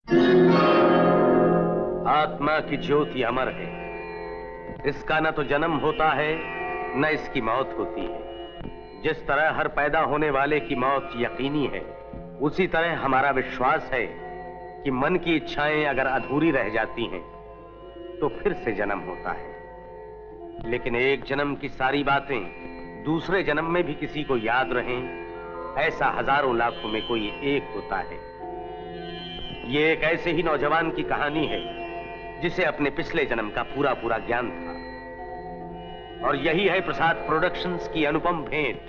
आत्मा की ज्योति अमर है, इसका न तो जन्म होता है न इसकी मौत होती है। जिस तरह हर पैदा होने वाले की मौत यकीनी है, उसी तरह हमारा विश्वास है कि मन की इच्छाएं अगर अधूरी रह जाती हैं तो फिर से जन्म होता है। लेकिन एक जन्म की सारी बातें दूसरे जन्म में भी किसी को याद रहें, ऐसा हजारों लाखों में कोई एक होता है। ये एक ऐसे ही नौजवान की कहानी है जिसे अपने पिछले जन्म का पूरा पूरा ज्ञान था, और यही है प्रसाद प्रोडक्शंस की अनुपम भेंट।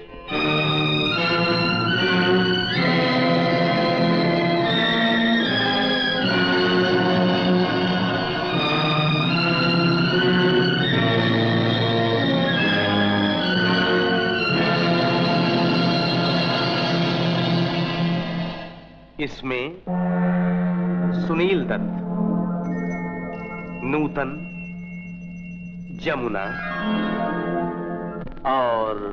इसमें सुनील दत्त, नूतन, जमुना और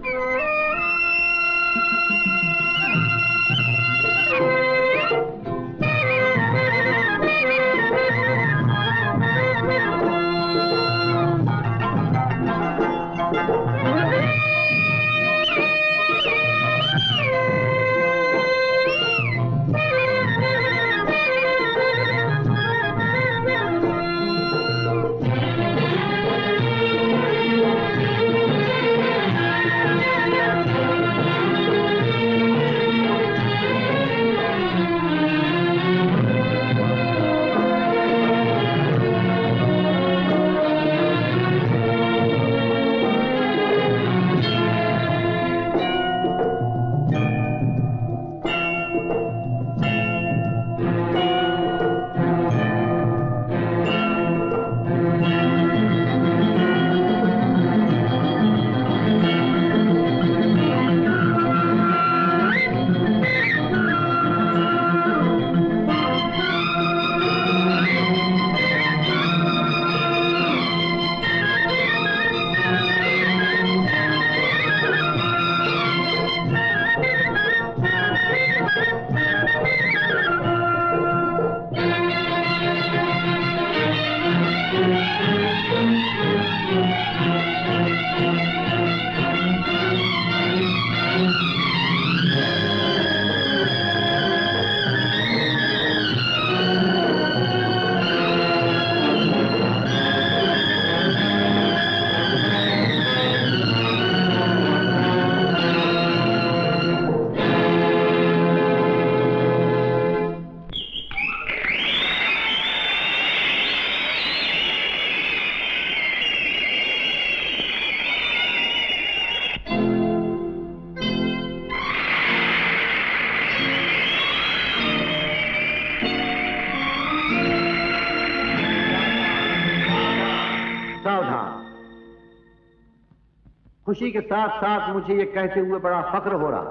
खुशी के साथ साथ मुझे ये कहते हुए बड़ा फक्र हो रहा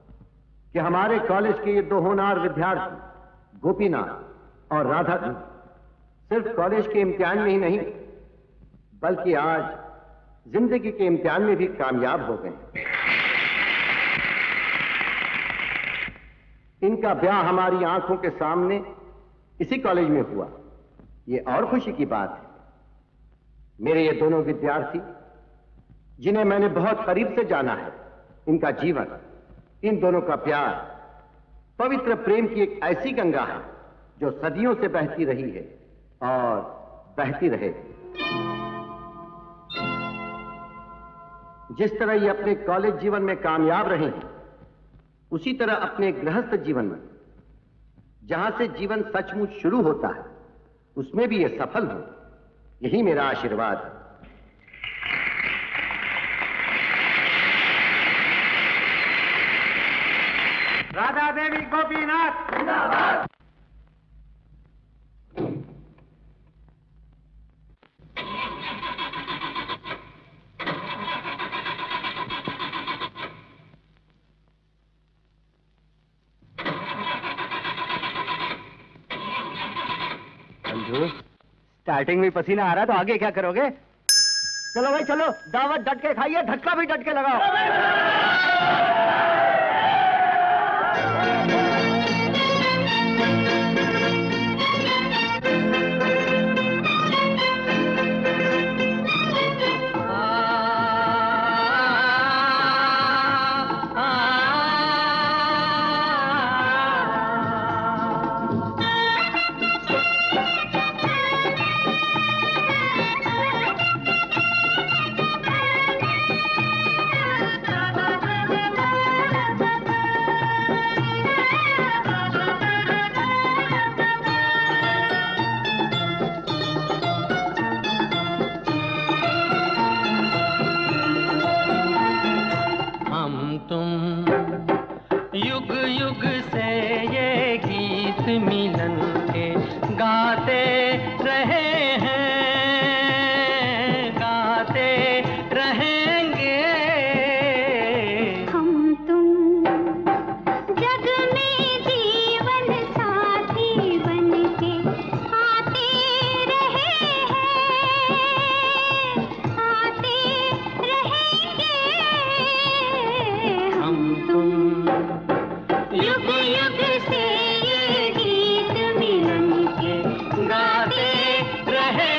कि हमारे कॉलेज के ये दो होनहार विद्यार्थी गोपीनाथ और राधा जी सिर्फ कॉलेज के इम्तिहान में ही नहीं बल्कि आज जिंदगी के इम्तिहान में भी कामयाब हो गए। इनका ब्याह हमारी आंखों के सामने इसी कॉलेज में हुआ, ये और खुशी की बात है। मेरे ये दोनों विद्यार्थी जिन्हें मैंने बहुत करीब से जाना है, इनका जीवन, इन दोनों का प्यार पवित्र प्रेम की एक ऐसी गंगा है जो सदियों से बहती रही है और बहती रहेगी। जिस तरह ये अपने कॉलेज जीवन में कामयाब रहे हैं, उसी तरह अपने गृहस्थ जीवन में, जहां से जीवन सचमुच शुरू होता है, उसमें भी ये सफल हो, यही मेरा आशीर्वाद है। राधा देवी गोपीनाथ जिंदाबाद। संजू, स्टार्टिंग में पसीना आ रहा है तो आगे क्या करोगे? चलो भाई चलो, दावत डट के खाइए, धक्का भी डट के लगाओ। युग से ये गीत मिलन के गाते रहे हैं, गाते रहेंगे। हम तुम जग में जीवन साथी बनके आते रहे हैं, आते रहेंगे। हम तुम युग युग से ये गीत मिलन के गाते रहे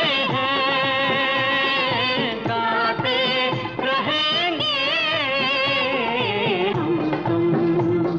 हैं, गाते रहेंगे। हम तुम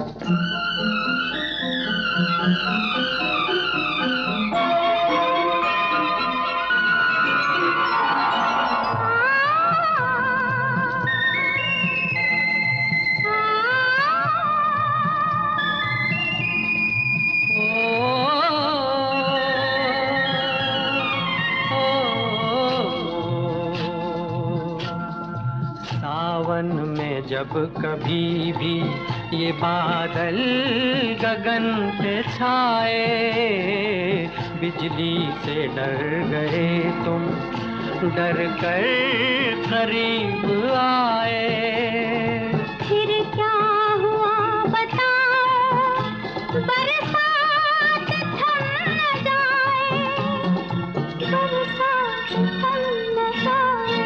सावन में जब कभी भी ये बादल गगन पे छाए, बिजली से डर गए तुम, डर कर करीब आए। फिर क्या हुआ बताओ, बरसात थम न जाए, बरसात थम न जाए।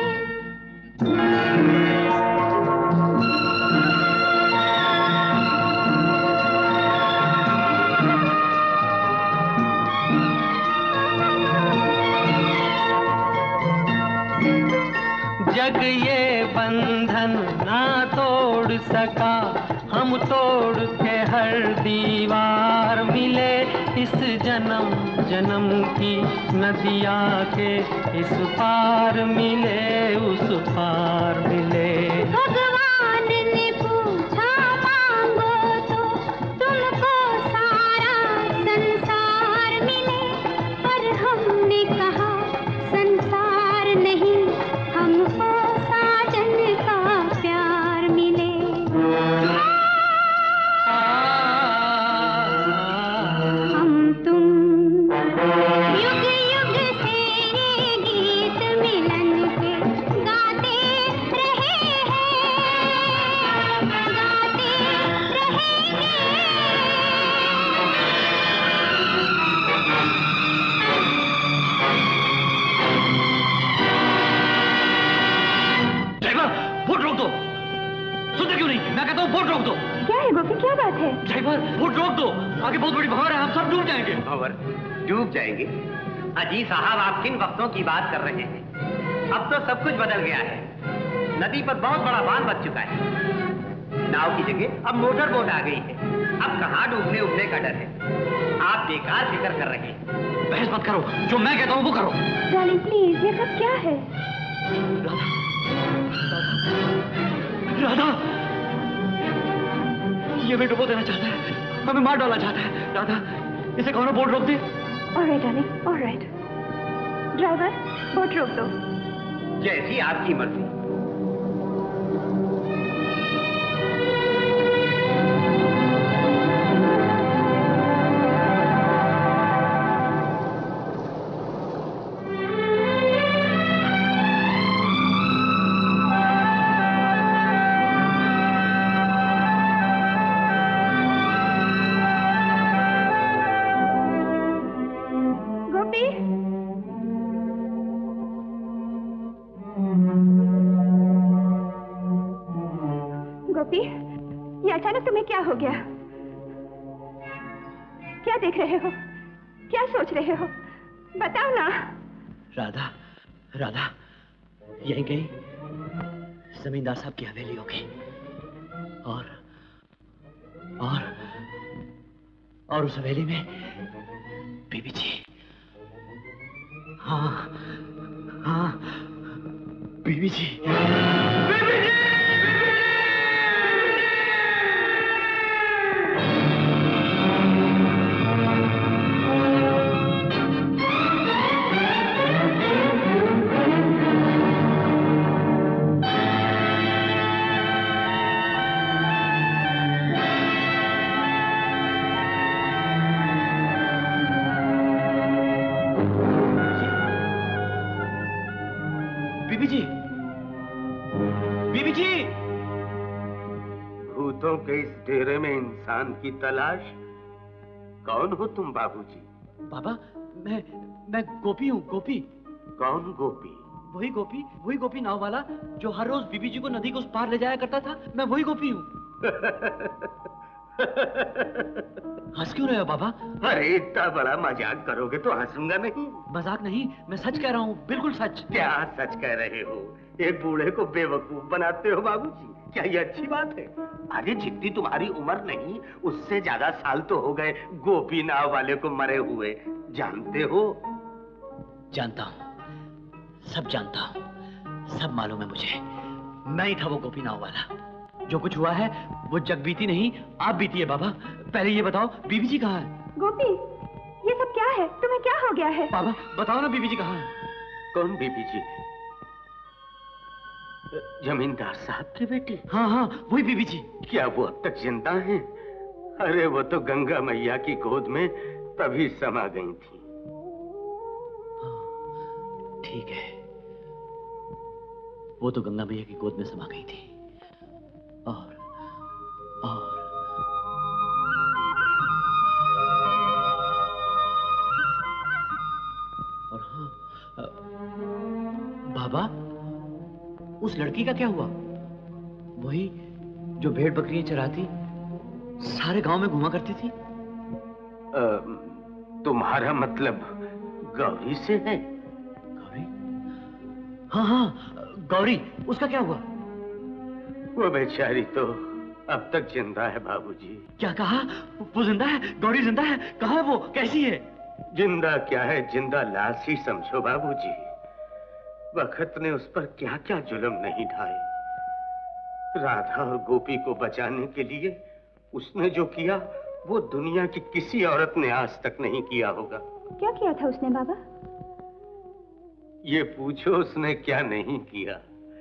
जग ये बंधन ना तोड़ सका, हम तोड़ के हर दीवार मिले। इस जन्म जन्म की नदिया के इस पार मिले, उस पार मिले। भगवान ने पूछा मांगो तो तुमको सारा संसार मिले, पर हमने कहा संसार नहीं, हमको साजन का प्यार मिले। हम तुम युग युग से ये गीत मिलन के गाते रहे हैं, गाते रहेंगे। ड्राइवर, बोट रोक दो। सुनते क्यों नहीं? मैं कहता हूँ बोट रोक दो। क्या है गोपी, क्या बात है? ड्राइवर, बोट रोक दो, आगे बहुत बड़ी भंवर है, हम सब डूब जाएंगे। भंवर डूब जाएंगे? अजी साहब, आप किन वक्तों की बात कर रहे हैं? अब तो सब कुछ बदल गया है। नदी पर बहुत बड़ा बांध बच चुका है। नाव की जगह अब मोटर बोट आ गई है। अब कहाँ डूबने उबने का डर है? आप बेकार फिक्र कर रहे हैं। बहस मत करो, जो मैं कहता हूँ वो करो। डार्लिंग प्लीज, ये सब क्या है? राधा, ये हमें डुबो देना चाहता है, हमें मार डालना चाहता है। राधा, इसे कौन बोट रोक दे। Alright darling, alright. Driver, boat रोक दो। जैसी आपकी मर्जी। गोपी, गोपी, ये अचानक तुम्हें क्या हो गया? क्या देख रहे हो? क्या सोच रहे हो? बताओ ना। राधा, राधा, यहीं कहीं जमींदार साहब की हवेली होगी। और उस हवेली में बीबी जी। हाँ, बीबी जी। भूतों के इस डेरे में इंसान की तलाश। कौन हो तुम बाबूजी? बाबा मैं गोपी हूँ, गोपी। कौन गोपी? वही गोपी नाव वाला जो हर रोज बीबी जी को नदी के उस पार ले जाया करता था। मैं वही गोपी हूँ। हंस क्यों रहे हो बाबा? अरे इतना बड़ा मजाक करोगे तो हंसूंगा नहीं। मजाक नहीं, मैं सच कह रहा हूँ, बिल्कुल सच। क्या सच कह रहे हो? एक बूढ़े को बेवकूफ बनाते हो बाबूजी, क्या ये अच्छी बात है? अरे जितनी तुम्हारी उम्र नहीं, उससे ज्यादा साल तो हो गए गोपी नाव वाले को मरे हुए, जानते हो? जानता हूँ, सब जानता हूँ, सब मालूम है मुझे। मैं ही था वो गोपी नाव वाला। जो कुछ हुआ है वो जग बीती नहीं, आप बीती है बाबा। पहले ये बताओ बीबी जी कहाँ है? गोपी, ये सब क्या है? तुम्हें क्या हो गया है? बाबा बताओ ना, बीबी जी कहाँ है? कौन बीबी जी? जमींदार साहब की बेटी? हाँ, वही बीबी जी। क्या वो अब तक जिंदा हैं? अरे वो तो गंगा मैया की गोद में तभी समा गई थी। ठीक है, वो तो गंगा मैया की गोद में समा गई थी। और हाँ, बाबा उस लड़की का क्या हुआ? वही जो भेड़ बकरियां चराती, सारे गांव में घुमा करती थी। तुम्हारा मतलब गौरी से है? गौरी? हाँ, गौरी, उसका क्या हुआ? वो बेचारी तो अब तक जिंदा है बाबूजी। क्या कहा? वो जिंदा है? गौरी जिंदा है? कहाँ है वो? कैसी है? जिंदा क्या है, जिंदा लाश ही समझो बाबूजी। वक्त ने उस पर क्या क्या जुल्म नहीं ढाए। राधा और गोपी को बचाने के लिए उसने जो किया वो दुनिया की किसी औरत ने आज तक नहीं किया होगा। क्या किया था उसने बाबा? ये पूछो उसने क्या नहीं किया।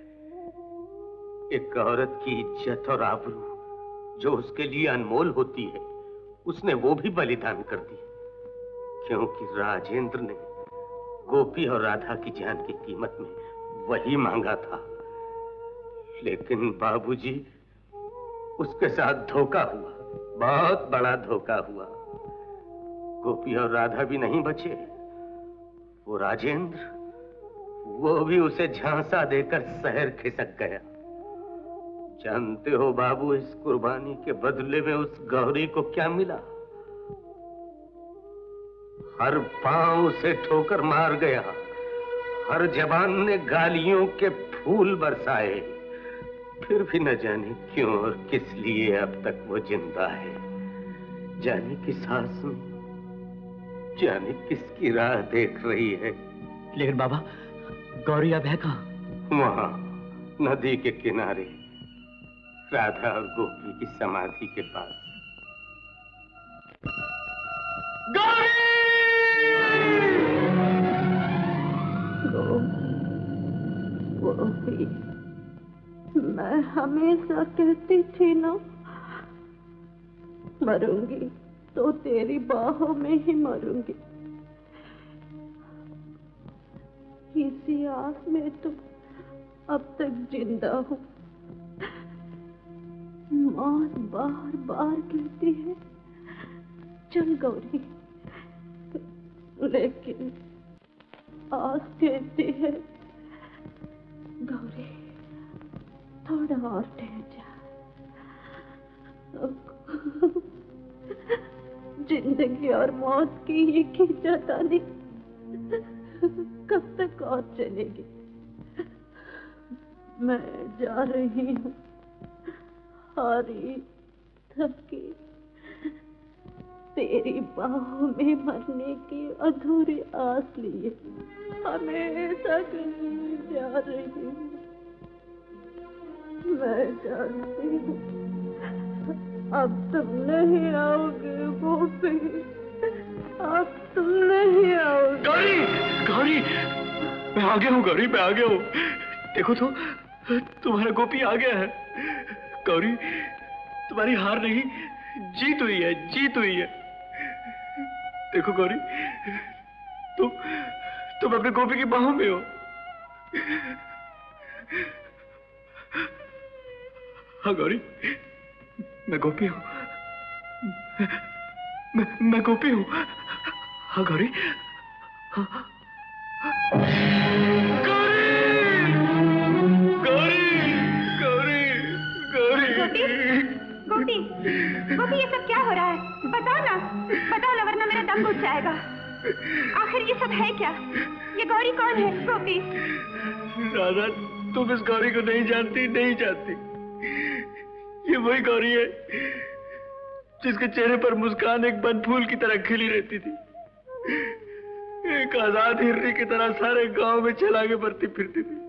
एक औरत की इज्जत और आबरू जो उसके लिए अनमोल होती है, उसने वो भी बलिदान कर दी, क्योंकि राजेंद्र ने गोपी और राधा की जान की कीमत में वही मांगा था। लेकिन बाबूजी, उसके साथ धोखा हुआ, बहुत बड़ा धोखा हुआ। गोपी और राधा भी नहीं बचे, वो राजेंद्र, वो भी उसे झांसा देकर शहर खिसक गया। जानते हो बाबू, इस कुर्बानी के बदले में उस गौरी को क्या मिला? हर पांव से ठोकर मार गया, हर जबान ने गालियों के फूल बरसाए, फिर भी न जाने क्यों और किस लिए अब तक वो जिंदा है। जाने किस आस में, जाने किसकी राह देख रही है। लेकिन बाबा, गौरी अब है कहाँ? वहां नदी के किनारे, राधा और गोपी की समाधि के पास। गोपी, मैं हमेशा कहती थी ना, मरूंगी तो तेरी बाहों में ही मरूंगी। इसी आस में तो अब तक जिंदा हूँ। मौत बार बार कहती है चल गौरी, लेकिन आस कहती है गौरी थोड़ा और ठहर जा। जिंदगी और मौत की ये खींचातानी कब तक और चलेगी? मैं जा रही हूँ, हारी थकी, तेरी बाहों में मरने की अधूरी आस लिए हमेशा कहीं जा रही हूँ। मैं जानती हूँ अब तुम नहीं आओगे गोपी, अब तुम नहीं आओगे। गौरी, गौरी, मैं आ गया हूँ गौरी, मैं आ गया हूँ। देखो तो, तुम्हारा गोपी आ गया है। गौरी, तुम्हारी हार नहीं, जीत हुई है, जीत हुई है। देखो गौरी, तुम अपने गोपी की बाहों में हो। हाँ गौरी, मैं गोपी हूँ, मैं गोपी हूँ। हाँ गौरी, हाँ। गोपी, गोपी ये सब क्या हो रहा है? बताओ ना वरना मेरा दम घुट जाएगा। आखिर ये सब है क्या? ये गौरी कौन है? गोपी। राधा, तुम इस गौरी को नहीं जानती। ये वही गौरी है जिसके चेहरे पर मुस्कान एक बंद फूल की तरह खिली रहती थी, एक आजाद हिरनी की तरह सारे गांव में छलांगे भरती फिरती थी,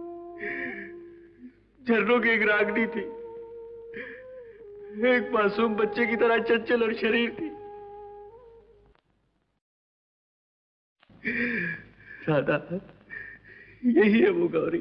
झरनों की एक रागनी थी, एक मासूम बच्चे की तरह चंचल और शरीर थी। राधा, यही है वो गौरी।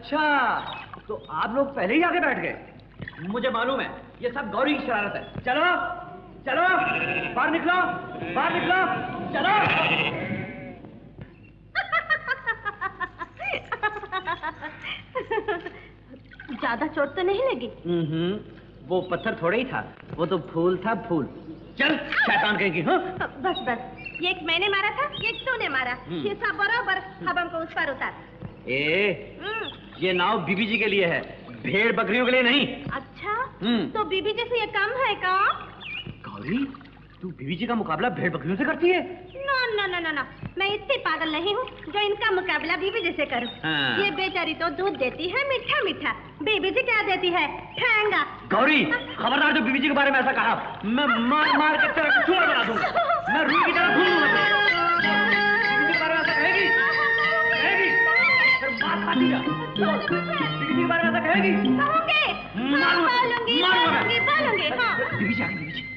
अच्छा, तो आप लोग पहले ही आके बैठ गए। मुझे मालूम है ये सब गौरी की शरारत है। चलो चलो बाहर निकलो, बाहर निकलो, चलो। ज्यादा चोट तो नहीं लगी? वो पत्थर थोड़ा ही था, वो तो फूल था, फूल। चल शैतान कहेगी। हाँ बस बस, एक मैंने मारा था, एक तूने मारा, ये सब बराबर। अब हमको उस पर उतार। ये नाव बीबी जी के लिए है, भेड़ बकरियों के लिए नहीं। अच्छा, तो बीबी जी से ये कम है का? गौरी, तू बीबी जी का मुकाबला भेड़ बकरियों से करती है? ना ना ना ना ना, मैं इतनी पागल नहीं हूँ जो इनका मुकाबला बीबी जी से करूँ। हाँ। ये बेचारी तो दूध देती है मीठा मीठा, बीबी जी क्या देती है? ठेंगा। गौरी, खबरदार जो बीबी जी के बारे में ऐसा कहा, मैं मार मार के तेरा चूर बना दूंगा। मैं रुई की तरह भून दूंगा। बीबी जी के बारे में ऐसा कहेगी? कहेगी? फिर मार खातीगा। बीबी जी के बारे में ऐसा कहेगी? कहूँगी। बोलूंगी, बोलूंगी, बोलूंगी, हाँ। बीबी जी आ गई, बीबी जी।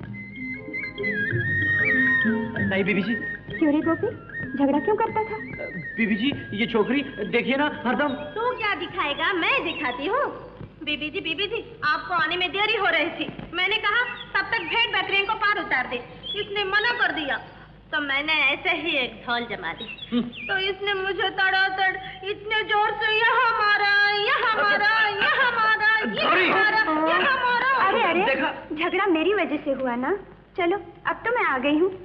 नहीं बीबी जी। क्यों रे गोपी, झगड़ा क्यों करता था? बीबी जी, ये छोकरी देखिए ना हरदम। तू क्या दिखाएगा, मैं दिखाती हूँ। बीबी जी, आपको आने में देरी हो रही थी। मैंने कहा तब तक भेड़ बकरियों को पार उतार दे। इसने मना कर दिया, तो मैंने ऐसे ही एक धौल जमा दी। तो इसने मुझे तड़ातड़ इतने जोर से यहाँ मारा, यहाँ मारा, यहाँ मारा, यहाँ मारा, यहाँ मारा। अरे अरे, झगड़ा मेरी वजह से हुआ ना। चलो अब तो मैं आ गई हूँ।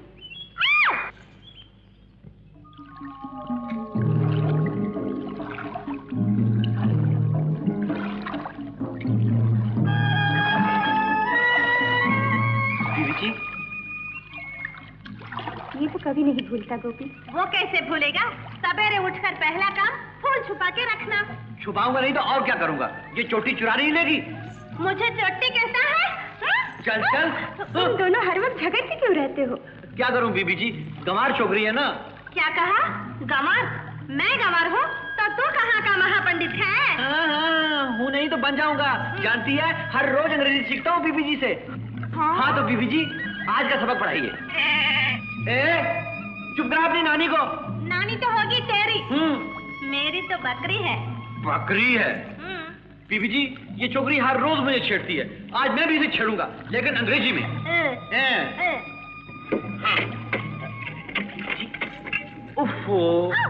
ये तो कभी नहीं भूलता गोपी। वो कैसे भूलेगा? सवेरे उठकर पहला काम फूल छुपा के रखना। छुपाऊंगा नहीं तो और क्या करूंगा? ये चोटी चुरा नहीं लेगी? मुझे चोटी कहता है? चल चल। तुम दोनों हर वक्त झगड़ते क्यों रहते हो? क्या करूं बीबी जी, गंवार छोकरी है ना। क्या कहा? गंवार? मैं गंवार हूँ तो तू कहाँ का महापंडित है? हाँ, हूँ नहीं तो बन जाऊंगा। जानती है, हर रोज अंग्रेजी सीखता हूँ बीबी जी से। हाँ तो बीबी जी, आज का सबक पढ़ाइए। चुप करा अपनी नानी को। नानी तो होगी तेरी। मेरी तो बकरी है। बकरी है? बीबी जी, ये छोकरी हर रोज मुझे छेड़ती है। आज मैं भी इसे छेड़ूंगा, लेकिन अंग्रेजी में। उफ़ो।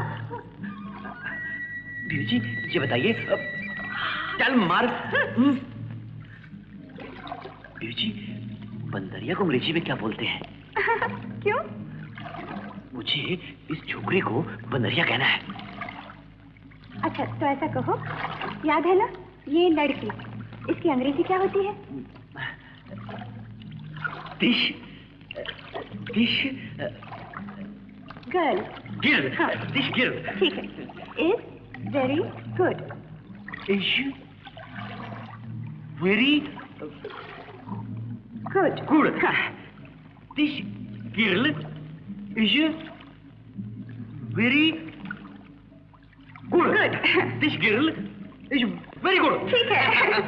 बीबी जी, ये बताइए, चल मार। बीबी जी, बंदरिया को अंग्रेजी में क्या बोलते हैं? क्यों? मुझे इस छोकरी को बंदरिया कहना है। अच्छा तो ऐसा कहो, याद है ना ये लड़की, इसकी अंग्रेजी क्या होती है? दिश गर्ल। गिर्ल। हाँ। दिश गिर्ल। ठीक है। Is very good. Is very good. Good. This girl is very good. This girl is very good. ठीक है।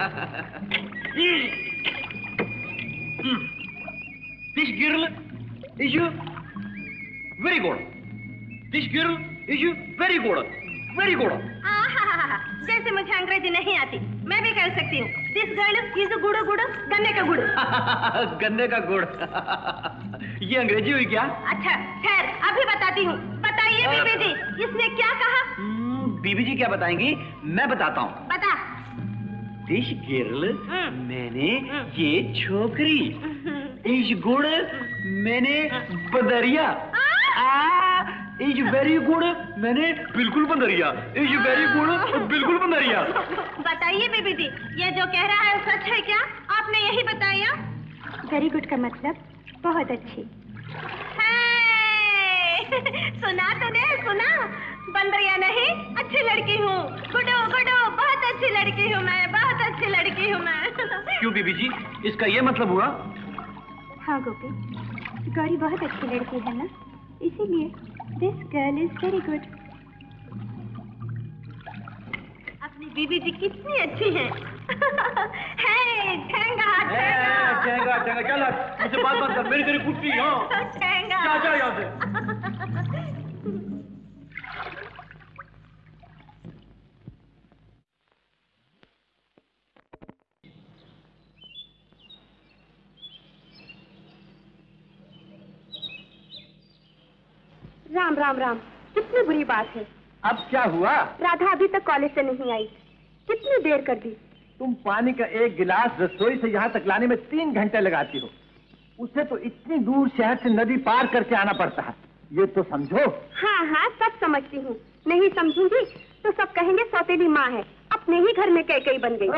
This girl is very good. This girl is very good. Very good. जैसे मुझे अंग्रेजी नहीं आती, मैं भी कह सकती हूँ दिस गर्ल इज गुड़ गुड़, गन्ने का गुड़। गन्ने का गुड़। ये अंग्रेजी हुई क्या? अच्छा खैर, अभी बताती हूँ। बताइए बीबी जी, इसने क्या कहा? बीबी जी क्या बताएंगी, मैं बताता हूँ। बता। दिस गर्ल मैंने ये छोकरी, इज गुड मैंने बंदरिया, इज वेरी गुड मैंने बिल्कुल बंदरिया, इज वेरी गुड बिल्कुल बंदरिया। बताइए बीबी जी, ये जो कह रहा है सच है क्या? आपने यही बताया। वेरी गुड का मतलब बहुत अच्छी। सुना तूने, सुना? बंदरिया नहीं, अच्छी लड़की हूँ। गुडो गुडो, बहुत अच्छी लड़की हूँ मैं, बहुत अच्छी लड़की हूँ मैं। क्यों बीबी जी, इसका ये मतलब हुआ? हाँ गोपी, गौरी बहुत अच्छी लड़की है ना, इसीलिए this girl is very good. अपनी बीबी जी कितनी अच्छी है। ठेंगा ठेंगा ठेंगा, चल मुझसे बात मत कर, मेरी तेरी कुत्ती। हाँ ठेंगा, जा यहाँ से। राम राम राम, कितनी बुरी बात है। अब क्या हुआ? राधा अभी तक कॉलेज से नहीं आई, कितनी देर कर दी। तुम पानी का एक गिलास रसोई से यहाँ तक लाने में 3 घंटे लगाती हो, उसे तो इतनी दूर शहर से नदी पार करके आना पड़ता है, ये तो समझो। हाँ हाँ सब समझती हूँ, नहीं समझूंगी तो सब कहेंगे सौतेली माँ है, अपने ही घर में कई बन गई।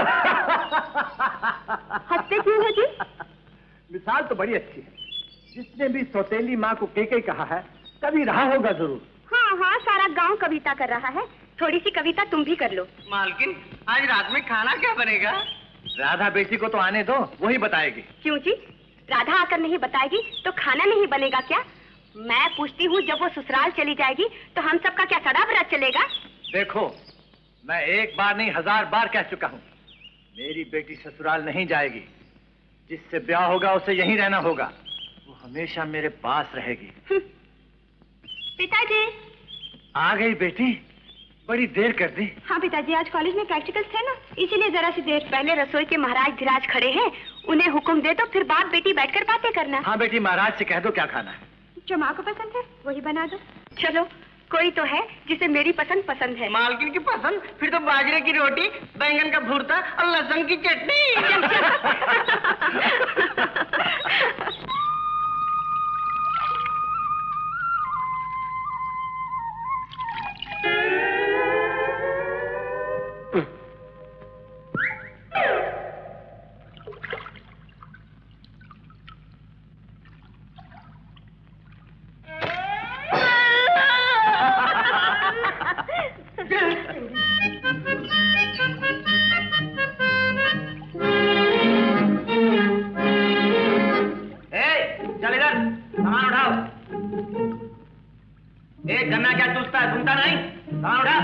हंसते क्यों हो जी? मिसाल तो बड़ी अच्छी है, जिसने भी सौतेली माँ को कई कहा है कभी रहा होगा जरूर। हाँ हाँ सारा गांव कविता कर रहा है, थोड़ी सी कविता तुम भी कर लो। मालकिन आज रात में खाना क्या बनेगा? राधा बेटी को तो आने दो, वही बताएगी। क्यों जी? राधा आकर नहीं बताएगी तो खाना नहीं बनेगा क्या? मैं पूछती हूँ, जब वो ससुराल चली जाएगी तो हम सबका क्या सदा व्रत चलेगा? देखो, मैं एक बार नहीं 1000 बार कह चुका हूँ, मेरी बेटी ससुराल नहीं जाएगी। जिससे ब्याह होगा उसे यहीं रहना होगा, वो हमेशा मेरे पास रहेगी। पिताजी। आ गई बेटी, बड़ी देर कर दी। हाँ पिताजी, आज कॉलेज में प्रैक्टिकल्स थे ना, इसीलिए जरा सी देर। पहले रसोई के महाराज धीराज खड़े हैं, उन्हें हुक्म दे दो, फिर बाप बेटी बैठकर बातें करना। हाँ बेटी, महाराज से कह दो क्या खाना है। जो माँ को पसंद है वही बना दो। चलो, कोई तो है जिसे मेरी पसंद है। मालकिन की पसंद? फिर तो बाजरे की रोटी, बैंगन का भुर्ता और लहसुन की चटनी। गन्ना क्या चूसता है, सुनता नहीं? सामान उठा।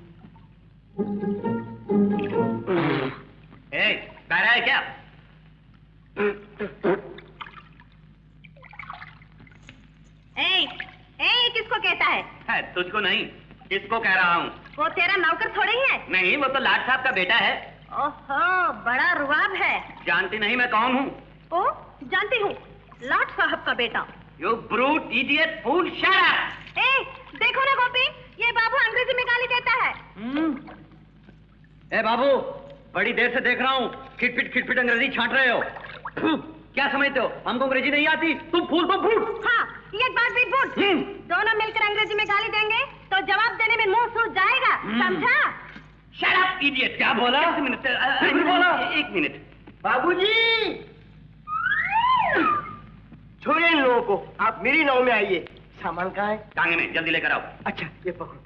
कह रहा है क्या? किसको कहता है? तुझको नहीं, इसको कह रहा हूँ। वो तेरा नौकर थोड़े ही है। नहीं, वो तो लाट साहब का बेटा है। ओहो, बड़ा रुआब है। जानती नहीं मैं कौन हूँ? ओ, जानती हूँ, लाट साहब का बेटा। You brute, idiot, fool, shut up! देखो ना गोपी, ये बाबू अंग्रेजी में गाली देता है। बाबू, बड़ी देर से देख रहा हूँ, खिटपिट अंग्रेजी छांट रहे हो। क्या समझते हो, हमको अंग्रेजी नहीं आती? तुम फूल को फूट। हाँ, ये बात भी फूट। दोनों मिलकर अंग्रेजी में गाली देंगे तो जवाब देने में मुंह सूज जाएगा, समझा? Shut up, idiot! क्या बोला? एक मिनट। बाबूजी, छोड़िए इन लोगों को, आप मेरी नाव में आइए। सामान कहाँ है? टांगे में, जल्दी लेकर आओ। अच्छा, ये पकड़ो।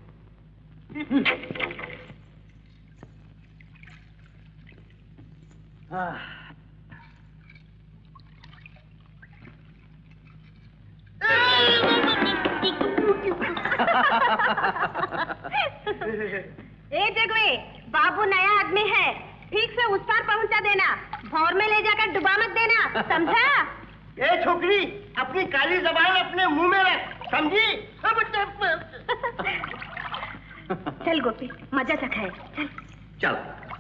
जगवे, बाबू नया आदमी है, ठीक से उस पार पहुंचा देना, भौर में ले जाकर डुबा मत देना, समझा? ए छोकरी, अपनी काली जबान अपने मुंह में रख, समझी? चल गोपी, मजा चखाए, चल।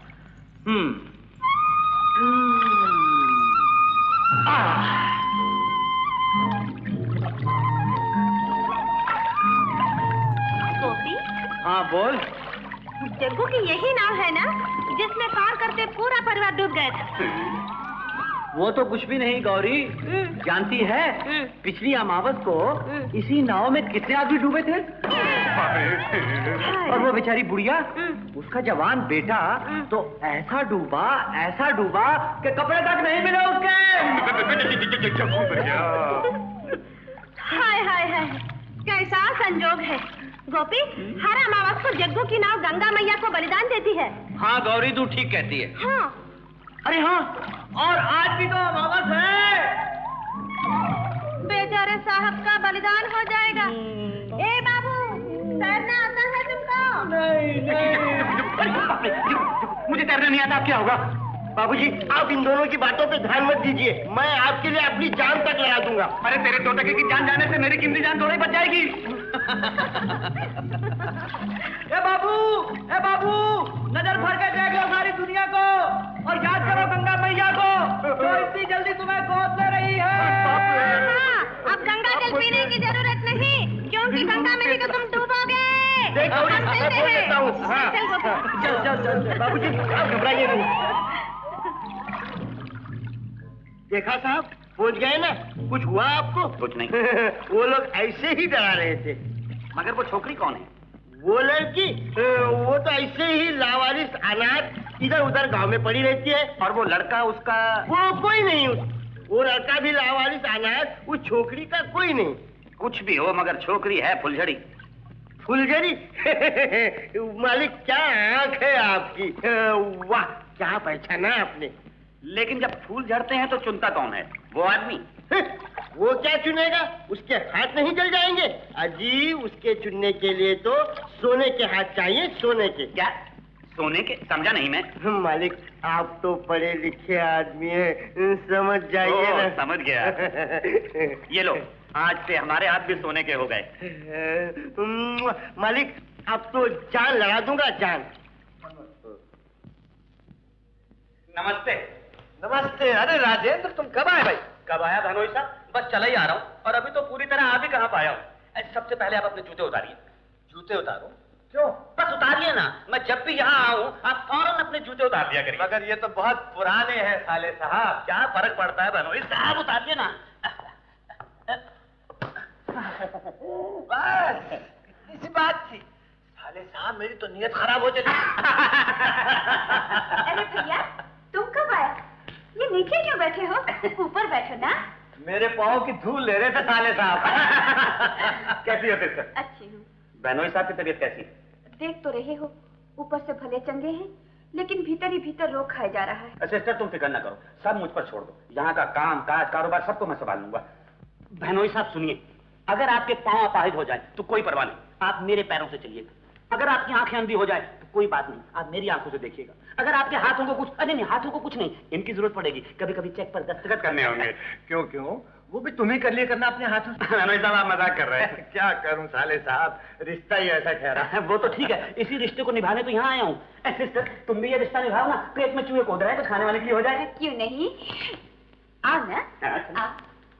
गोपी। हाँ बोल। जग्गू की यही नाव है ना, जिसमें पार करते पूरा परिवार डूब गए थे? वो तो कुछ भी नहीं गौरी, जानती है पिछली अमावस को इसी नाव में कितने आदमी डूबे थे? और वो बेचारी बुढ़िया, उसका जवान बेटा तो ऐसा डूबा कि कपड़े तक नहीं मिले उसके। हाय हाय हाय, कैसा संजोग है। गोपी, हर अमावस को जग्गू की नाव गंगा मैया को बलिदान देती है। हाँ गौरी, तू ठीक कहती है। हाँ। अरे हाँ, और आज भी तो अमावस है। बेचारे साहब का बलिदान हो जाएगा। ए बाबू, तैरना आता है तुमको? नहीं। मुझे तैरना नहीं आता, क्या होगा? बाबूजी, आप इन दोनों की बातों पे ध्यान मत दीजिए, मैं आपके लिए अपनी जान तक लगा दूंगा। अरे तेरे टोटके की जान जाने से मेरी कीमती जान थोड़ी बच जाएगी। ए बाबू, नजर भर के देख लो सारी दुनिया को और याद करो गंगा मैया को, जो इतनी जल्दी तुम्हें गोद ले रही है। हाँ, अब गंगा जल पीने की जरूरत नहीं, क्योंकि गंगा में बोल देता हूँ। हाँ, चल बाबूजी आप घबराइए नहीं। देखा साहब, पहुंच गए ना? कुछ हुआ आपको? कुछ नहीं। वो लोग ऐसे ही डरा रहे थे। मगर वो छोकरी कौन है? वो लड़की वो तो ऐसे ही लावारिस अनाथ इधर उधर गांव में पड़ी रहती है। और वो लड़का उसका? वो कोई नहीं, वो लड़का भी लावारिस अनाथ, वो छोकरी का कोई नहीं। कुछ भी हो मगर छोकरी है फुलझड़ी। फुलझड़ी? मालिक क्या आंख है आपकी, वाह क्या पहचाना आपने। लेकिन जब फूल झड़ते हैं तो चुनता कौन है? वो आदमी। वो क्या चुनेगा? उसके हाथ नहीं जल जाएंगे? अजी उसके चुनने के लिए तो सोने के हाथ चाहिए, सोने के। क्या सोने के? समझा नहीं मैं। मालिक आप तो पढ़े लिखे आदमी हैं, समझ जाइए ना। समझ गया। ये लो, आज से हमारे हाथ भी सोने के हो गए। मालिक अब तो जान लगा दूंगा, जान। नमस्ते। नमस्ते। अरे राजेंद्र तुम कब आए भाई? कब आया धनोई साहब? बस चला ही आ रहा हूँ, और अभी तो पूरी तरह आ भी कहाँ पाया हूँ। सबसे पहले आप अपने जूते उतारिए। जूते उतारो? क्यों? बस उतारिए ना, मैं जब भी यहाँ आऊँ आप फौरन अपने जूते उतार दिया करिए। मगर ये तो बहुत पुराने हैं साले साहब। क्या फर्क पड़ता है धनोई साहब, उतारिए ना। बस इतनी सी बात थी। साले साहब मेरी तो नीयत खराब हो चली। अरे भैया तुम कब आए? ये नीचे क्यों बैठे हो? ऊपर बैठो ना। मेरे पाँव की धूल ले रहे थे साले साहब। कैसी हो सिस्टर? अच्छी हूँ। बहनोई साहब की तबीयत कैसी है? देख तो रहे हो, ऊपर से भले चंगे हैं लेकिन भीतर ही भीतर रोग खाया जा रहा है। सिस्टर तुम फिक्र ना करो, सब मुझ पर छोड़ दो। यहाँ का काम काज कारोबार सबको मैं संभाल लूंगा। बहनोई साहब सुनिए, अगर आपके पांव अपाहिज हो जाए तो कोई परवाह नहीं, आप मेरे पैरों से चलिएगा। अगर आपकी आंखें अंधी हो जाए तो कोई बात नहीं, आप मेरी आंखों से देखिएगा। अगर आपके हाथों को कुछ, अरे नहीं हाथों को कुछ नहीं, इनकी जरूरत पड़ेगी, कभी कभी चेक पर दस्तखत करने होंगे। क्यों क्यों? वो भी तुम्हें कर लिए करना अपने हाथों से। बहनोई साहब आप मजाक कर रहे हैं। क्या करूं साले साहब, रिश्ता ही ऐसा ठहरा। वो तो ठीक है, इसी रिश्ते को निभाने तो यहाँ आया हूँ। सिस्टर तुम भी ये रिश्ता निभाओ ना, पेट में चूहे कूद रहे हैं तो खाने वाले के लिए हो जाए। क्यों नहीं, आओ ना। आओ।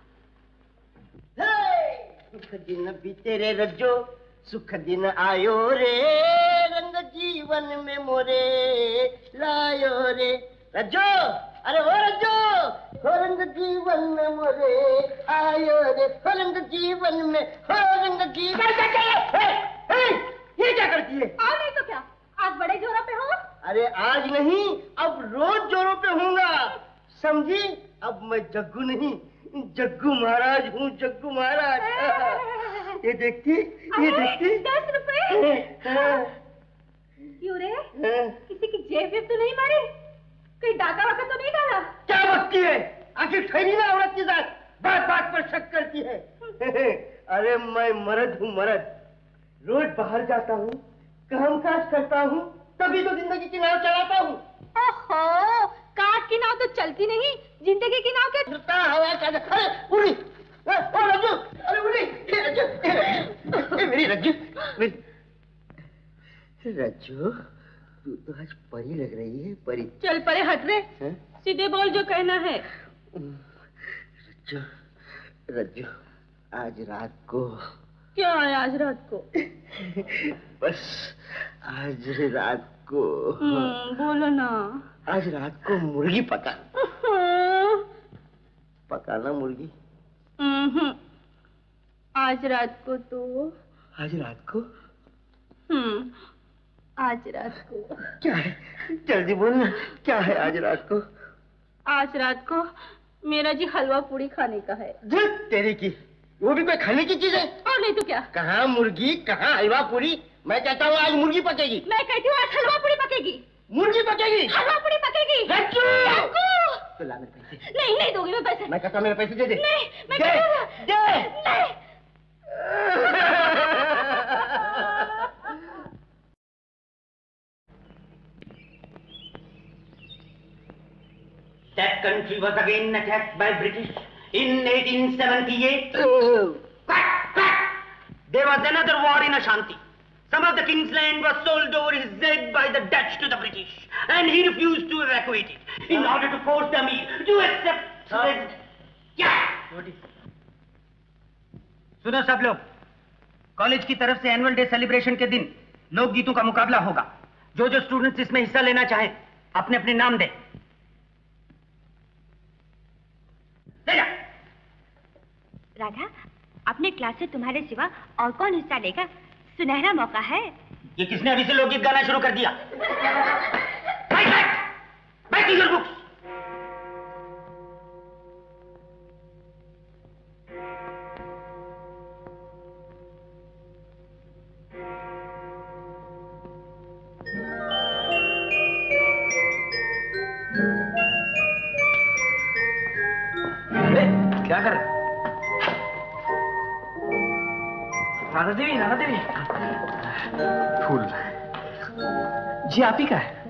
सुख दिन बीते रे रज्जो, सुख दिन आयो रे, रंग जीवन में मोरे लायो रे रज्जो। अरे हो रज्जो, हो रंग जीवन में मोरे आयो रे, हो रंग जीवन में, हो रंग जीवन। ये क्या करती है? और नहीं तो क्या, आज बड़े जोरों पे हो? अरे आज नहीं, अब रोज जोरों पे होऊंगा, समझी? अब मैं जग्गू नहीं, जग्गू महाराज हूँ, जग्गू महाराज। ये देखती, ये देखती। 10 रुपए? क्यों रे? किसी की जेब वेब तो नहीं मारी? कहीं डाका वाका तो नहीं डाला? क्या बकती है? आखिर ठहरी ना औरत के साथ, बात बात पर शक करती है। अरे मैं मर्द हूँ, मर्द। रोज बाहर जाता हूँ, काम काज करता हूँ, तभी तो जिंदगी की नाव चलाता हूँ। ओहो, काट की नाव तो चलती नहीं, जिंदगी की नाव के हवा का। अरे उड़ी, ओ रज्जू, अरे उड़ी, रज्जू, मेरी रज्जू, रज्जू, तू तो आज परी लग रही है, परी। चल परे हट रे, सीधे बोल जो कहना है। रज्जू, रज्जू, आज रात को। क्या है आज रात को? बस आज रात को। बोलो ना। आज रात को मुर्गी पकाना मुर्गी। आज रात को तो। आज रात को? आज रात को क्या है? जल्दी बोलना, क्या है आज रात को? आज रात को मेरा जी हलवा पूड़ी खाने का है। तेरी की, वो भी कोई खाने की चीज है? और नहीं तो क्या। कहाँ मुर्गी, कहाँ हलवा पूड़ी? मैं कहता हूँ आज मुर्गी पकेगी। मैं कहती हूँ आज हलवा पूड़ी पकेगी। मुर्गी पकेगी, हलवा पूड़ी पकेगी। तो ला मेरे पैसे। नहीं नहीं दूंगी मैं पैसे। मैं कहता हूँ मेरे पैसे दे दे। नहीं मैं दे। That country was again attacked by British in 1878. There was another war in Ashanti. Some of the king's land was sold over his head by the Dutch to the British, and he refused to evacuate it in order to force the Amir to accept. सुनो सब लोग, college की तरफ से annual day celebration के दिन लोकगीतों का मुकाबला होगा। जो जो स्टूडेंट्स इसमें हिस्सा लेना चाहे अपने अपने नाम दे। राधा, अपने क्लास से तुम्हारे सिवा और कौन हिस्सा लेगा? सुनहरा मौका है। ये किसने अभी से लोकगीत गाना शुरू कर दिया? बैठ टीचर बुक्स। क्या कर रहे? राधा देवी, राधा देवी। फूल जी आप ही का है।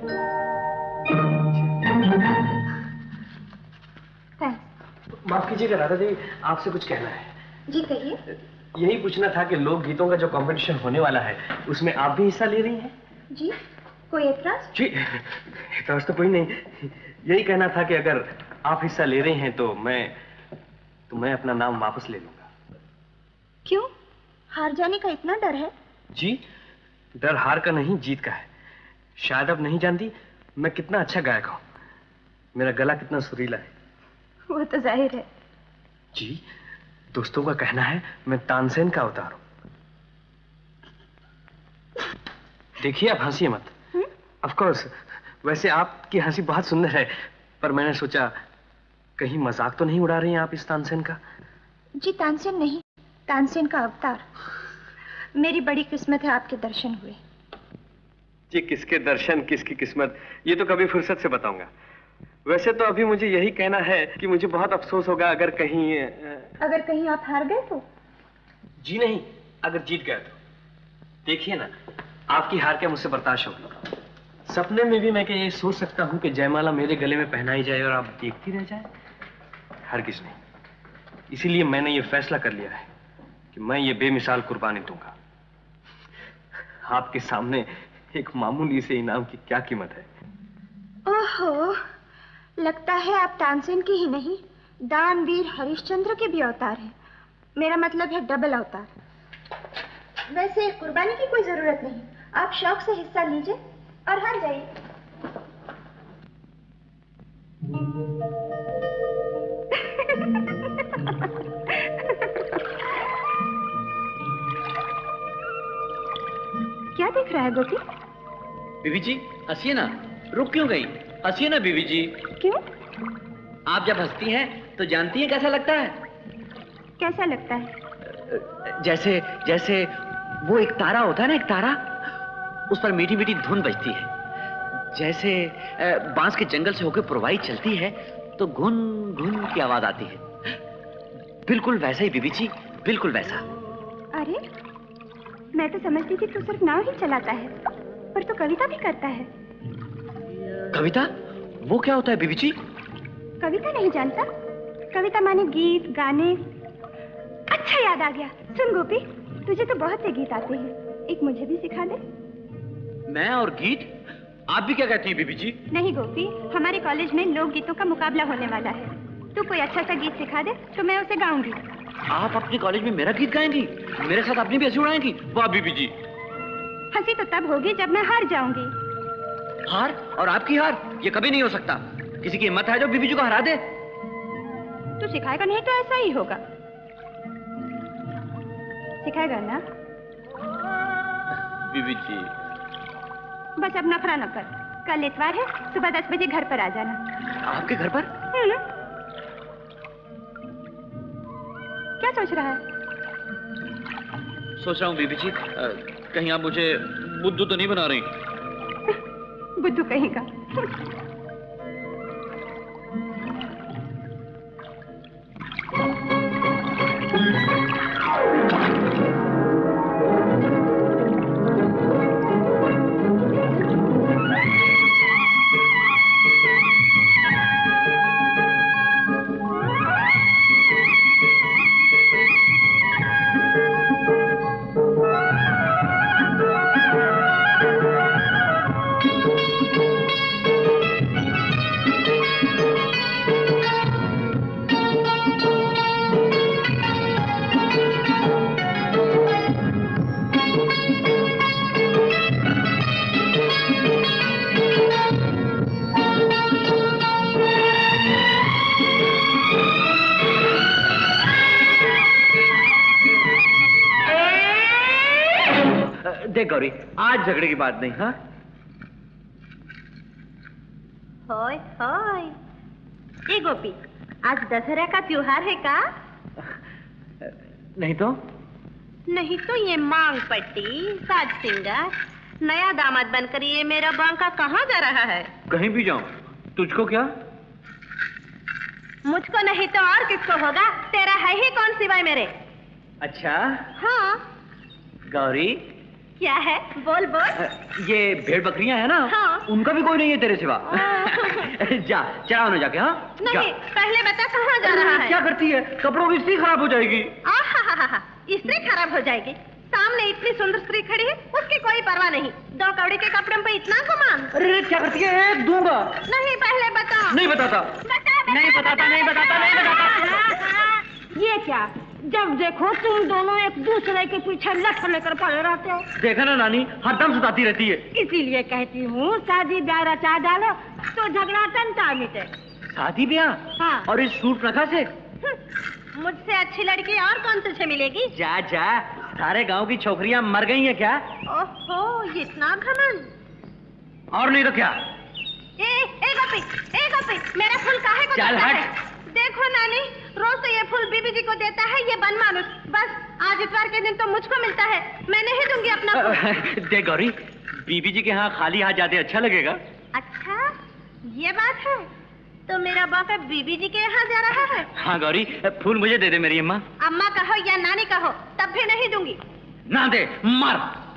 माफ कीजिएगा राधा देवी, आपसे कुछ कहना है। जी कहिए। यही पूछना था कि लोक गीतों का जो कंपटीशन होने वाला है उसमें आप भी हिस्सा ले रही हैं? जी, कोई एतराज? जी एतराज तो कोई नहीं, यही कहना था कि अगर आप हिस्सा ले रही हैं तो मैं अपना नाम वापस ले लूंगा। क्यों? हार जाने का इतना डर है? जी, डर हार का नहीं, जीत का है। शायद अब नहीं जानती मैं कितना अच्छा गायक हूं, मेरा गला कितना सुरीला है। वो तो जाहिर है। जी, दोस्तों का कहना है मैं तानसेन का अवतार हूं। देखिए आप हंसिए मत। ऑफ कोर्स, वैसे आपकी हंसी बहुत सुंदर है, पर मैंने सोचा कहीं मजाक तो नहीं उड़ा रही हैं आप इस तानसेन का? जी तानसेन नहीं, तानसेन का अवतार। मेरी बड़ी किस्मत है आपके दर्शन हुए। जी किसके दर्शन किसकी किस्मत, ये तो कभी फुर्सत से बताऊंगा। वैसे तो अभी मुझे यही कहना है कि मुझे बहुत अफसोस होगा अगर कहीं आप हार गए तो? जी नहीं, अगर जीत गए तो। देखिए ना, आपकी हार क्या मुझसे बर्दाश्त होगी? सपने में भी मैं क्या ये सोच सकता हूं कि जयमाला मेरे गले में पहनाई जाए और आप देखती रह जाए? हरगिज नहीं। इसीलिए मैंने ये फैसला कर लिया है कि मैं ये बेमिसाल कुर्बानी दूंगा। आपके सामने एक मामूली से इनाम की क्या कीमत है? ओहो, लगता है आप तानसेन के ही नहीं, दानवीर हरिश्चंद्र के भी अवतार हैं। मेरा मतलब है डबल अवतार। वैसे कुर्बानी की कोई जरूरत नहीं, आप शौक से हिस्सा लीजिए और हार जाइए। क्या देख रहा है गोपी? बीबी जी हंसिए ना, रुक क्यों गई? हंसिए ना बीबी जी। क्यों? आप जब हंसती हैं तो जानती हैं कैसा लगता है? कैसा लगता है? जैसे जैसे वो एक तारा होता है ना, एक तारा, उस पर मीठी मीठी धुन बजती है। जैसे बांस के जंगल से होकर पुरवाई चलती है तो घुन घुन की आवाज आती है। बिल्कुल वैसा ही बीबी जी, बिल्कुल वैसा। अरे, मैं तो समझती थी तू सिर्फ नाव ही चलाता है, पर तू कविता भी करता है। कविता? वो क्या होता है बीबी जी? कविता नहीं जानता? कविता माने गीत गाने। अच्छा याद आ गया, सुन गोपी, तुझे तो बहुत से गीत आते हैं, एक मुझे भी सिखा दे। मैं और गीत? आप भी क्या कहती हैं बीबी जी? नहीं गोपी, हमारे कॉलेज में लोक गीतों का मुकाबला होने वाला है। तू कोई अच्छा सा गीत सिखा दे तो मैं उसे गाऊंगी। आप अपने कॉलेज में मेरा गीत गाएंगी? मेरे साथ अपनी भी हंसी उड़ाएंगी? वाह बीबी जी। हंसी तो तब होगी जब मैं हार जाऊंगी। हार? और आपकी हार? ये कभी नहीं हो सकता। किसी की हिम्मत है जो बीबी जी को हरा दे? तू सिखाएगा नहीं तो ऐसा ही होगा। सिखाएगा ना? बीबी जी बस अब नखरा न कर। कल इतवार है, सुबह 10 बजे घर पर आ जाना। आपके घर पर? क्या सोच रहा है? सोच रहा हूँ बीबी जी, कहीं आप मुझे बुद्धू तो नहीं बना रही? बुद्धू कहीं का। गौरी, आज झगड़े की बात नहीं। हाँ होय होय। ए गोपी, आज दशहरा का त्योहार है का? नहीं तो? नहीं तो ये मांग पट्टी, साज सिंगार, नया दामाद बनकर ये मेरा बांका कहाँ जा रहा है? कहीं भी जाऊं, तुझको क्या? मुझको नहीं तो और किसको होगा? तेरा है ही कौन सिवाय मेरे? अच्छा हाँ। गौरी, क्या है? बोल बोल। ये भेड़ बकरियां है ना? हाँ। उनका भी कोई नहीं है तेरे सिवा। जा चढ़ाओ ना जाके। हाँ नहीं, पहले बता कहाँ जा रहा है? क्या करती है? कपड़ों की इस्त्री खराब हो जाएगी। इस्त्री खराब हो जाएगी? सामने इतनी सुंदर स्त्री खड़ी है, उसकी कोई परवाह नहीं। 2 कौड़ी के कपड़ों पे इतना गुमान। अरे क्या करती है? एक दूंगा। नहीं, पहले बता। नहीं बताता। नहीं बताता। ये क्या? जब देखो तुम दोनों एक दूसरे के पीछे लठ लेकर पड़े रहते हो। देखा ना नानी, हरदम सताती रहती है। इसीलिए कहती हूँ शादी ब्याह रचा डालो तो झगड़ा टंटा मिटे। शादी ब्याह? हाँ। और इस सूट नखा से? मुझसे अच्छी लड़की और कौन तुझे मिलेगी? जा जा, सारे गांव की छोकरियां मर गई हैं क्या? ओहो, इतना घमंड। और नहीं तो क्या? ए गोपी, मेरा फूल काहे को चल देता हट। है? देखो नानी, रोज तो ये फूल बीबी जी को देता है ये बनमानुस। बस आज इतवार के दिन तो मुझको मिलता है, मैं नहीं दूंगी अपना फूल। देख गौरी, बीबी जी के यहाँ खाली हाथ जाते अच्छा लगेगा। अच्छा, ये बात है? तो मेरा बापा बीबी जी के यहाँ जा रहा है? हाँ गौरी, फूल मुझे दे दे मेरी अम्मा। अम्मा कहो या नानी कहो, तब भी नहीं दूंगी। ना दे, मार।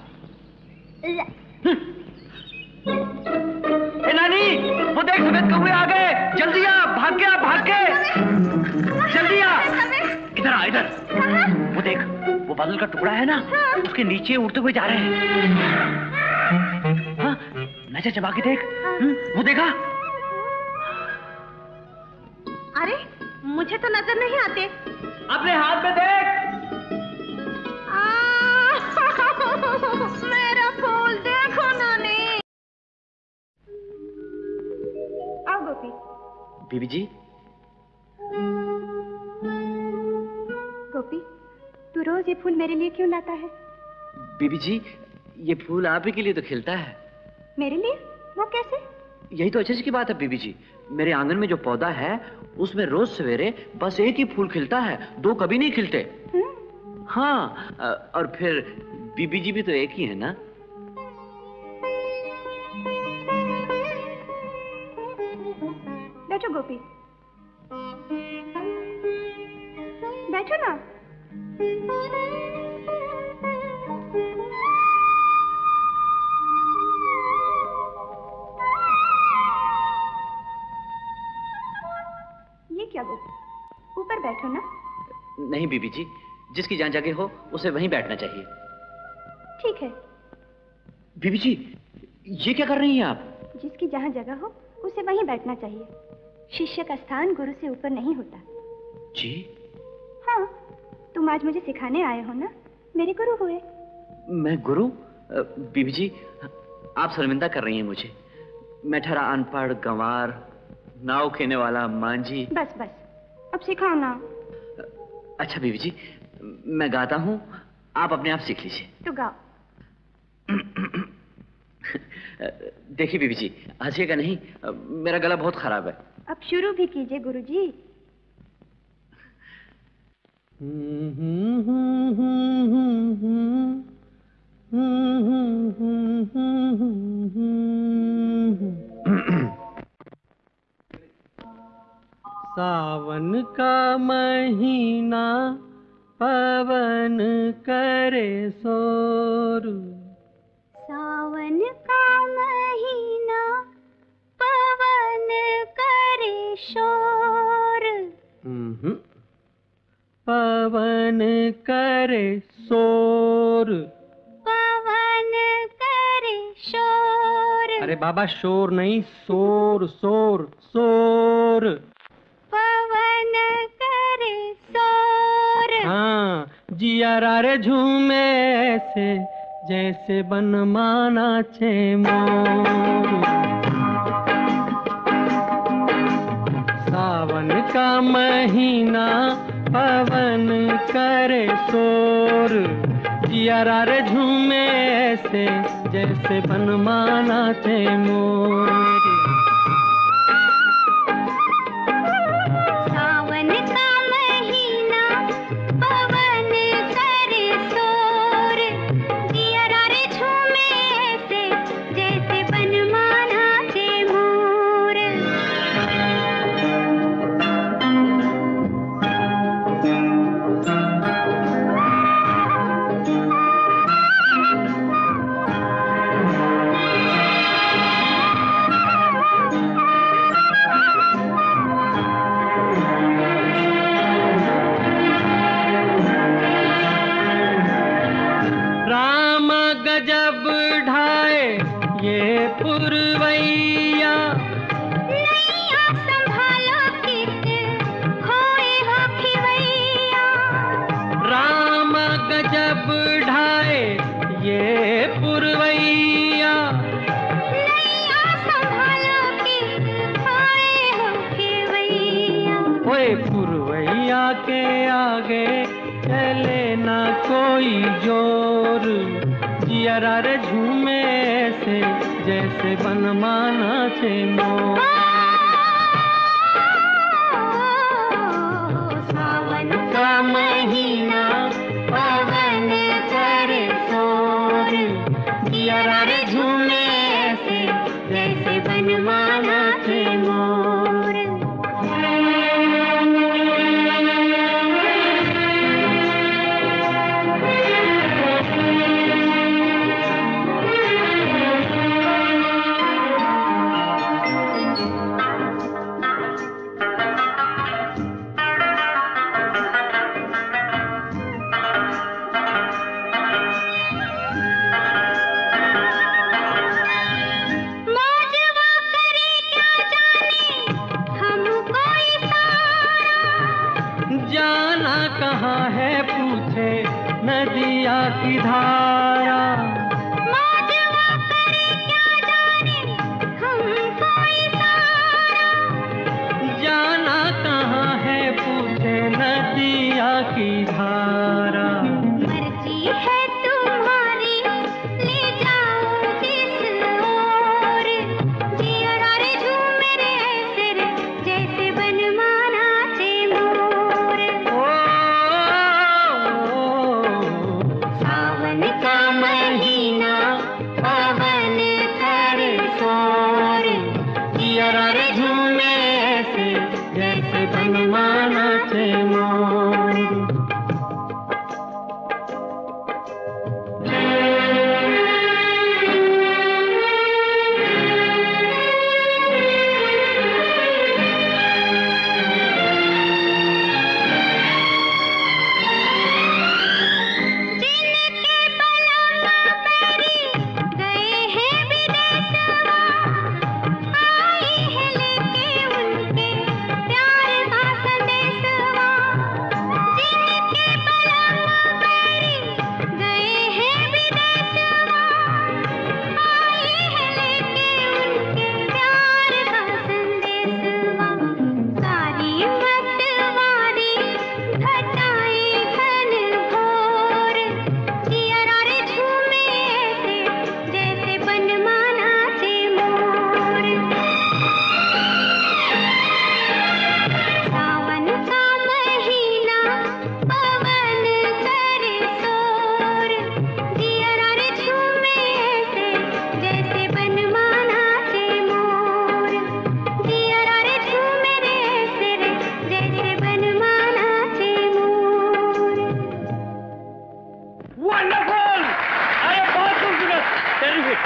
ए नानी, वो देख सफेद कौवे आ गए, जल्दी आ, भाग के, जल्दी आ। इधर आ, इधर। वो देख, वो बादल का टुकड़ा है ना, उसके नीचे उड़ते हुए जा रहे हैं। हाँ, नजर जमा के देख। वो देखा? अरे, मुझे तो नजर नहीं आते। अपने हाथ में देख। मेरा फूल देखो नानी। आओ गोपी। बीबी जी। गोपी, तू रोज ये फूल मेरे लिए क्यों लाता है? बीबी जी, ये फूल आप ही के लिए तो खिलता है। मेरे लिए? वो कैसे? यही तो अच्छे की बात है बीबी जी। मेरे आंगन में जो पौधा है उसमें रोज सवेरे बस एक ही फूल खिलता है, 2 कभी नहीं खिलते। हाँ, और फिर बीबी जी भी तो एक ही है ना। बैठो गोपी, बैठो ना। ये क्या गोपी, ऊपर बैठो ना। नहीं बीबी जी, जिसकी जहाँ जगह हो उसे वहीं बैठना चाहिए। ठीक है। बीबी जी, ये क्या कर रही हैं आप? जिसकी जहाँ जगह हो उसे वहीं बैठना चाहिए। शिष्य का स्थान गुरु से ऊपर नहीं होता। जी? हाँ, तुम आज मुझे सिखाने आए हो ना, मेरे गुरु हुए। मैं गुरु? बीबी जी, आप शर्मिंदा कर रही हैं मुझे। मैं ठहरा अनपढ़ गंवार, नाव खेने वाला मांझी। बस बस, अब सिखाओ ना। अच्छा बीबी जी, मैं गाता हूँ, आप अपने आप सीख लीजिए। तो गाओ। देखिए बीबी जी, हंसिएगा नहीं, मेरा गला बहुत खराब है। अब शुरू भी कीजिए गुरुजी। सावन का महीना पवन करे शोर। सावन का महीना पवन करे शोर। पवन करे शोर। पवन करे शोर। अरे बाबा, शोर नहीं, शोर शोर शोर। पवन करे शोर। हाँ, जिया रे झूमे ऐसे जैसे बनमाना छे मोर। सावन का महीना पवन करे शोर। जियारा रे झूमे ऐसे जैसे बनमाना थे मोर। सावन का महीना पवन करे शोर, जियारा रे झूमे ऐसे जैसे बनमाना थे मोर। राम गजब ढाए ये पुरवैया, नैया संभालो कित खोए हो खिवैया। राम गजब ढाए ये पुरवैया, नैया संभालो कित खोए हो खिवैया। ओए पुरवैया के आगे चले ना कोई जोर, जियारा रे झूमे ऐसे जैसे बनमाना थे मोर। सावन का महीना पवन करे शोर, जियारा रे झूमे ऐसे जैसे बनमाना थे मोर। मौजवा करे क्या जाने हमको इशारा, जाना कहाँ है पूछे नदिया की धारा। मौजवा करे क्या जाने हमको इशारा। जाना कहाँ है पूछे नदिया की धारा। मर्जी है तुम्हारी ले जाओ जिस ओर, जियारा रे झूमे रे ऐसे रे जैसे बनमाना थे मोर। सावन का महीना पवन करे शोर, जियारा रे झूमे ऐसे जैसे बनमाना थे मोर। जिनके बलमा मेरी गए हैं विदेशवा, आई है लेके उनके प्यार का संदेशवा। जिनके बलमा मेरी गए हैं विदेशवा, आई है लेके उनके प्यार का संदेशवा। सारी मतवारी घटाई घन घोर, जियारा रे झूमे ऐसे जैसे बनमाना थे मोर। सावन का महीना पवन करे शोर, जियारा रे झूमे ऐसे जैसे बनमाना थे मोर। जियारा रे झूमे रे ऐसे रे जैसे बनमाना थे मोर। वंडरफुल! अरे बहुत खूबसूरत! टेरिफिक!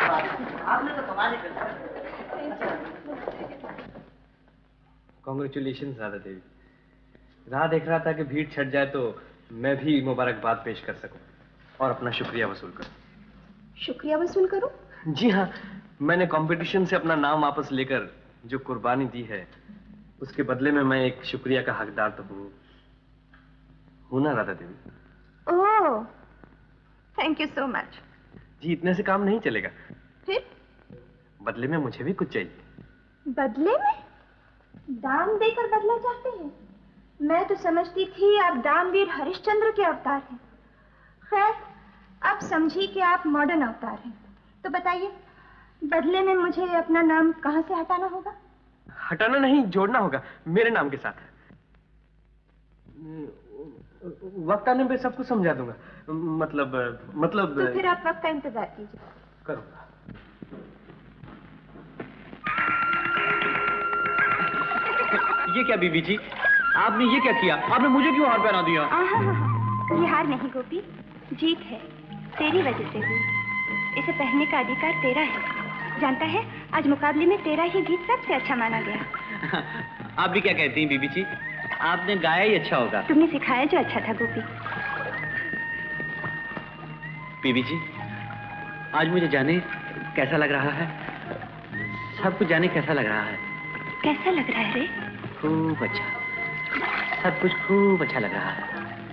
कॉन्ग्रेचुलेशन राधा देवी। राह देख रहा था कि भीड़ छट जाए तो मैं भी मुबारकबाद पेश कर सकूं और अपना शुक्रिया वसूल करूं। शुक्रिया वसूल करूं? जी हाँ, मैंने कंपटीशन से अपना नाम वापस लेकर जो कुर्बानी दी है उसके बदले में मैं एक शुक्रिया का हकदार तो हूं ना Radha Devi? Oh, thank you so much. जी इतने से काम नहीं चलेगा, फिर? बदले में मुझे भी कुछ चाहिए। बदले में? दाम देकर बदला चाहते हैं? मैं तो समझती थी आप दामवीर हरिश्चंद्र के अवतार हैं। खैर, समझी कि आप मॉडर्न अवतार हैं, तो बताइए बदले में मुझे अपना नाम कहाँ से हटाना होगा? हटाना नहीं, जोड़ना होगा मेरे नाम के साथ। वक्त आने पे सब कुछ समझा दूंगा। मतलब तो फिर आप वक्त का इंतजार कीजिए। करूंगा। ये क्या बीबी जी, आपने ये क्या किया? आपने मुझे क्यों हार पहना दिया? ये हार नहीं गोपी, जीत है, तेरी वजह से हुई। इसे पहनने का अधिकार तेरा है। जानता है, आज मुकाबले में तेरा ही गीत सबसे अच्छा माना गया। आप भी क्या कहती हैं बीबी जी? आपने गाया ही अच्छा होगा। तुमने सिखाया जो अच्छा था गोपी। बीबी जी, आज मुझे जाने कैसा लग रहा है? सब कुछ जाने कैसा लग रहा है? कैसा लग रहा है रे? खूब अच्छा, सब कुछ खूब अच्छा लग रहा है।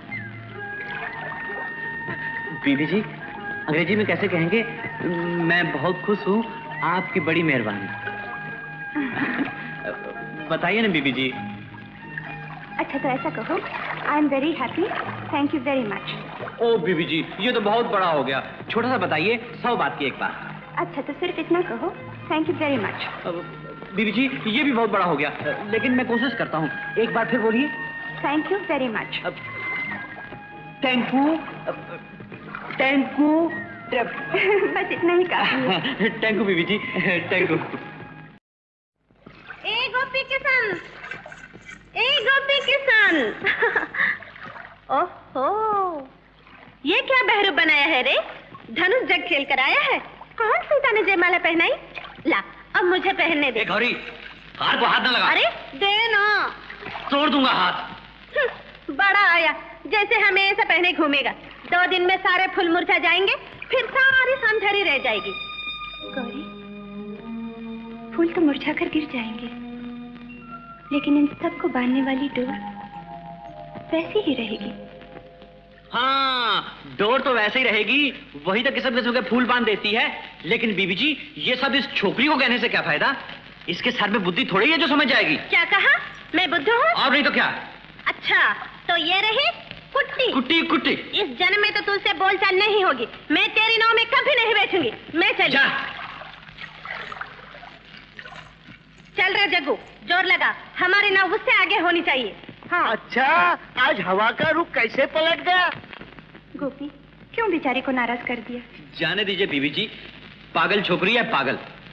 बीबी जी, अंग्रेजी में कैसे कहेंगे? मैं बहुत खुश हूँ, आपकी बड़ी मेहरबानी। बताइए ना बीबी जी। अच्छा तो ऐसा कहो, I am very happy, thank you very much. ओ बीबी जी, ये तो बहुत बड़ा हो गया। छोटा सा बताइए, 100 बात की एक बात। अच्छा तो सिर्फ इतना कहो, थैंक यू वेरी मच। बीबी जी, ये भी बहुत बड़ा हो गया, लेकिन मैं कोशिश करता हूँ। एक बार फिर बोलिए। Thank you very much. Thank you, thank you. बस इतना ही काफी है। थैंक यू बीबी जी, थैंक यू। ए गोपी किसान, ए गोपी किसान। ओहो, ये क्या बहरू बनाया है रे? धनुष जग खेल कर आया है? कौन सीता ने जयमाला पहनाई? ला, अब मुझे पहनने दे। गौरी, हार को हाथ न लगा। अरे दे ना, तोड़ दूंगा हाथ। बड़ा आया, जैसे हमेशा पहने घूमेगा। 2 दिन में सारे फूल मुरझा जाएंगे, फिर सारी समझरी रह जाएगी। गौरी, फूल तो मुरझा कर गिर जाएंगे, लेकिन इन सबको बांधने वाली डोर वैसी ही रहेगी। हाँ, डोर तो वैसे ही रहेगी, वही तो किस्म किस्म के फूल बांध देती है। लेकिन बीबी जी, ये सब इस छोकरी को कहने से क्या फायदा? इसके सर में बुद्धि थोड़ी है जो समझ जाएगी। क्या कहा? मैं बुद्धू हूँ? और नहीं तो क्या। अच्छा, तो ये रही कुट्टी। कुट्टी कुट्टी। इस जन्म में तो तुझसे बोलचाल नहीं होगी। मैं तेरी नाव में कभी नहीं बैठूंगी। मैं चली। चल रहा जग्गू, जोर लगा, हमारी नाव उससे आगे होनी चाहिए। हाँ। अच्छा, आज हवा का रुख कैसे पलट गया? गोपी, क्यों बेचारे को नाराज कर दिया? जाने दीजिए बीबी जी, पागल छोकरी है पागल।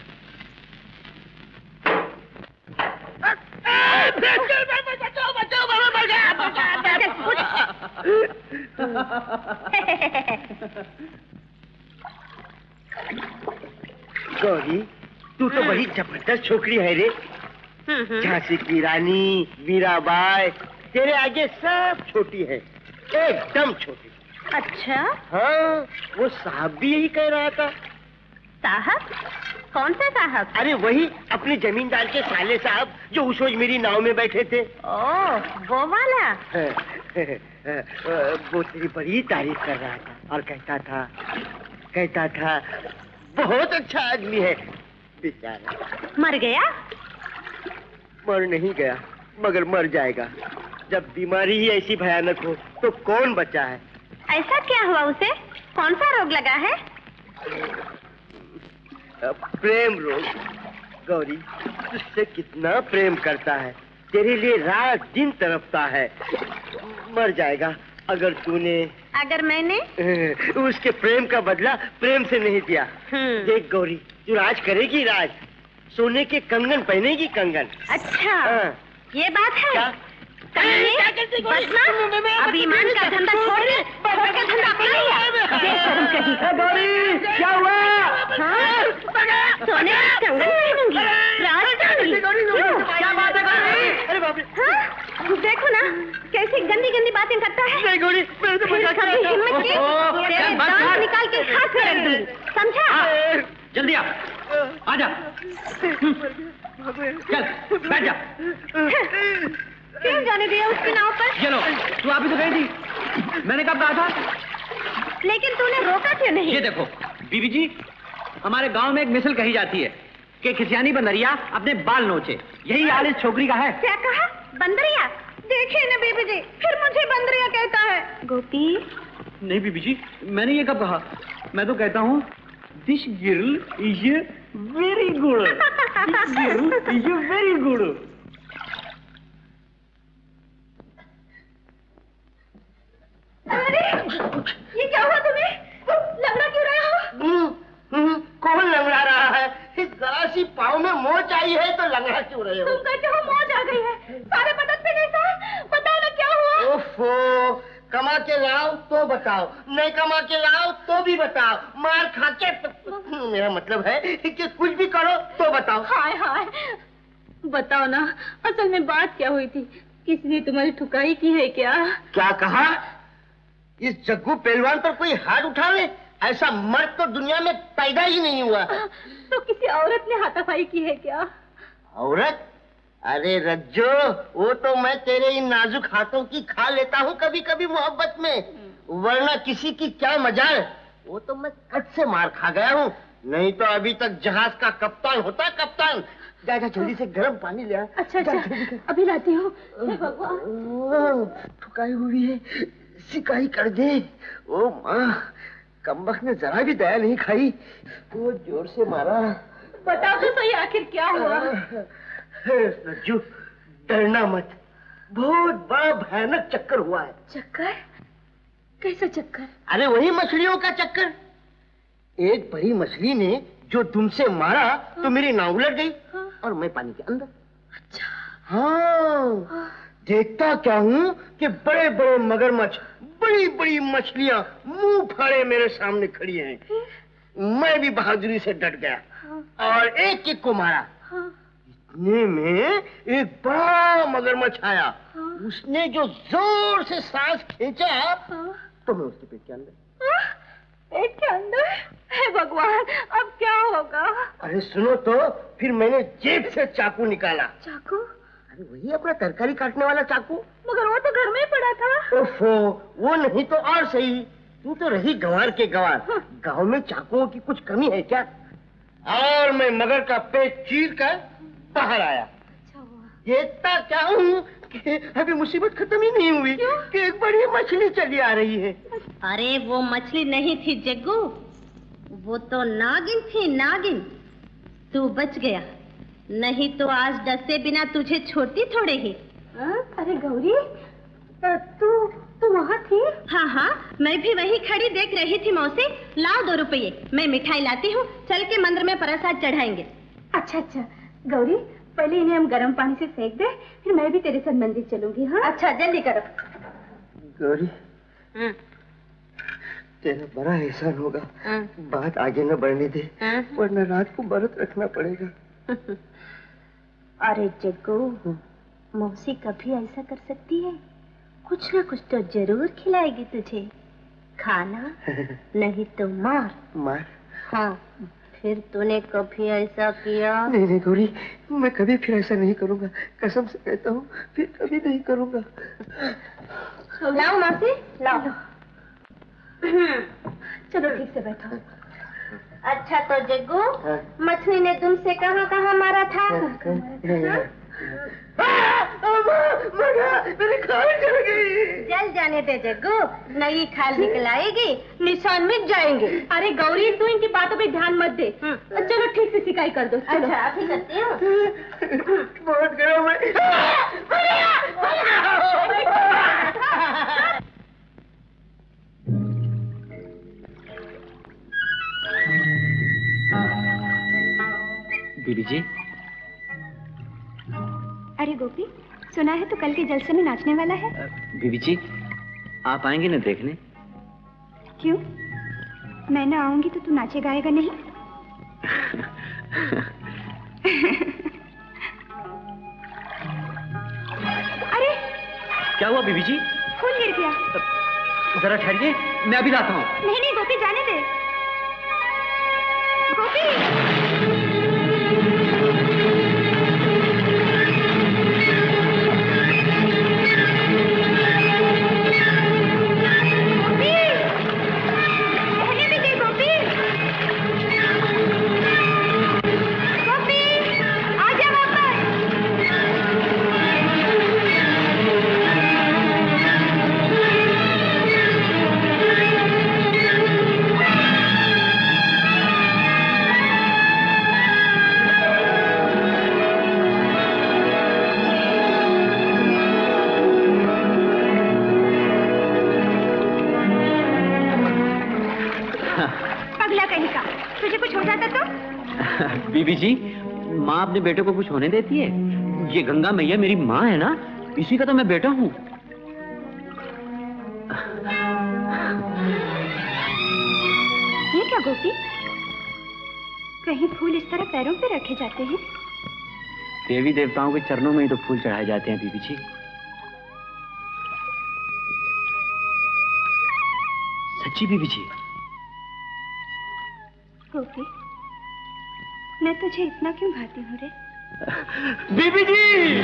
गौरी, तू तो बड़ी जबरदस्त छोकरी है रे। झांसी की रानी, मीराबाई, तेरे आगे सब छोटी है, एकदम छोटी। अच्छा? हाँ, वो साहब भी यही कह रहा था। साहब? कौन सा साहब? अरे वही अपने जमींदार के साले साहब जो उस रोज मेरी नाव में बैठे थे। ओह, वो वाला? वो तेरी बड़ी तारीफ कर रहा था और कहता था बहुत अच्छा आदमी है। बेचारा मर गया? मर नहीं गया, मगर मर जाएगा। जब बीमारी ही ऐसी भयानक हो तो कौन बचा है? ऐसा क्या हुआ उसे? कौन सा रोग लगा है? प्रेम रोग। गौरी, तुझसे कितना प्रेम करता है, तेरे लिए रात दिन तड़पता है। मर जाएगा अगर तूने, अगर मैंने उसके प्रेम का बदला प्रेम से नहीं दिया। देख गौरी, तू राज करेगी राज, सोने के कंगन पहनेगी कंगन। अच्छा, ये बात है? क्या? अब ईमान का धंधा छोड़ के धंधा अपना लिया। क्या हुआ? हाँ? सोने का कंगन पहनूंगी, राज करूंगी। क्या बात है गौरी? अरे बाप रे! हाँ? देखो ना कैसी गंदी गंदी बातें करता है। नहीं गौरी, मैं तो मजाक कर रहा था। हिम्मत की तेरे दांत निकाल के हाथ में रख दूंगी, समझा? जल्दी आ, आजा। चल, बैठ जा। क्यों जाने दिया उसकी नाव पर? चलो, तू आप ही तो गई थी, मैंने कब कहा था? लेकिन तूने रोका क्यों नहीं? ये देखो बीबी जी, हमारे गांव में एक मिसल कही जाती है कि खिसियानी बंदरिया अपने बाल नोचे। यही हाल इस छोकरी का है। क्या कहा? बंदरिया? देखिए ना बीबी जी, फिर मुझे बंदरिया कहता है। गोपी, नहीं बीबी जी, मैंने ये कब कहा? मैं तो कहता हूँ this girl is very good, this girl is very good. अरे ये क्या हुआ तुम्हें? लंगड़ा क्यों रहे हो? कौन लंगड़ा रहा है? इस जरा सी पाँव में मोच आई है तो लंगड़ा क्यों रहे हो? तुम कहते हो मौज आ गई है, सारे बदन पे नहीं था। बताओ ना क्या हुआ? ओफो, कमा के लाओ तो बताओ, नहीं कमा के लाओ तो भी बताओ, मार खा के तो... मेरा मतलब है कि कुछ भी करो तो बताओ। हाय हाय, बताओ ना, असल में बात क्या हुई थी? किसने तुम्हारी ठुकाई की है क्या? क्या कहा? इस जग्गू पहलवान पर कोई हाथ उठावे? ऐसा मर्द तो दुनिया में पैदा ही नहीं हुआ। तो किसी औरत ने हाथापाई की है क्या? औरत? अरे रज्जो, वो तो मैं तेरे इन नाजुक हाथों की खा लेता हूँ कभी कभी मोहब्बत में, वरना किसी की क्या मजाल। वो तो मैं कट से मार खा गया हूँ, नहीं तो अभी तक जहाज का कप्तान होता। कप्तान, जा जा जल्दी से गर्म पानी ले आ। अच्छा अच्छा, अभी लाती हूँ। ठुकाई हुई है, सिकाई कर दे। ओ माँ, कमबख्त ने जरा भी दया नहीं खाई, वो जोर से मारा। बताओ तो सही, आखिर क्या हुआ? रज्जू, डरना मत, बहुत बड़ा भयानक चक्कर हुआ है। चक्कर? कैसा चक्कर? अरे वही मछलियों का चक्कर। एक बड़ी मछली ने जो तुमसे मारा तो मेरी नाव उलट गई और मैं पानी के अंदर। अच्छा। हाँ, देखता क्या हूँ कि बड़े बड़े मगरमच्छ, बड़ी बड़ी मछलियाँ मुंह फाड़े मेरे सामने खड़ी हैं। मैं भी बहादुरी से डट गया और एक एक को मारा। इतने में एक बड़ा मगरमच्छ आया, उसने जो जोर से सांस खींचा तो मैं उसके पेट के अंदर। पेट के अंदर? हे भगवान, अब क्या होगा? अरे सुनो तो, फिर मैंने जेब से चाकू निकाला। चाकू? अरे वही अपना तरकारी काटने वाला चाकू। मगर वो तो घर में ही पड़ा था। ओफो, वो नहीं तो और सही, तू तो रही गंवार के गंवार। गांव में चाकुओं की कुछ कमी है क्या? और मैं मगर का पेट चीर कर बाहर आया। अच्छा हुआ। देखता क्या हूँ कि अभी मुसीबत खत्म ही नहीं हुई कि एक बड़ी मछली चली आ रही है। अरे वो मछली नहीं थी जग्गू, वो तो नागिन थी, नागिन। तू बच गया, नहीं तो आज डसे बिना तुझे छोड़ती थोड़े ही। अरे गौरी, तू वहाँ थी? हाँ हाँ, मैं भी वहीं खड़ी देख रही थी। मौसी, लाओ 2 रुपये, मैं मिठाई लाती हूँ, चल के मंदिर में प्रसाद चढ़ाएंगे। अच्छा अच्छा गौरी, पहले इन्हें हम गर्म पानी से सेक दे, फिर मैं भी तेरे साथ मंदिर चलूंगी। हाँ अच्छा, जल्दी करो। गौरी, तेरा बड़ा एहसान होगा, बात आगे न बढ़ने दे, वरना रात को व्रत रखना पड़ेगा। अरे जग्गू, मौसी कभी ऐसा कर सकती है? कुछ ना कुछ तो जरूर खिलाएगी तुझे। खाना नहीं तो मार। मार? हाँ, फिर तूने कभी ऐसा किया? नहीं नहीं गौरी, मैं कभी फिर ऐसा नहीं करूंगा, कसम से कहता हूँ, फिर कभी नहीं करूंगा। लाओ मौसी, लाओ। चलो ठीक से बैठो। अच्छा तो जग्गू, मछली ने तुमसे कहाँ कहाँ मारा था? मेरी खाल जल गई। जल जाने दे जग्गू, नई खाल निकल आएगी, निशान मिट जाएंगे। अरे गौरी, तू इनकी बातों पे ध्यान मत दे। चलो ठीक से सिकाई कर दो। चलो। अच्छा, अभी करती हूँ। बहुत गर्म है। बीबी जी। अरे गोपी, सुना है तो कल के जलसे में नाचने वाला है? बीबी जी, आप आएंगे ना देखने? क्यों? मैं ना आऊंगी तो तू नाचे गाएगा नहीं? अरे क्या हुआ बीबी जी? खून गिर गया। जरा ठहरिए, मैं अभी लाता हूँ। नहीं नहीं गोपी, जाने दे। गोपी, बीबी जी, माँ अपने बेटे को कुछ होने देती है? ये गंगा मैया मेरी माँ है ना, इसी का तो मैं बेटा हूँ। ये क्या गोपी, कहीं फूल इस तरह पैरों पे रखे जाते हैं? देवी देवताओं के चरणों में ही तो फूल चढ़ाए जाते हैं बीबी जी। सच्ची बीबी जी। गोपी, मैं तुझे इतना क्यों भाती हूँ रे? बीबी जी!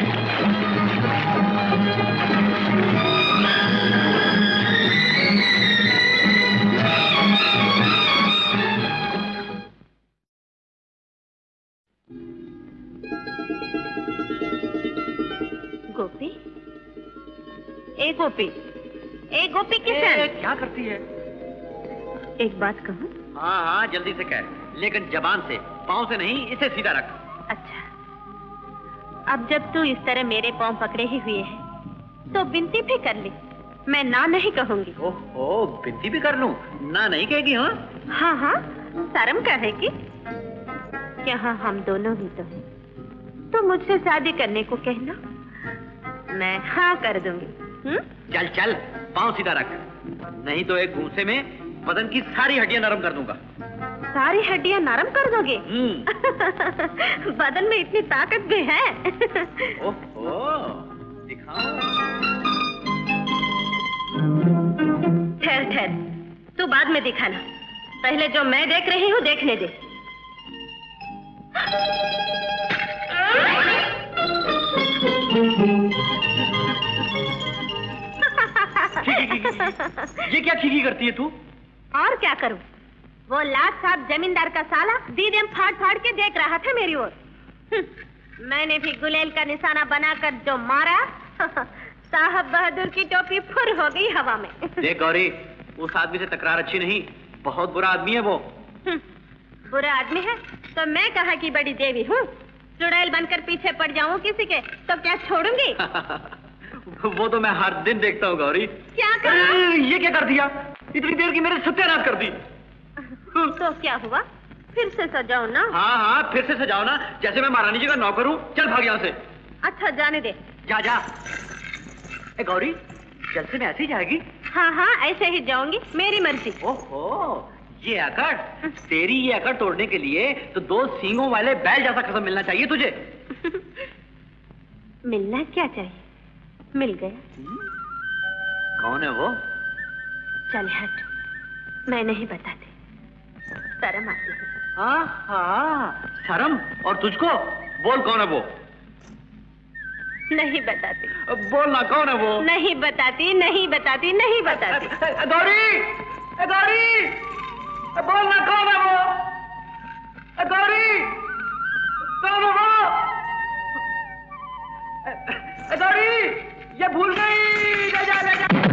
गोपी, ए गोपी, ए गोपी किशन, क्या करती है? एक बात कहूँ? हाँ हाँ जल्दी से कह, लेकिन जबान से, पाँव से नहीं, इसे सीधा रख। अच्छा, अब जब तू इस तरह मेरे पाँव पकड़े ही हुए है, तो बिनती भी कर ले, मैं ना नहीं कहूंगी। ओह, बिनती भी कर लूं, ना नहीं कहेगी? हाँ हाँ हाँ, शर्म कहेगी क्या? हाँ, हम दोनों ही तो हैं, तो मुझसे शादी करने को कहना, मैं हाँ कर दूंगी। चल चल, पाँव सीधा रख, नहीं तो एक घूंसे में बदन की सारी हड्डियां नरम कर दूंगा। सारी हड्डियां नरम कर दोगे? बदन में इतनी ताकत भी है? ओहो, दिखाओ। ठहर ठहर, तू बाद में दिखाना, पहले जो मैं देख रही हूँ देखने दे। ये क्या खीखी करती है तू? और क्या करूं? वो लाट साहब जमींदार का साला दीदेम फाड़ फाड़ के देख रहा था मेरी ओर। मैंने भी गुलेल का निशाना बनाकर जो मारा, साहब बहादुर की टोपी फुर हो गई हवा में। देख गौरी, उस आदमी से तकरार अच्छी नहीं, बहुत बुरा आदमी है वो। बुरा आदमी है तो मैं कहा की बड़ी देवी हूँ, चुड़ैल बनकर पीछे पड़ जाऊं किसी के तो क्या छोड़ूंगी? वो तो मैं हर दिन देखता हूँ गौरी। क्या कर? ये क्या कर दिया? इतनी देर की मेरे सत्यानाश कर दी। तो क्या हुआ? फिर से सजाओ ना। हाँ हाँ, फिर से सजाओ ना, जैसे मैं महारानी जी का नौकर हूँ। चल भाग यहाँ से। अच्छा जाने दे। जा जा। ए गौरी, जल से मैं ऐसे ही जाएगी? हाँ हाँ, ऐसे ही जाऊंगी, मेरी मर्जी। ओहो, ये अकड़, तेरी ये अकड़ तोड़ने के लिए तो 2 सींगों वाले बैल जैसा कसम मिलना चाहिए तुझे। मिलना क्या चाहिए? मिल गया। कौन है वो? चल हट, मैं नहीं बताती, शर्म आती है। हाँ हाँ, शर्म? और तुझको? बोल कौन है वो? नहीं बताती। बोल ना, कौन है वो? नहीं बताती, नहीं बताती, नहीं बताती। गौरी, गौरी, बोल ना, कौन है वो? गौरी, कौन है वो? गौरी, ये भूल गई। जा जा जा जा।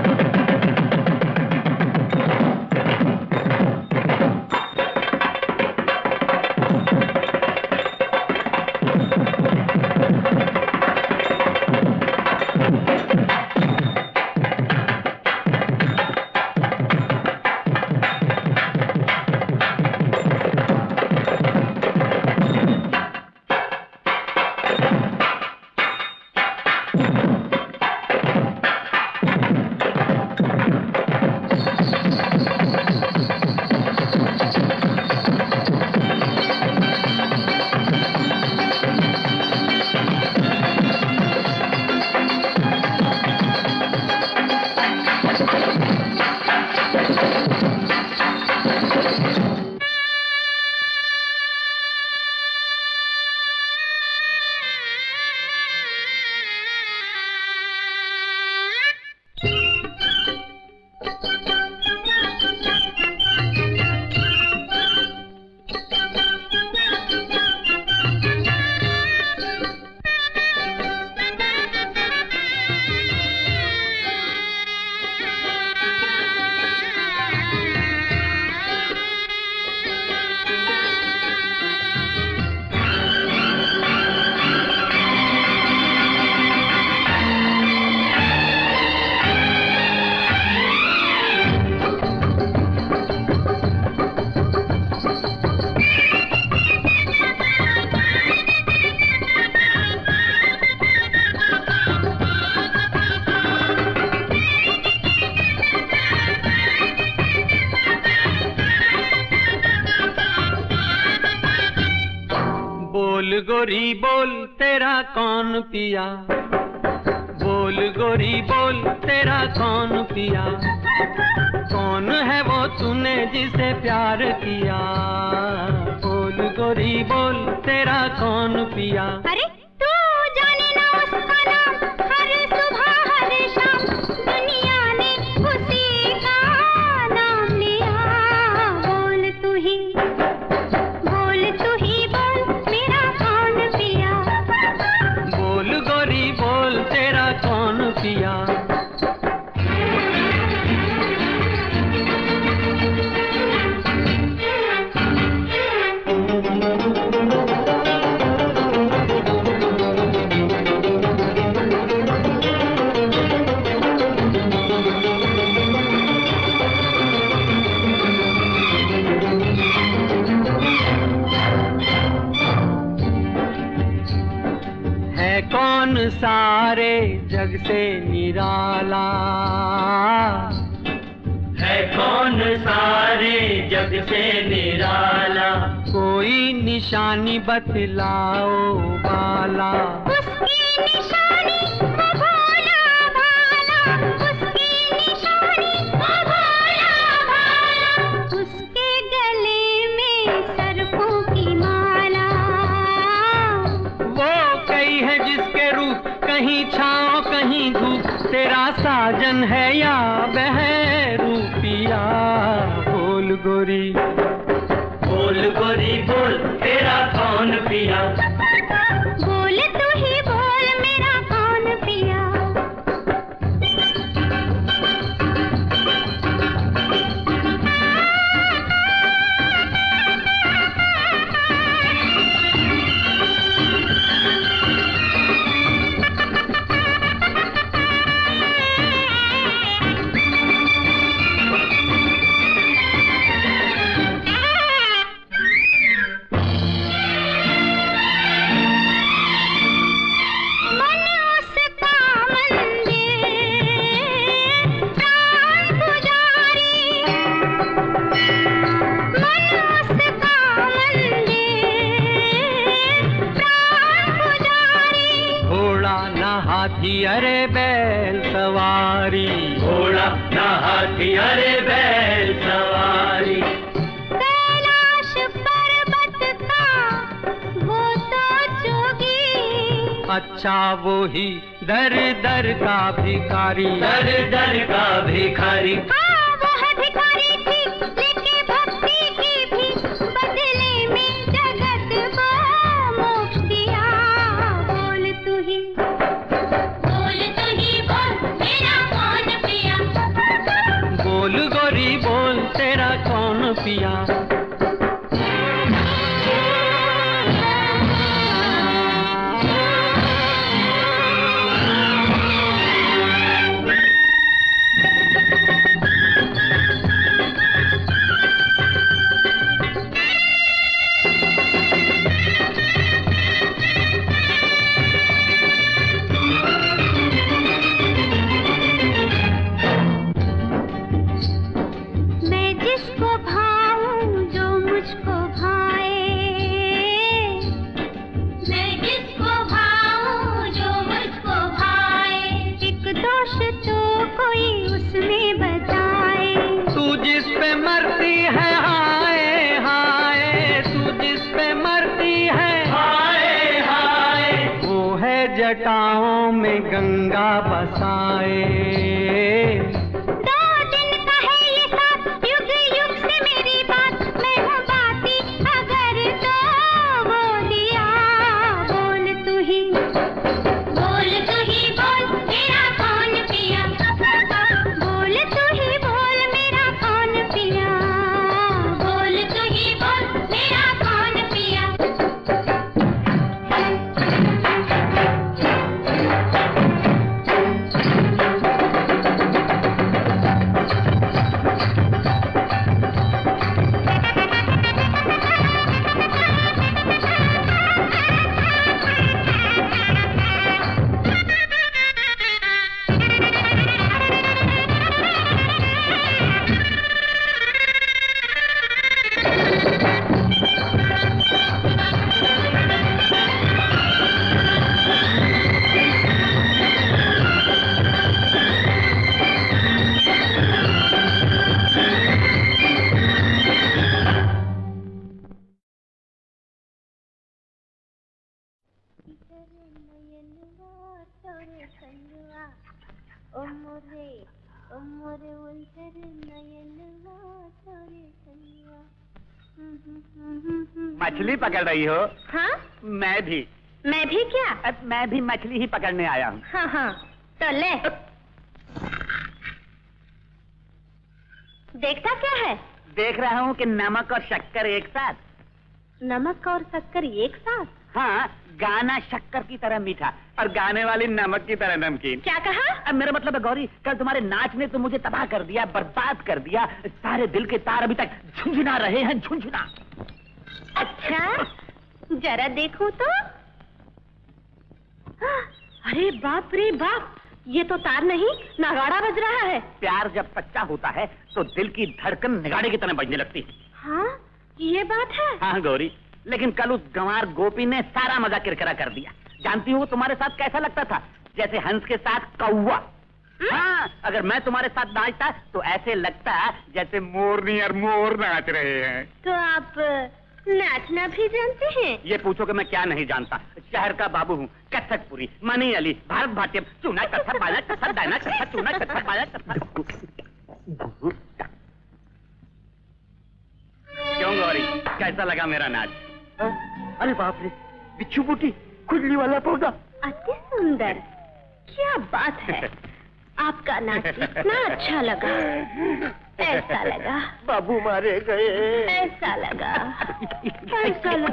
गोरी बोल तेरा कौन पिया, बोल गोरी बोल तेरा कौन पिया, कौन है वो तूने जिसे प्यार किया, बोल गोरी बोल तेरा कौन पिया। अरे तू जाने ना उसका नाम, हर सुबह हर शाम दुनिया ने उसी का नाम लिया। बोल तू ही बोल मेरा कौन पिया, बोल गोरी बोल तेरा कौन पिया। कौन सारे जग से निराला, है कौन सारे जग से निराला, कोई निशानी बतलाओ बाला, उसकी निशानी वो भोला भाला, उसकी निशानी वो भोला भाला, उसके गले में सरकों की माला, वो कई है जिसके रूप कहीं छाँव कहीं धूप, तेरा साजन है या बहरूपिया। बोल गोरी बोल तेरा कौन पिया, बोल तू ही बोल मेरा कौन पिया। हाथी अरे बैल सवारी, घोड़ा ना हाथी अरे बैल सवारी, कैलाश पर्वत का वो तो जोगी, अच्छा वो ही दर दर का भिखारी, दर दर का भिखारी। हाँ वह भिखारी थी लेके भक्ति की भी, बदले में जगत को मोक्ष दिया। बोल तू ही बोल गोरी बोल तेरा कौन पिया। जटाओं में गंगा बसाए, दो दिन का है ये साथ, युग युग से मेरी बात, मैं हूँ बाती अगर तो वो दिया। बोल तू ही बोल मेरा कौन पिया, बोल तू ही बोल मेरा कौन पिया, बोल तू ही बोल मेरा कौन पिया। मोरे उल्टर नयनवा तोरे कन्या। मछली पकड़ रही हो? हाँ? मैं भी क्या? मैं भी मछली ही पकड़ने आया हूँ। हाँ हाँ, तो ले। देखता क्या है? देख रहा हूँ कि नमक और शक्कर एक साथ। नमक और शक्कर एक साथ? हाँ, गाना शक्कर की तरह मीठा और गाने वाली नमक की तरह नमकीन। क्या कहा? अब मेरा मतलब है गौरी, कल तुम्हारे नाच ने तो मुझे तबाह कर दिया, बर्बाद कर दिया। सारे दिल के तार अभी तक झुंझुना रहे हैं, झुंझुना। अच्छा, जरा देखो तो। अरे बाप रे बाप, ये तो तार नहीं, नगाड़ा बज रहा है। प्यार जब सच्चा होता है तो दिल की धड़कन नगाड़े की तरह बजने लगती है। हाँ, ये बात है। हाँ गौरी, लेकिन कल उस गंवार गोपी ने सारा मजा किरकिरा कर दिया। जानती हो तुम्हारे साथ कैसा लगता था? जैसे हंस के साथ कौवा। हाँ, अगर मैं तुम्हारे साथ नाचता तो ऐसे लगता जैसे मोरनी और मोर नाच रहे हैं। तो आप नाचना भी जानते हैं? ये पूछो कि मैं क्या नहीं जानता। शहर का बाबू हूँ, कथकपुरी, मनी अली, भारतनाट्यम, चूना कथक बालक कथक दाना कथक चूना कथक बालक कथक। क्यों गौरी, कैसा लगा मेरा नाच? अरे बाप रे, बिच्छू बूटी, खुजली वाला पौधा। अति सुंदर, क्या बात है। आपका नाच इतना अच्छा लगा, ऐसा लगा बाबू मारे गए, ऐसा लगा, ऐसा लगा।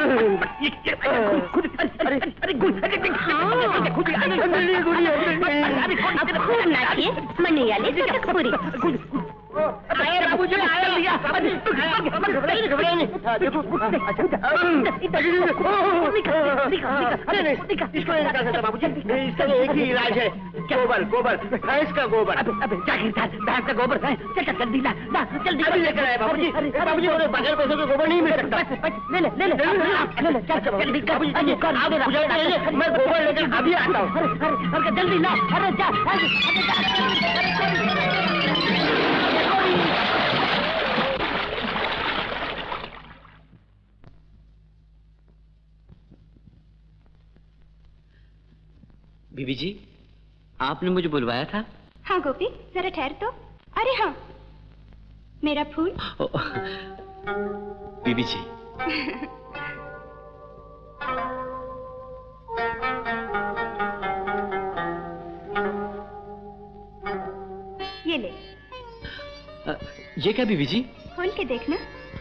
अब खूब नाचिए, मनियाली कथकपुरी। आए बाबूजी, आए लिया। इसका एक ही इलाज है, गोबर, भैंस का गोबर। भैंस का गोबर है, जल्दी ला, जल्दी लेकर आए बाबूजी। बाबूजी, बगैर पैसों के गोबर नहीं मिल सकता। मैं गोबर लेकर अभी आता हूँ। जल्दी ला, अरे जा। बीबी जी, आपने मुझे बुलवाया था? हाँ गोपी, जरा ठहर तो। अरे हाँ, मेरा फूल। बीबी जी, ये ले। ये क्या बीबी जी? खोल के देखना।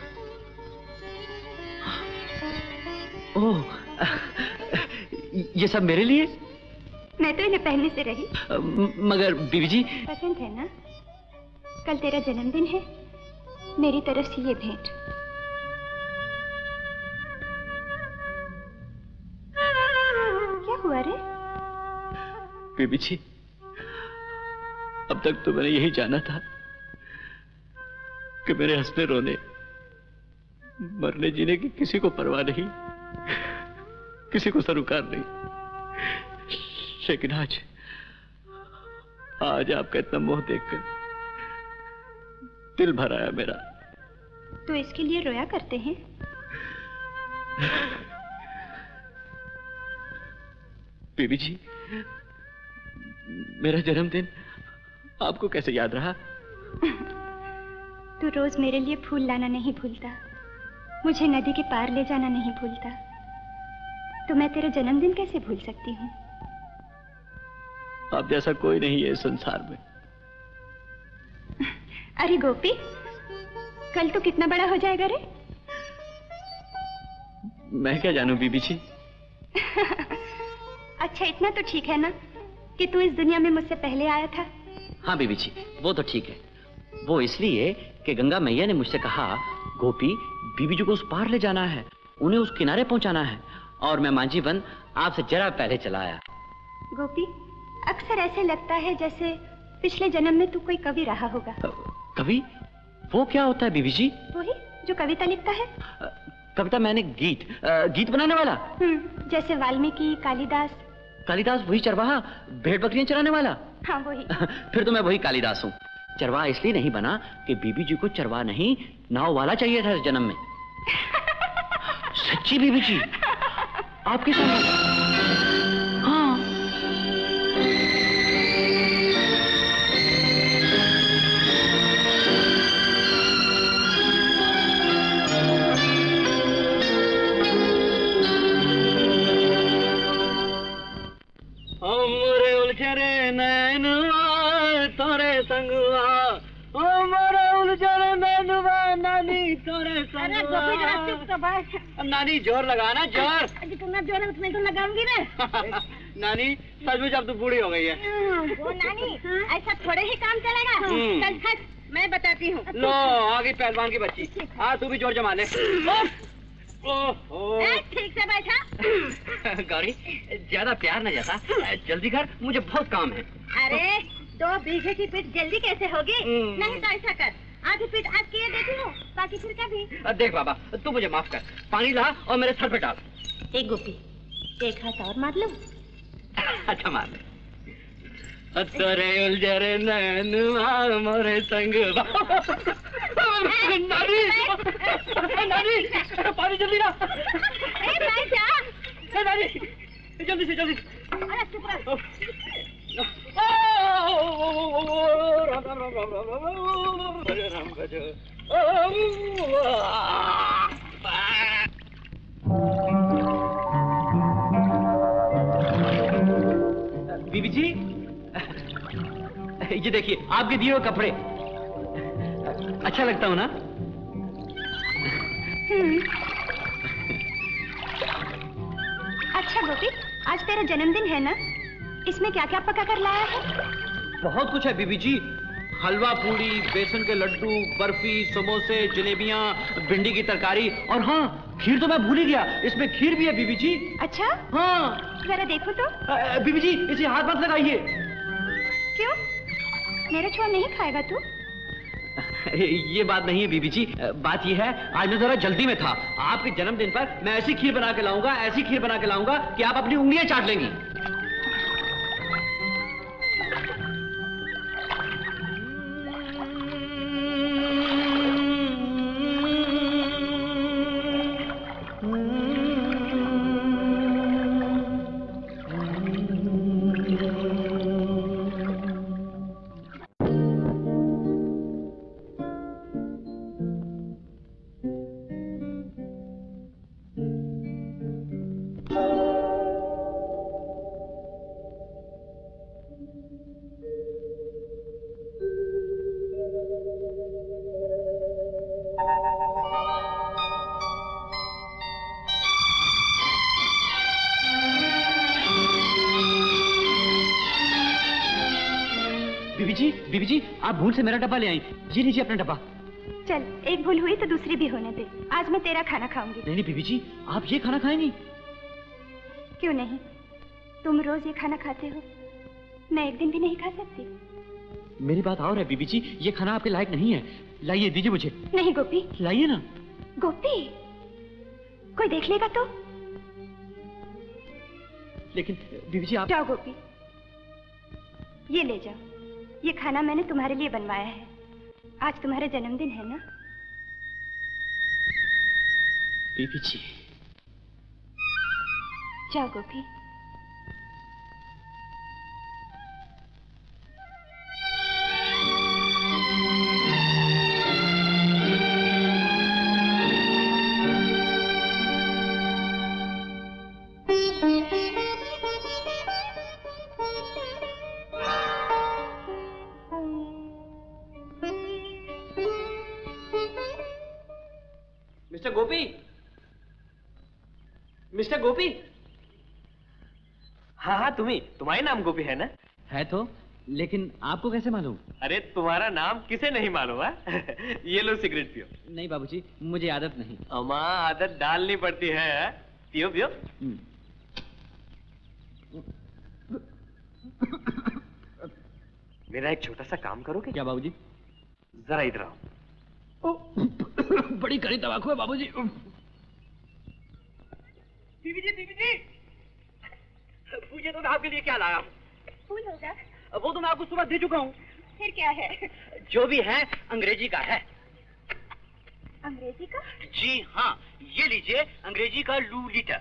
ओह, ये सब मेरे लिए? मैं तो इन्हें पहनने से रही। मगर बीबी जी। पसंद है ना? कल तेरा जन्मदिन है, मेरी तरफ से ये भेंट। क्या हुआ रे? बीबी जी, अब तक तो मैंने यही जाना था कि मेरे हंसने रोने, मरने जीने की किसी को परवाह नहीं, किसी को सरोकार नहीं। लेकिन आज आपका इतना मोह देखकर दिल भर आया मेरा। तो इसके लिए रोया करते हैं? बीबी जी, मेरा जन्मदिन आपको कैसे याद रहा? तू रोज मेरे लिए फूल लाना नहीं भूलता, मुझे नदी के पार ले जाना नहीं भूलता, तो मैं तेरा जन्मदिन कैसे भूल सकती हूँ? आप जैसा कोई नहीं है इस संसार में। अरे गोपी, कल तो कितना बड़ा हो जाएगा रे? मैं क्या जानूं बीबी जी। अच्छा, इतना तो ठीक है ना कि तू इस दुनिया में मुझसे पहले आया था? हाँ बीबी जी, वो तो ठीक है। वो इसलिए कि गंगा मैया ने मुझसे कहा, गोपी, बीबी जी को उस पार ले जाना है, उन्हें उस किनारे पहुंचाना है, और मैं मांझी बन आपसे जरा पहले चला आया। गोपी, अक्सर ऐसे लगता है जैसे पिछले जन्म में तू कोई कवि रहा होगा। कवि? वो क्या होता है बीबी जी? वही जो कविता लिखता है। कविता मैंने गीत बनाने वाला? जैसे वाल्मीकि, कालिदास। कालिदास वही चरवाहा, भेड़ बकरियां चराने वाला? हाँ वही। फिर तो मैं वही कालिदास हूँ। चरवाहा इसलिए नहीं बना कि बीबी जी को चरवाहा नहीं, नाव वाला चाहिए था इस जन्म में। सच्ची बीबी जी, आपके साथ? हाँ। उलझरे नैनवा तोरे संगवा, ओ मोरे उलझरे नैनवा नानी तोरे संगवा। अरे गोपी जरा चुप तो बैठ। नानी जोर लगाना जोर। जितना जोर है उतना तो लगाऊंगी ना। नानी सचमुच अब तो बूढ़ी हो गई है। वो नानी ऐसा थोड़े ही काम चलेगा। चल हट, मैं बताती हूँ। लो आगे पहलवान की बच्ची। हाँ तू भी जोर जमा ले। ठीक से बैठा। गौरी ज्यादा प्यार न जैसा, जल्दी कर, मुझे बहुत काम है। अरे 2 बीघे की पीठ जल्दी कैसे होगी? नहीं तो ऐसा कर, आधी पीठ आज किए देती हूँ, बाकी फिर कभी। देख बाबा, तू मुझे माफ कर, पानी ला और मेरे सर पे डाल। एक गोपी, एक हाथ और मार लो। अच्छा मार ले। तोरे उलझरे नैनवा मोरे संग। नानी नानी पानी जल्दी ला। नानी जल्दी से जल्दी। अरे चुप रह। राम राम राम राम राम राम भज बीबी जी, ये देखिए आपके दिए हुए कपड़े। अच्छा लगता हूँ ना? अच्छा गोपी, आज तेरा जन्मदिन है ना? इसमें क्या क्या पका कर लाया है? बहुत कुछ है बीबी जी। हलवा पूड़ी, बेसन के लड्डू, बर्फी, समोसे, जलेबियाँ, भिंडी की तरकारी और हाँ खीर तो मैं भूल ही गया, इसमें खीर भी है बीबी जी। अच्छा? हाँ। जरा देखो तो। बीबी जी इसे हाथ मत लगाइए। क्यों? मेरा छुआ नहीं खाएगा तू? ये बात नहीं है बीबी जी, बात ये है आज मैं जरा जल्दी में था। आपके जन्मदिन पर मैं ऐसी खीर बना के लाऊंगा, ऐसी खीर बना के लाऊंगा कि आप अपनी उंगलियां चाट लेंगी। बीबी जी आप भूल से मेरा डब्बा ले आई। ये लीजिए अपना डब्बा। चल, एक भूल हुई तो दूसरी भी होने दे। आज मैं तेरा खाना खाऊंगी। नहीं बीबी जी, आप ये खाना खाएंगी? क्यों नहीं, तुम रोज ये खाना खाते हो, मैं एक दिन भी नहीं खा सकती। मेरी बात और है बीबी जी, ये खाना आपके लायक नहीं है। लाइए, दीजिए मुझे। नहीं गोपी। लाइए ना। गोपी, कोई देख लेगा तो? लेकिन बीबी जी आप। जाओ गोपी, ये ले जाओ। ये खाना मैंने तुम्हारे लिए बनवाया है। आज तुम्हारा जन्मदिन है ना? बीबी जी। जाओ गोपी। मिस्टर गोपी, मिस्टर गोपी। हाँ हाँ तुम्ही, तुम्हारा नाम गोपी है ना? है तो, लेकिन आपको कैसे मालूम? अरे तुम्हारा नाम किसे नहीं मालूम है? ये लो सिगरेट पियो। नहीं बाबूजी, मुझे आदत नहीं। अम्मा आदत डालनी पड़ती है। पियो पियो। मेरा एक छोटा सा काम करोगे? क्या बाबूजी? जरा इधर आओ। बड़ी कड़ी तंबाकू है बाबूजी। बीबी जी, पूछे तो मैं आपके लिए क्या लाया हूँ? फूल होगा? वो तो मैं आपको सुबह दे चुका हूँ। फिर क्या है? जो भी है अंग्रेजी का है। अंग्रेजी का? जी हाँ, ये लीजिए अंग्रेजी का लू लेटर।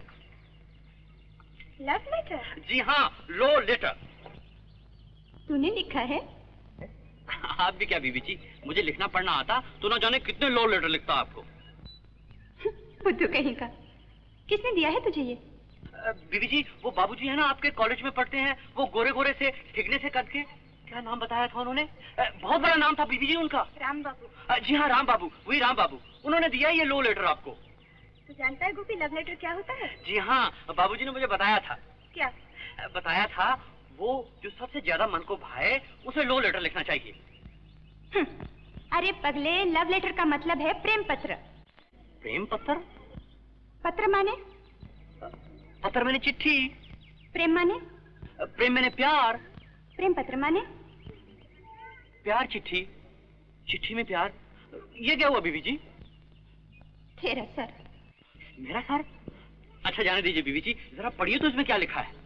Love letter? जी हाँ, लो लेटर। तूने लिखा है? आप भी क्या बीबी जी, मुझे लिखना पढ़ना आता तो ना जाने कितने लो लेटर लिखता आपको। बुद्धू कहीं का। किसने दिया है तुझे ये? बीबी जी, वो बाबूजी है ना, आपके कॉलेज में पढ़ते हैं, वो गोरे गोरे से ठिकने से कद के, क्या नाम बताया था उन्होंने? बहुत बड़ा नाम था बीबी जी उनका। राम बाबू। जी हाँ, राम बाबू, वही राम बाबू। उन्होंने दिया ये लो लेटर आपको। तो जानता है गोपी लव लेटर क्या होता है? जी हाँ, बाबूजी ने मुझे बताया था। क्या बताया था? वो जो सबसे ज्यादा मन को भाए उसे लो लेटर लिखना चाहिए। अरे पगले, लव लेटर का मतलब है प्रेम पत्र। प्रेम पत्र? पत्र माने? पत्र मैंने चिट्ठी। प्रेम माने? प्रेम मैंने प्यार। प्रेम पत्र माने? प्यार चिट्ठी, चिट्ठी में प्यार। ये क्या हुआ बीबी जी? तेरा सर। मेरा सर? अच्छा जाने दीजिए बीबी जी, जरा पढ़िए तो इसमें क्या लिखा है।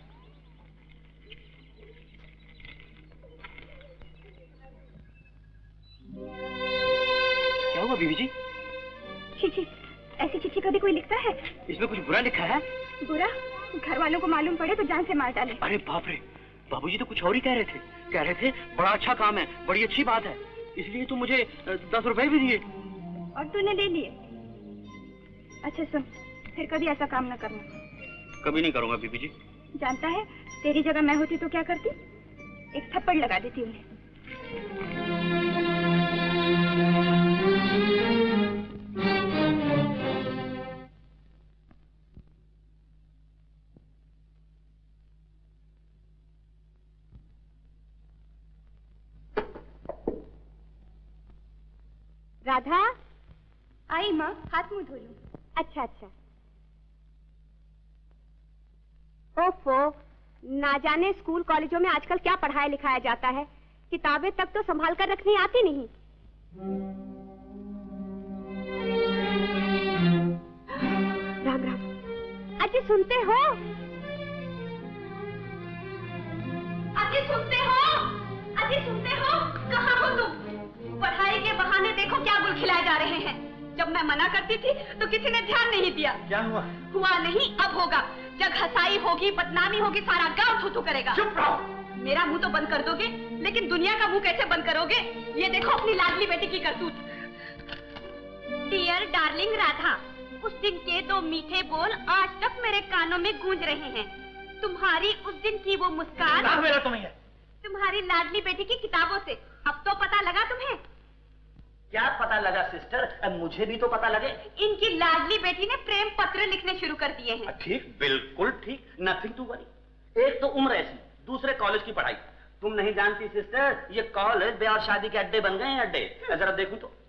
क्या हुआ बीबी जी? चिट्ठी, ऐसी चिट्ठी कभी कोई लिखता है? इसमें कुछ बुरा लिखा है? बुरा? घर वालों को मालूम पड़े तो जान से मार डाले। अरे बाप रे, बाबूजी तो कुछ और ही कह रहे थे, बड़ा अच्छा काम है, बड़ी अच्छी बात है, इसलिए तो मुझे 10 रुपए भी दिए। और तूने ले लिए? अच्छा सुन, फिर कभी ऐसा काम न करना। कभी नहीं करूंगा बीबी जी। जानता है, तेरी जगह मैं होती तो क्या करती? एक थप्पड़ लगा देती उन्हें। राधा, आई माँ, हाथ मुंह धो लूं। अच्छा अच्छा। ओफो, ना जाने स्कूल कॉलेजों में आजकल क्या पढ़ाया लिखाया जाता है, किताबें तक तो संभाल कर रखनी आती नहीं। राम राम। अजी सुनते हो? अजी सुनते हो? अजी सुनते हो? कहाँ हो तुम? पढ़ाई के बहाने देखो क्या गुल खिलाए जा रहे हैं। जब मैं मना करती थी तो किसी ने ध्यान नहीं दिया। क्या हुआ? हुआ नहीं, अब होगा। जब हंसाई होगी, बदनामी होगी, सारा गांव थू-थू करेगा। चुप रहो। मेरा मुंह तो बंद कर दोगे, लेकिन दुनिया का मुंह कैसे बंद करोगे? ये देखो अपनी लाडली बेटी की करतूत। डियर डार्लिंग राधा, उस दिन के 2 मीठे बोल आज तक मेरे कानों में गूंज रहे हैं। तुम्हारी उस दिन की वो मुस्कान मेरा तुम्हें तुम्हारी लाडली बेटी की किताबों से। अब तो पता लगा तुम्हें? क्या पता लगा सिस्टर? अब मुझे भी तो पता लगे। इनकी लाडली बेटी ने प्रेम पत्र लिखने शुरू कर दिए हैं। ठीक, बिल्कुल ठीक, नथिंग टू वरी। एक तो उम्र ऐसी, दूसरे कॉलेज की पढ़ाई। तुम नहीं जानती सिस्टर, ये कॉलेज ब्याह और शादी के अड्डे बन गए हैं, अड्डे। जरा देखूं तो।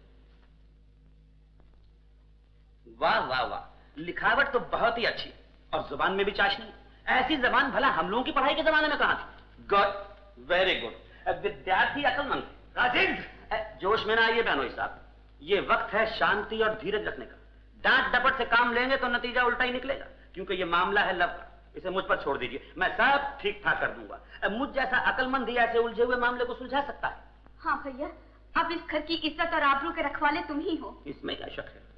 वाह वाह वाह, लिखावट तो बहुत ही अच्छी और जुबान में भी चाशनी। ऐसी जबान भला हम लोगों की पढ़ाई के जमाने में कहां थी? Good, very good. विद्यार्थी अक्लमंद। राजेंद्र, जोश में ना आइए बहनोई साहब, ये वक्त है शांति और धीरज रखने का। डांट डपट से काम लेंगे तो नतीजा उल्टा ही निकलेगा, क्योंकि ये मामला है लव का। इसे मुझ पर छोड़ दीजिए, मैं सब ठीक ठाक कर दूंगा। मुझ जैसा अक्लमंद ही ऐसे उलझे हुए मामले को सुलझा सकता है। हाँ भैया, अब इस घर की इज्जत और आबरू के रखवाले तुम ही हो। इसमें क्या शक है?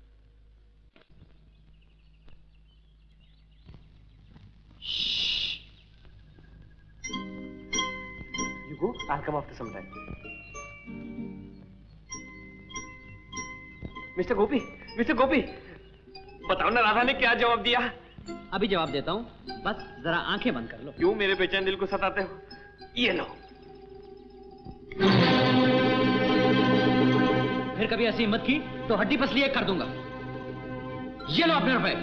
You go, I'll come after some time. Mister Gopi, बताओ ना राधा ने क्या जवाब दिया? अभी जवाब देता हूँ, बस जरा आंखें बंद कर लो। क्यों मेरे बेचैन दिल को सताते हो? ये लो। फिर कभी ऐसी हिम्मत की तो हड्डी पसली एक कर दूंगा। ये लो अपने रुपए।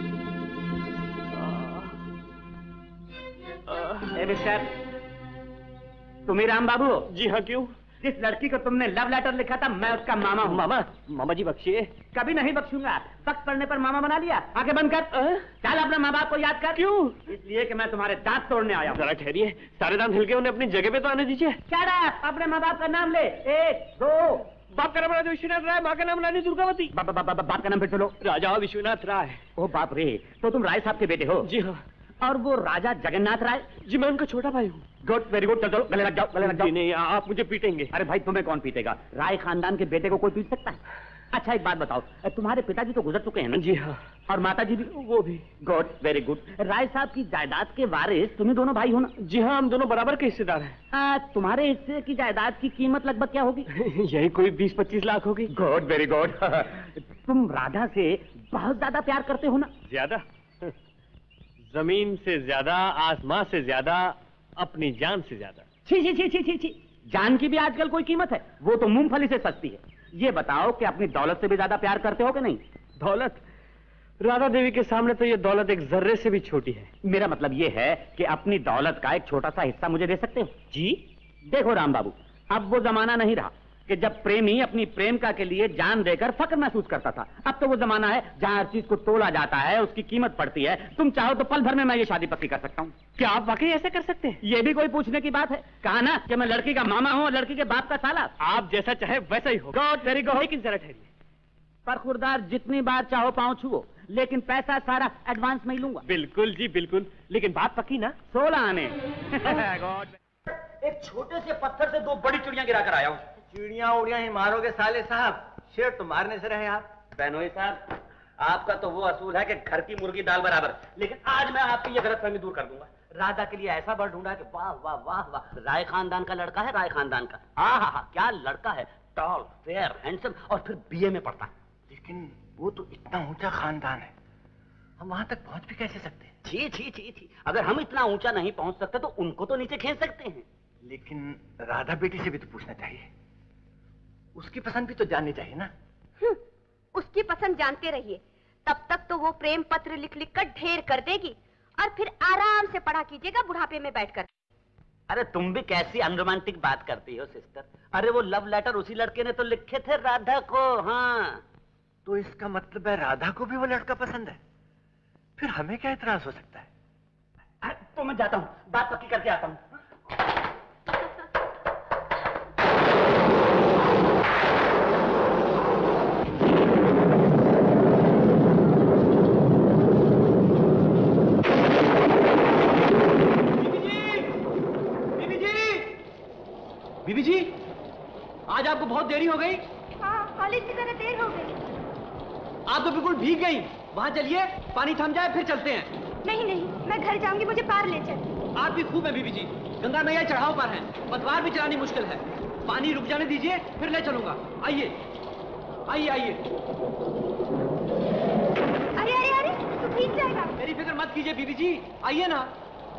मिस्टर, तुम ही राम बाबू? जी हाँ, क्यों? जिस लड़की को तुमने लव लेटर लिखा था, मैं उसका मामा हूँ। मामा जी बख्शिए। कभी नहीं बख्शूंगा। वक्त पड़ने पर मामा बना लिया। आगे बंद कर। चल अपने माँ बाप को याद कर। क्यों? इसलिए कि मैं तुम्हारे दांत तोड़ने आया हूँ। जरा ठहरिए, सारे दांत हिल गए, उन्हें अपनी जगह पे तो आने दीजिए। अपने माँ बाप का नाम ले। 1 2। बाप का नाम राजा विश्वनाथ राय, माँ का नाम रानी दुर्गावती। बाप का नाम फिर चलो। राजा विश्वनाथ राय। ओ बाप रे, तो तुम राय साहब के बेटे हो? जी हाँ। और वो राजा जगन्नाथ राय? जी मैं उनका छोटा भाई हूँ। Good, very good. चलो गले लग जाओ, गले लग जाओ। नहीं, आप मुझे पीटेंगे। अरे भाई, तुम्हें कौन पीटेगा? राय खानदान के बेटे को कोई पीट सकता है? अच्छा एक बात बताओ, तुम्हारे पिताजी तो गुजर चुके हैं ना? जी हाँ। और माताजी भी? वो भी। Good, very good. राय साहब की जायदाद के वारिस तुम्हें दोनों भाई हो ना? जी हाँ, हम दोनों बराबर के हिस्सेदार हैं। तुम्हारे हिस्से की जायदाद की कीमत लगभग क्या होगी? यही कोई 20-25 लाख होगी। Good, very good. तुम राधा से बहुत ज्यादा प्यार करते हो ना? ज्यादा? जमीन से ज्यादा, आसमां से ज्यादा, अपनी जान से ज्यादा। छी छी छी छी छी छी, जान की भी आजकल कोई कीमत है? वो तो मूंगफली से सस्ती है। ये बताओ कि अपनी दौलत से भी ज्यादा प्यार करते हो कि नहीं? दौलत? राधा देवी के सामने तो ये दौलत एक जर्रे से भी छोटी है। मेरा मतलब ये है कि अपनी दौलत का एक छोटा सा हिस्सा मुझे दे सकते हो? जी। देखो राम बाबू, अब वो जमाना नहीं रहा कि जब प्रेमी अपनी प्रेमिका के लिए जान देकर फक्र महसूस करता था। अब तो वो जमाना है जहाँ हर चीज को तोला जाता है, उसकी कीमत पड़ती है। तुम चाहो तो पल भर में मैं ये शादी पक्की कर सकता हूँ। क्या आप वाकई ऐसे कर सकते हैं? ये भी कोई पूछने की बात है? कहा ना कि मैं लड़की का मामा हूँ और लड़की के बाप का साला। आप जैसा चाहे वैसा ही होगा। Very good. लेकिन जरा ठहरिए। पर खुरदार, जितनी बार चाहो पाँव छुओ, लेकिन पैसा सारा एडवांस में ही लूंगा। बिल्कुल जी बिल्कुल, लेकिन बात पक्की ना? 16 आने। एक छोटे से पत्थर से 2 बड़ी चिड़ियां गिरा कर आया हूँ। चिड़ियां उड़ियां ही मारोगे साले साहब, शेर तो मारने से रहे आप। बहनोई साहब, आपका तो वो असूल है कि घर की मुर्गी दाल बराबर, लेकिन आज मैं आपकी ये गलतफहमी दूर कर दूंगा। राधा के लिए ऐसा बर ढूंढा कि वाह वाह वाह वाह, राय खानदान का लड़का है, राय खानदान का। हाँ हाँ हाँ, क्या लड़का है, टॉल, फेयर, हैंडसम, और फिर बीए में पढ़ता है। लेकिन वो तो इतना ऊंचा खानदान है, हम वहां तक पहुंच भी कैसे सकते हैं? छी छी छी छी, अगर हम इतना ऊंचा नहीं पहुंच सकते तो उनको तो नीचे खींच सकते हैं। लेकिन राधा बेटी से भी तो पूछना चाहिए, उसकी पसंद भी तो जाननी चाहिए ना। उसकी पसंद जानते रहिए, तब तक तो वो प्रेम पत्र लिख लिख कर ढेर कर देगी, और फिर आराम से पढ़ा कीजिएगा बुढ़ापे में बैठकर। अरे तुम भी कैसी अनरोमांटिक बात करती हो सिस्टर। अरे वो लव लेटर उसी लड़के ने तो लिखे थे राधा को। हाँ, तो इसका मतलब है राधा को भी वो लड़का पसंद है, फिर हमें क्या इतराज हो सकता है? तो मैं जाता हूँ, बात पक्की करके आता हूँ। बीबी जी, आज आपको बहुत देरी हो गई। हाँ, कॉलेज की तरह देर हो गई। आप तो बिल्कुल भीग गई। वहाँ चलिए, पानी थम जाए फिर चलते हैं। नहीं नहीं, मैं घर जाऊंगी, मुझे पार ले चल। आप भी खूब है बीबी जी, गंगा मैया चढ़ाव पर हैं, पतवार भी चलानी मुश्किल है। पानी रुक जाने दीजिए, फिर ले चलूंगा। आइए आइए आइए। अरे अरे अरे, तू भीग जाएगा। मेरी फिक्र मत कीजिए बीबी जी, आइए ना।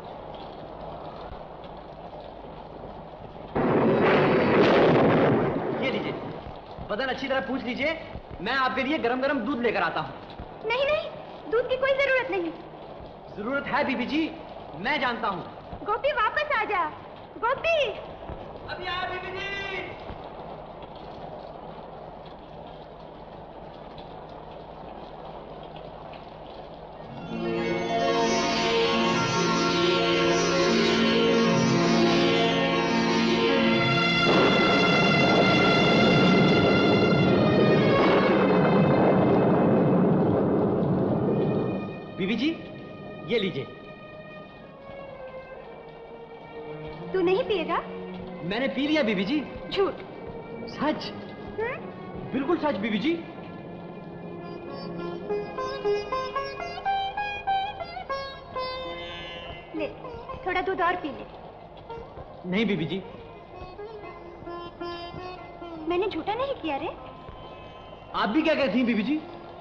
ये लीजिए, बदन अच्छी तरह पूछ लीजिए, मैं आपके लिए गरम गरम दूध लेकर आता हूँ। नहीं नहीं, दूध की कोई जरूरत नहीं। जरूरत है बीबी जी, मैं जानता हूँ। गोपी वापस आ जा, गोपी। अभी आ बीबी जी। बीबी जी, ये लीजिए। तू नहीं पिएगा? मैंने पी लिया बीबी जी। झूठ। सच? बिल्कुल सच बीबी जी। ले, थोड़ा दूध और पी ले। नहीं बीबी जी। मैंने झूठा नहीं किया रे। आप भी क्या कहती हैं बीबी जी?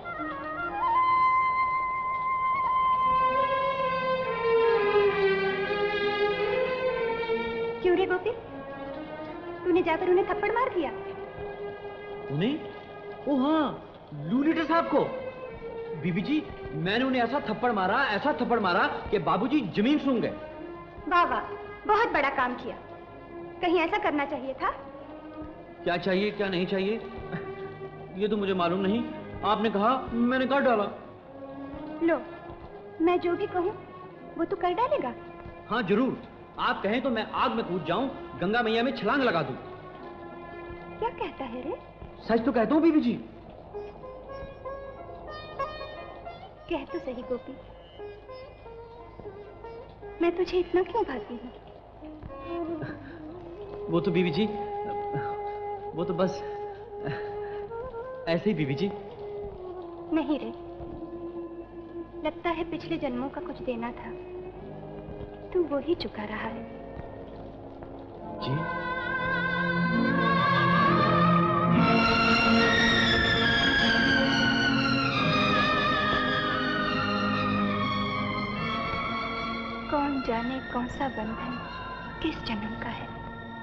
क्यों रे गोपी, तूने जाकर उन्हें थप्पड़ मार दिया? उन्हें? ओ हाँ, लूलीटर साहब को। बीबी जी, मैंने उन्हें ऐसा थप्पड़ मारा कि बाबूजी जमीन सूंघ गए। वाह वाह, बहुत बड़ा काम किया। कहीं ऐसा करना चाहिए था। क्या चाहिए क्या नहीं चाहिए ये तो मुझे मालूम नहीं, आपने कहा मैंने कर डाला। लो, मैं जो भी कहूँ वो तू कर डालेगा? हाँ जरूर, आप कहें तो मैं आग में कूद जाऊं, गंगा मैया में छलांग लगा दूं। क्या कहता है रे? सच तो कहता हूँ बीबी जी। कह तो सही गोपी, मैं तुझे इतना क्यों भाती हूँ? वो तो बीबी जी, वो तो बस ऐसे ही बीबी जी। नहीं रे, लगता है पिछले जन्मों का कुछ देना था, तू वो ही चुका रहा है। जी? जाने कौन सा बंधन किस जन्म का है।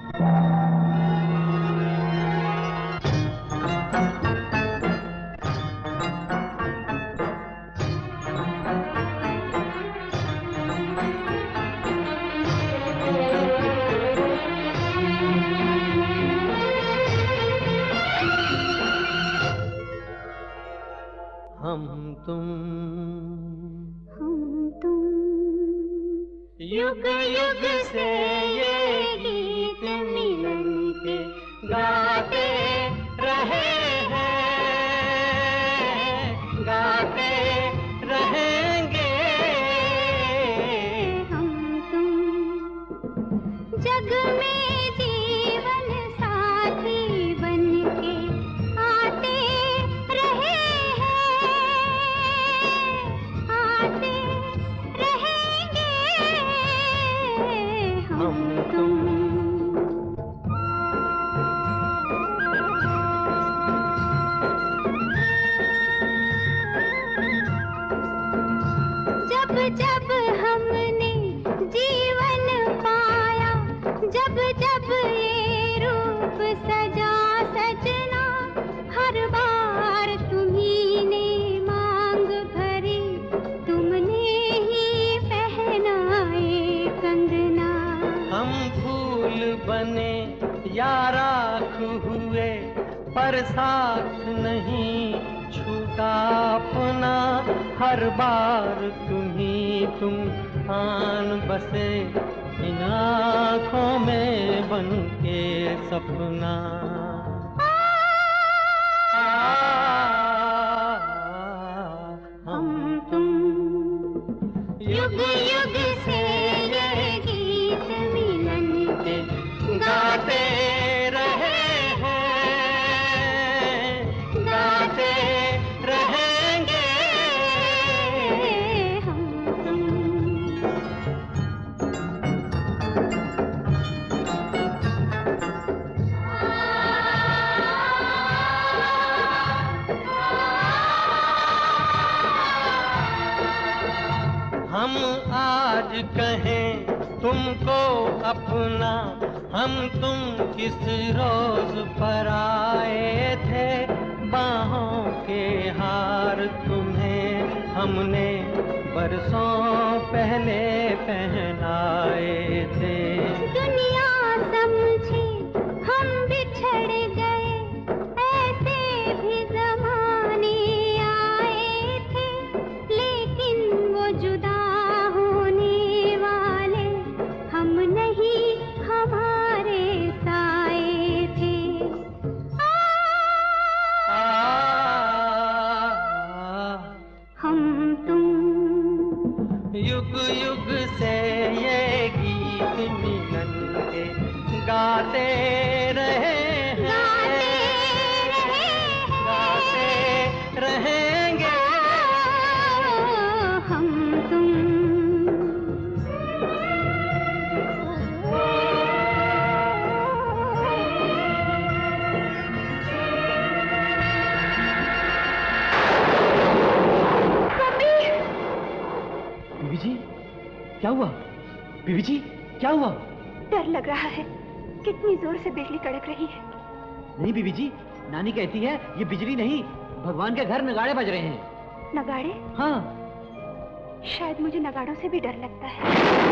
हम तुम युग युग से ये गीत मिलन के गाते रहे हैं, गाते रहेंगे। हम तुम जग में जीवन साथी बनके आते रहे हैं, आते रहेंगे। हम तुम जब जब हमने जीवन पाया, जब जब ये रूप सजा सजना, हर बार तुम्ही ने मांग भरी, तुमने ही पहनाए कंगना। हम फूल बने या राख हुए, पर साथ नहीं छूटा अपना, हर बार तुम आन बसे इन आँखों में बन के सपना। हम तुम युग युग से ये गीत मिलन के गाते रहे हैं, गाते रहेंगे। हम तुम हम आज कहें तुमको अपना, हम तुम किस रोज पर आए थे, बाहों के हार तुम्हें हमने बरसों पहले पहनाए थे। दुनिया समझे हम बिछड़ गए, ऐसे भी जमाने आए थे, लेकिन वो जुदा होने वाले हम नहीं, हमारे साए थे। हम तुम युग युग से ये गीत मिलन के गाते रहे हैं, गाते रहेंगे। हम तुम बीबी जी क्या हुआ? बीबी जी क्या हुआ? डर लग रहा है, कितनी जोर से बिजली कड़क रही है। नहीं बीबी जी, नानी कहती है ये बिजली नहीं, भगवान के घर नगाड़े बज रहे हैं। नगाड़े? हाँ। शायद मुझे नगाड़ों से भी डर लगता है।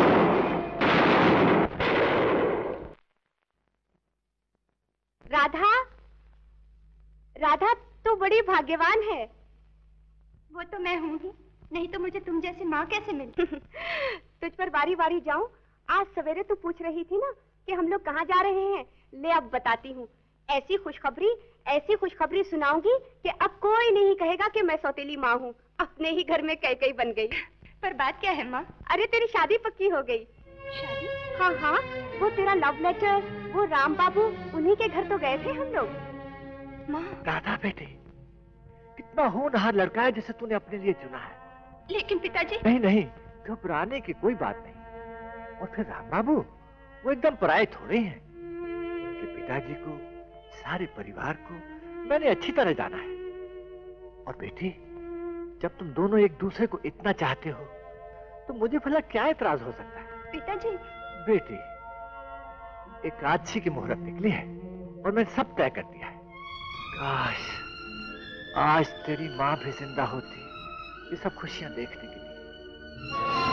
राधा, राधा तू बड़ी भाग्यवान है। वो तो मैं हूँ ही, नहीं तो मुझे तुम जैसी माँ कैसे मिली? तुझ पर बारी बारी जाऊं? आज सवेरे तू पूछ रही थी ना कि हम लोग कहाँ जा रहे हैं। ले अब बताती हूँ। ऐसी खुशखबरी सुनाऊंगी कि अब कोई नहीं कहेगा कि मैं सौतेली माँ हूँ। अपने ही घर में कई बन गई। पर बात क्या है माँ? अरे तेरी शादी पक्की हो गई। शादी? हाँ हाँ, वो तेरा लव लेटर, वो राम बाबू, उन्हीं के घर तो गए थे हम लोग। माँ। राधा बेटे, कितना होनहार लड़का है जिसे तूने अपने लिए चुना है। लेकिन पिताजी। नहीं, घबराने की कोई बात नहीं। और फिर राम बाबू, वो एकदम पराये थोड़े हैं। उनके पिताजी को, सारे परिवार को मैंने अच्छी तरह जाना है। और बेटी, जब तुम दोनों एक दूसरे को इतना चाहते हो, तो मुझे भला क्या एतराज हो सकता है? पिताजी। बेटी, एक आच्छी की मुहूर्त निकली है और मैंने सब तय कर दिया है। काश आज तेरी माँ भी जिंदा होती ये सब खुशियां देखने के लिए।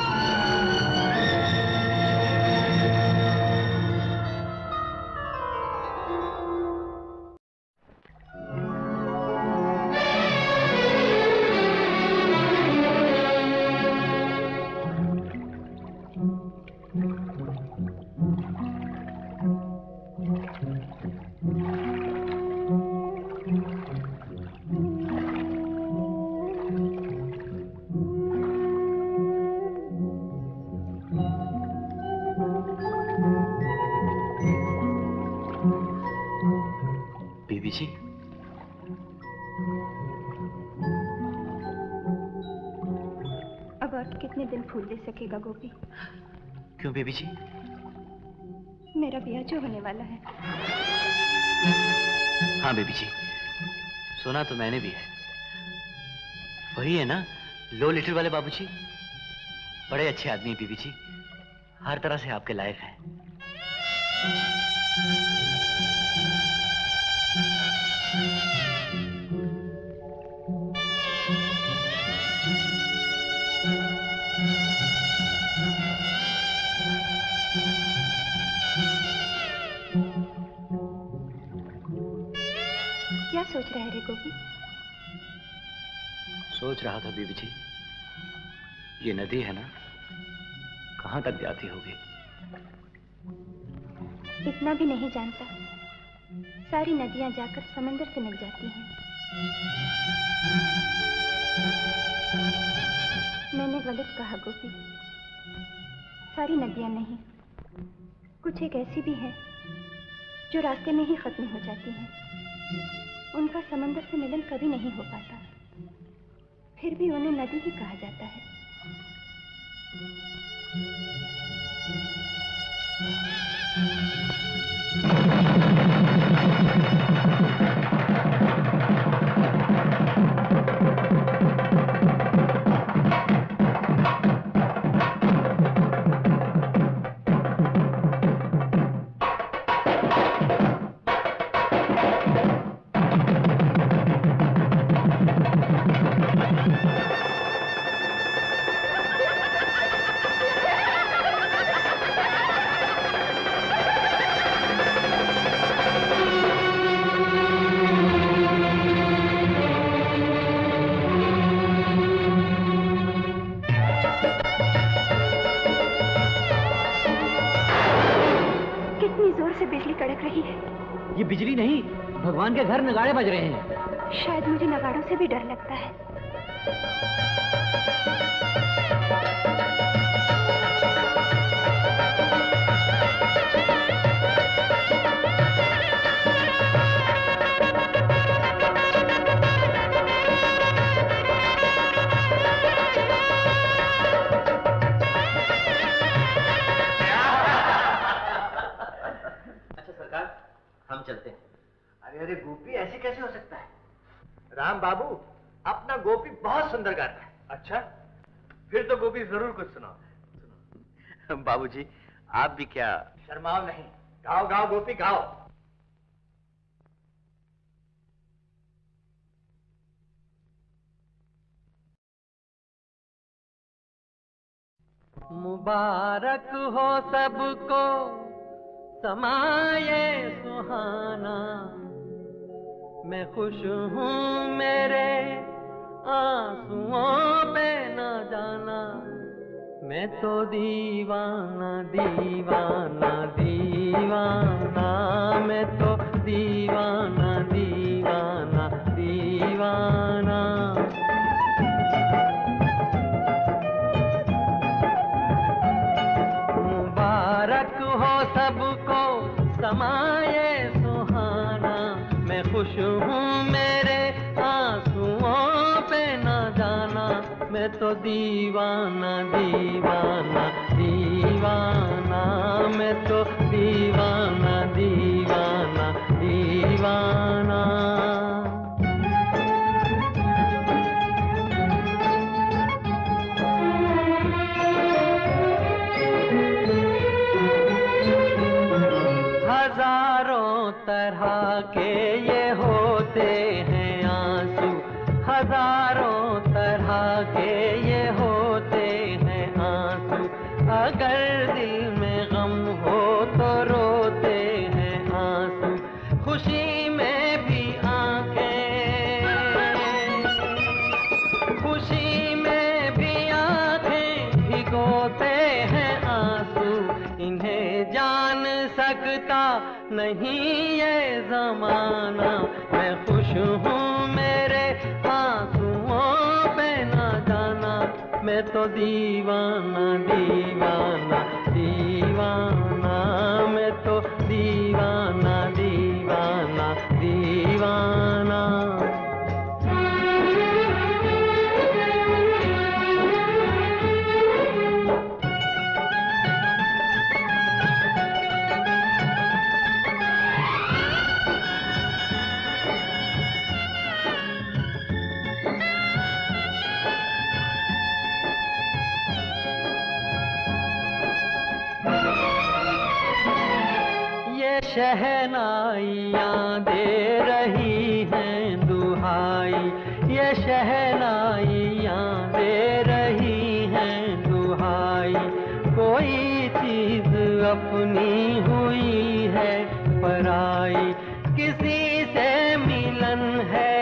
जी, अब और कितने दिन फूल दे सकेगा गोपी? क्यों बेबी जी? मेरा ब्याह जो होने वाला है। हाँ बेबी जी, सुना तो मैंने भी है। वही है ना लो लिटिल वाले बाबूजी? बड़े अच्छे आदमी हैं बीबी जी, हर तरह से आपके लायक हैं। क्या सोच रहे रे गोपी? सोच रहा था बीबी जी, ये नदी है ना, कहां तक जाती होगी? इतना भी नहीं जानता, सारी नदियां जाकर समंदर से मिल जाती हैं। मैंने गलत कहा गोपी, सारी नदियां नहीं, कुछ एक ऐसी भी हैं जो रास्ते में ही खत्म हो जाती हैं। उनका समंदर से मिलन कभी नहीं हो पाता, फिर भी उन्हें नदी ही कहा जाता है। ये बिजली नहीं, भगवान के घर नगाड़े बज रहे हैं। शायद मुझे नगाड़ों से भी डर लगता है। हम चलते हैं। अरे अरे गोपी, ऐसे कैसे हो सकता है? राम बाबू, अपना गोपी बहुत सुंदर गाता है। अच्छा, फिर तो गोपी जरूर कुछ सुनाओ। बाबूजी, आप भी क्या? शर्माओ नहीं, गाओ गाओ गोपी गाओ। मुबारक हो सबको समाये सुहाना, मैं खुश हूँ मेरे आंसुओं पे न जाना, मैं तो दीवाना दीवाना दीवाना, मैं तो दीवाना दीवाना दीवाना। मुबारक हो सबको समाये सुहाना, मैं खुश हूँ मेरे आंसुओं पे न जाना, मैं तो दीवाना दीवाना दीवाना, मैं तो दीवाना दीवाना दीवाना। हजारों तरह के ये होते हैं आंसू, हजारों तरह के ये होते हैं आंसू। अगर दिल में गम हो तो रोते हैं आंसू, खुशी में भी आंखें, खुशी में भी आंखें भिगोते हैं आंसू। इन्हें जान सकता नहीं ये जमाना, मैं खुश हूँ मेरे आंसुओं पे ना जाना। मैं तो दीवाना दीवाना दीवाना, मैं तो दीवाना दीवाना दीवाना। शहनाइयाँ दे रही हैं दुहाई, ये शहनाइयाँ दे रही हैं दुहाई। कोई चीज अपनी हुई है पराई, किसी से मिलन है,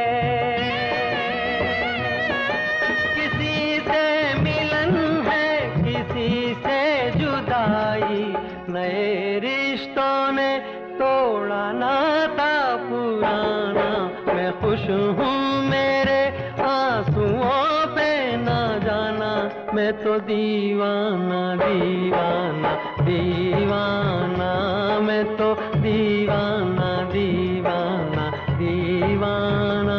किसी से मिलन है, किसी से जुदाई। नए रिश्तों ने तोड़ा नाता पुराना, मैं खुश हूँ मेरे आंसुओं पे ना जाना। मैं तो दीवाना दीवाना दीवाना, मैं तो दीवाना दीवाना दीवाना।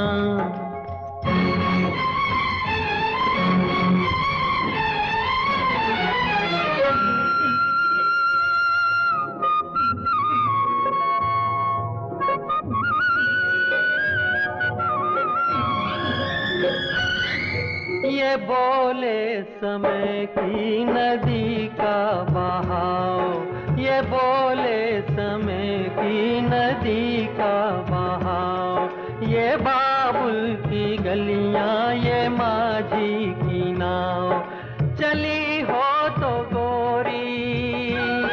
ये बोले समय की नदी का बहाव, ये बोले समय की नदी का बहाव। ये बाबुल की गलियां, ये माझी की नाव, चली हो तो गोरी,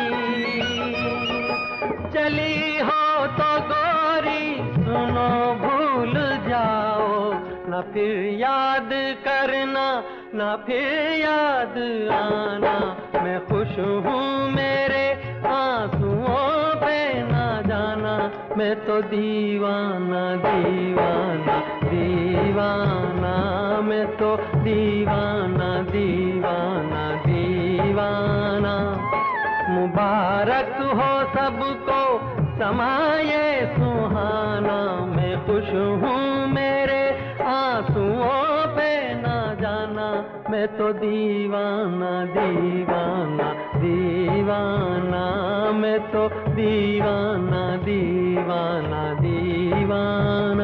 चली हो तो गोरी, सुनो भूल जाओ। ना फिर याद करना, ना फिर याद आना। मैं खुश हूँ मेरे आंसुओं पे ना जाना। मैं तो दीवाना दीवाना दीवाना, मैं तो दीवाना दीवाना दीवाना। मुबारक हो सबको समाये सुहाना। मैं खुश हूँ मेरे आंसुओं पे ना जाना। मैं तो दीवाना दीवाना दीवाना, मैं तो दीवाना दीवाना दीवाना।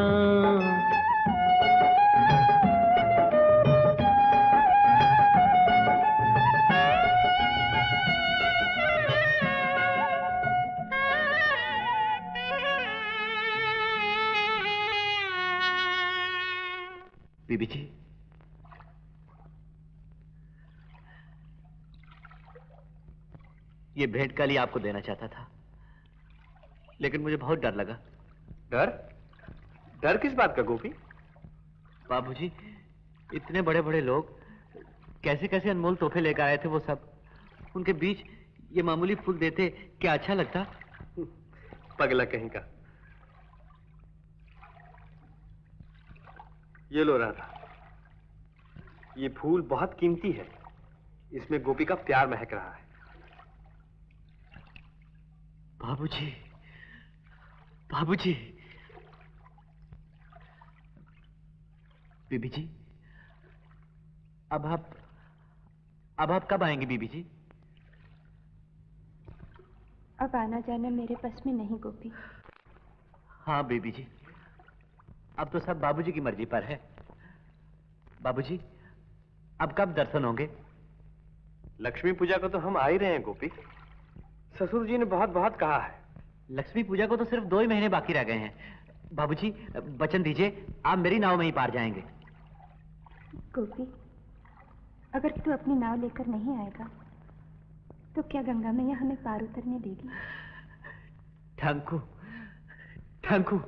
बीबी जी, ये भेंट कल ही आपको देना चाहता था, लेकिन मुझे बहुत डर लगा। डर? डर किस बात का गोपी? बाबूजी, इतने बड़े बड़े लोग कैसे कैसे अनमोल तोहफे लेकर आए थे, वो सब उनके बीच ये मामूली फूल देते क्या अच्छा लगता? पगला कहीं का। ये लो राधा, ये फूल बहुत कीमती है, इसमें गोपी का प्यार महक रहा है। बाबूजी, बाबूजी। बीबी जी, अब आप कब आएंगे बीबी जी? अब आना जाना मेरे बस में नहीं गोपी। हाँ बीबी जी, अब तो सब बाबूजी की मर्जी पर है। बाबूजी, अब कब दर्शन होंगे? लक्ष्मी पूजा को तो हम आ ही रहे हैं गोपी। ससुर जी ने बहुत बहुत कहा है, लक्ष्मी पूजा को तो सिर्फ 2 ही महीने बाकी रह गए हैं। बाबूजी वचन दीजिए आप मेरी नाव में ही पार जाएंगे। गोपी, अगर तू अपनी नाव लेकर नहीं आएगा तो क्या गंगा मैया हमें पार उतरने देगी? ठंकू, ठंकू।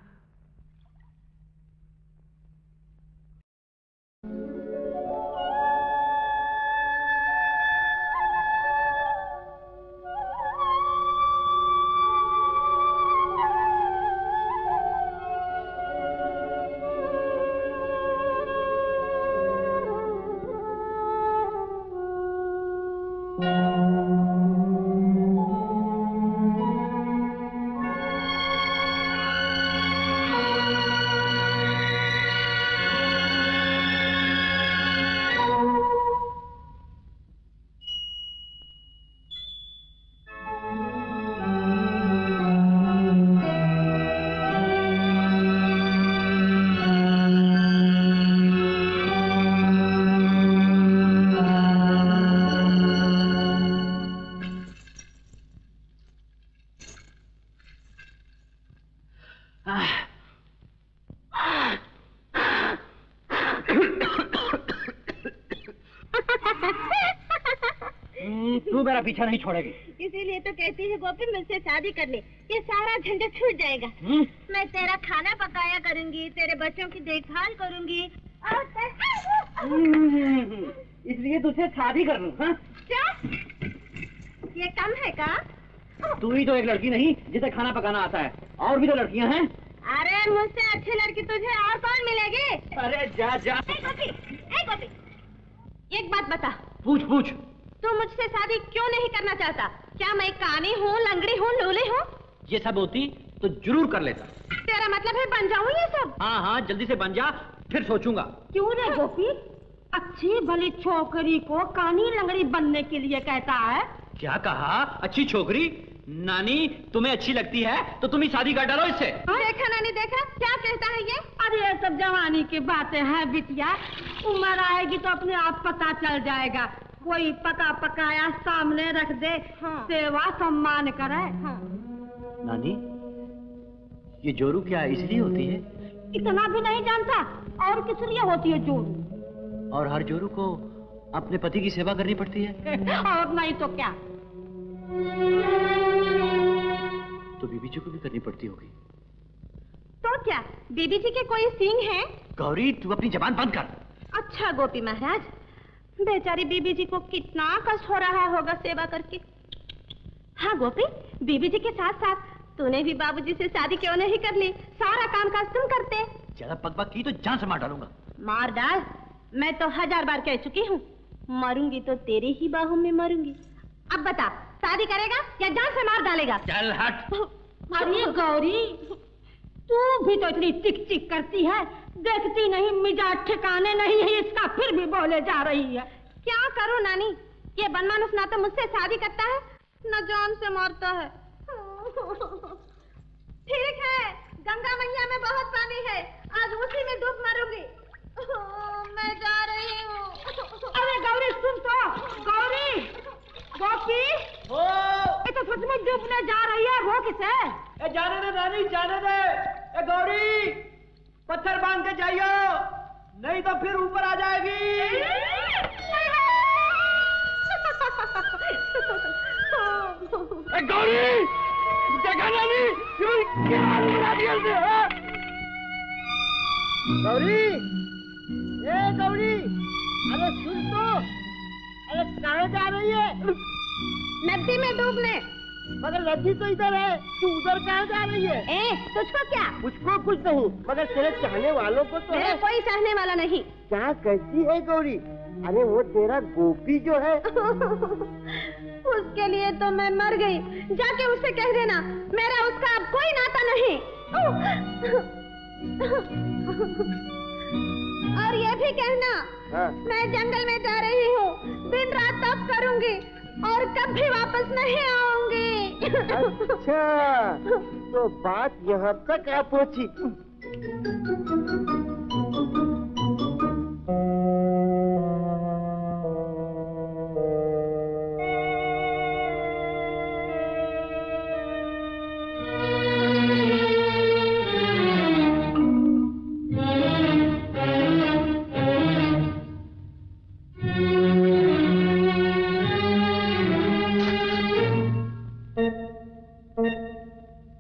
तू मेरा पीछा नहीं छोड़ेगी। इसीलिए तो कहती है गोपी मुझसे शादी कर ले, ये सारा झंझट छूट जाएगा। मैं तेरा खाना पकाया करूंगी, तेरे बच्चों की देखभाल करूंगी और इसलिए तुझसे शादी कर लूं। क्या ये कम है का? तू ही तो एक लड़की नहीं जिसे खाना पकाना आता है, और भी तो लड़कियां हैं। अरे मुझसे अच्छी लड़की तुझे और कौन मिलेगी? अरे जा जा। गोपी, एक बात बता। पूछ पूछ। तू मुझसे शादी क्यों नहीं करना चाहता? क्या मैं कानी हूँ, लंगड़ी हूँ, लूली हूँ? ये सब होती तो जरूर कर लेता। तेरा मतलब है बन जाऊँ ये सब? हाँ हाँ जल्दी से बन जा, फिर सोचूंगा। क्यों रे गोपी? अच्छी भली छोकरी को कानी लंगड़ी बनने के लिए कहता है? क्या कहा? अच्छी छोकरी? नानी तुम्हें अच्छी लगती है तो तुम ही शादी कर डालो इससे। देखा नानी देखा, क्या कहता है ये? अरे ये सब जवानी की बातें हैं बिटिया, उम्र आएगी तो अपने आप पता चल जाएगा। कोई पका पकाया सामने रख दे, सेवा सम्मान करे। नानी ये जोरू क्या इसलिए होती है? इतना भी नहीं जानता, और किस लिए होती है जोरू? और हर जोरू को अपने पति की सेवा करनी पड़ती है। और नहीं तो क्या? तो बीबी जी को भी करनी पड़ती होगी। तो क्या बीबी जी के कोई सींग हैं? गौरी तू अपनी जबान बंद कर। अच्छा गोपी महाराज, बेचारी बीबी जी को कितना कष्ट हो रहा होगा सेवा करके। हाँ गोपी, बीबी जी के साथ साथ तूने भी बाबूजी से शादी क्यों नहीं कर ली? सारा काम काज तुम करते। ज्यादा पकपक की तो जान से मार डालूंगा। मार डाल, मैं तो 1000 बार कह चुकी हूँ, मरूंगी तो तेरी ही बाहों में मरूंगी। अब बता, शादी करेगा या जान से मार डालेगा? चल हट। अरे गौरी, तू भी तो इतनी चिक चिक करती है, देखती नहीं मिजाज ठिकाने नहीं है इसका, फिर भी बोले जा रही है। क्या करूं नानी, ये बनमानुस ना तो मुझसे शादी करता है न जान से मारता है। ठीक है, गंगा मैया में बहुत पानी है, आज उसी में डूब मरूंगी। मैं जा रही हूँ। अरे गौरी सुन तो, गौरी, गोपी, ये तो सच में डूबने जा रही है, वो किसे? जाने दे नानी, जाने दे। ए गौरी, पत्थर बांध के जाइयो, नहीं तो फिर ऊपर आ जाएगी। गौरी, देखा नानी, क्या हाल बना दिया उसने? गौरी, ए गौरी, अरे सुन तो, अरे कहाँ जा रही है? नदी में डूबने। मगर नदी तो इधर है, तू उधर कहाँ जा रही है? तुझको क्या? मुझको कुछ नहीं, मगर तेरे चाहने वालों को तो मेरा है। कोई चाहने वाला नहीं। क्या कहती है गौरी? अरे वो तेरा गोपी जो है। उसके लिए तो मैं मर गई, जाके उससे कह देना मेरा उसका अब कोई नाता नहीं। और ये भी कहना, मैं जंगल में जा रही हूँ, दिन रात तप करूंगी और कभी वापस नहीं आऊंगी। अच्छा, तो बात यहाँ तक आ पहुंची।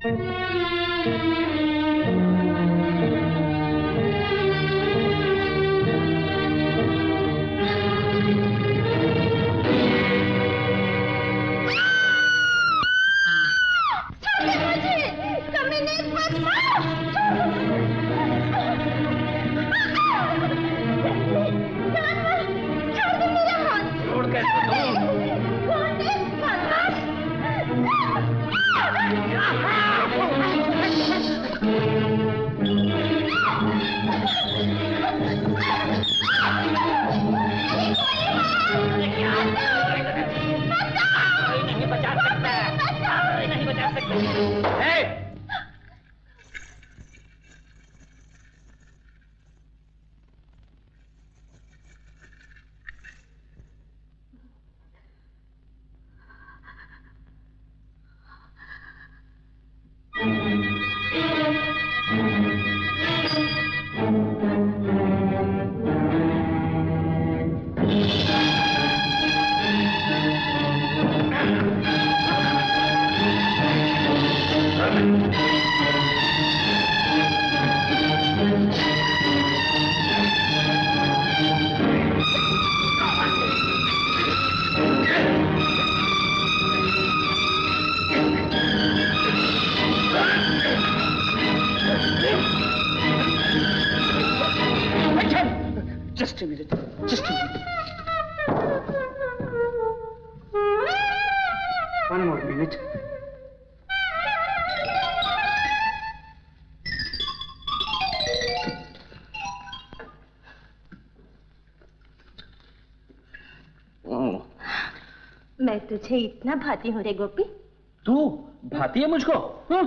मैं तुझे इतना भाती हूँ रे गोपी। तू भाती है मुझको?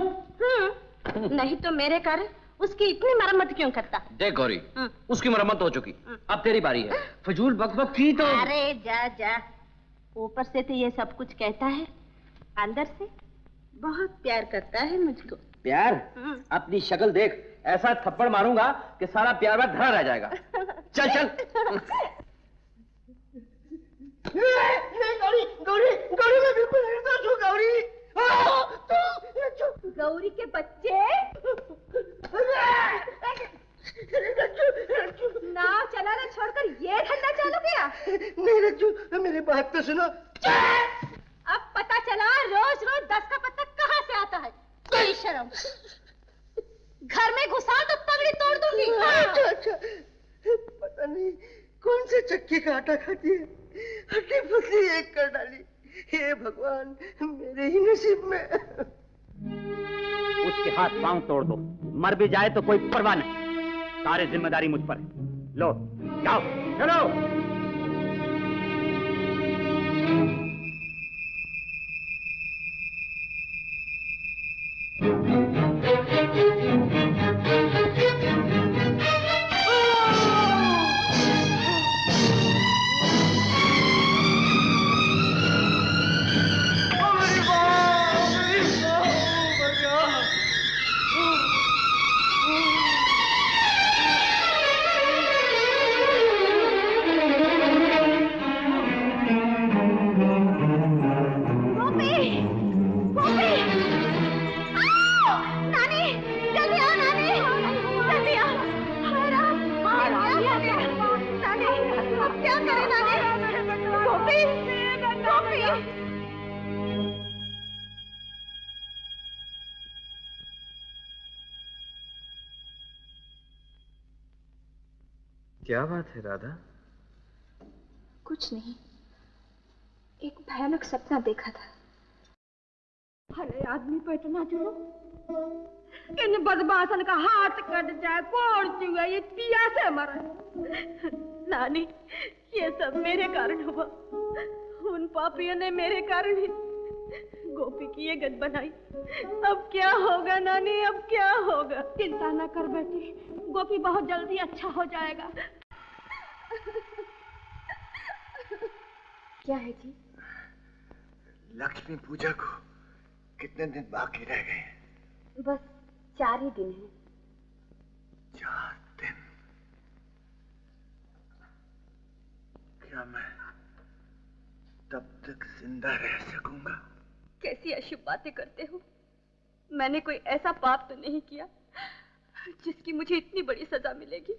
नहीं तो मेरे कारण उसकी इतनी मरम्मत क्यों करता? देख गौरी, उसकी मरम्मत हो चुकी, अब तेरी बारी है। फजूल बकबक की तो। अरे जा जा, ऊपर से तो ये सब कुछ कहता है, अंदर से बहुत प्यार करता है मुझको। प्यार? अपनी शक्ल देख, ऐसा थप्पड़ मारूंगा कि सारा प्यार में धरा रह जाएगा। चल चल। गौरी गौरी गौरी मैं बिल्कुल निर्दोष हूँ गौरी। गौरी के बच्चे नाव चलाना छोड़कर ये धंधा चालू किया? नहीं रज्जू, मेरी बात तो सुनो। अब पता चला रोज रोज 10 का पत्ता कहाँ से आता है। कोई शर्म, घर में घुसा तो पगड़ी तोड़ दूंगी। अच्छा, पता नहीं कौन से चक्की का आटा खाती है, हड्डी पसली एक कर डाली। हे भगवान, मेरे ही नसीब में। उसके हाथ पांव तोड़ दो, मर भी जाए तो कोई परवाह नहीं। सारी जिम्मेदारी मुझ पर है। लो जाओ, चलो। क्या बात है राधा? कुछ नहीं, एक भयानक सपना देखा था। अरे आदमी पे इतना जुर्म, इन बदमाशन का हाथ कट जाए, कोड़ चुआ, ये प्यासे मरे। नानी, ये सब मेरे कारण हुआ। उन पापियों ने मेरे कारण ही गोपी की ये गत बनाई। अब क्या होगा नानी, अब क्या होगा? चिंता न कर बेटी, गोपी बहुत जल्दी अच्छा हो जाएगा। क्या है जी? लक्ष्मी पूजा को कितने दिन बाकी रह गए? बस 4 ही दिन हैं। 4 दिन? क्या मैं तब तक जिंदा रह सकूंगा? कैसी अशुभ बातें करते हो? मैंने कोई ऐसा पाप तो नहीं किया जिसकी मुझे इतनी बड़ी सजा मिलेगी।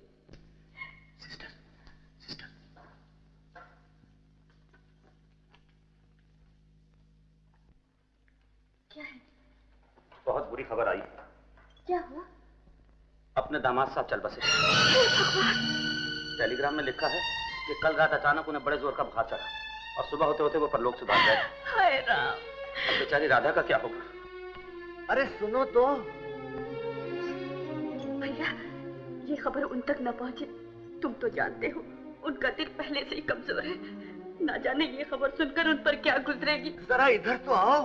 क्या है? बहुत बुरी खबर आई। क्या हुआ? अपने दामाद साहब चल बसे। टेलीग्राम में लिखा है कि कल रात अचानक उन्हें बड़े जोर का बुखार चढ़ा और सुबह होते होते वो परलोक से भाग गए। हाय राम। अब बेचारी राधा का क्या होगा? अरे सुनो तो। भैया, ये खबर उन तक न पहुंचे। तुम तो जानते हो उनका दिल पहले से ही कमजोर है। ना जाने ये खबर सुनकर उन पर क्या गुजरेगी। जरा इधर तो आओ।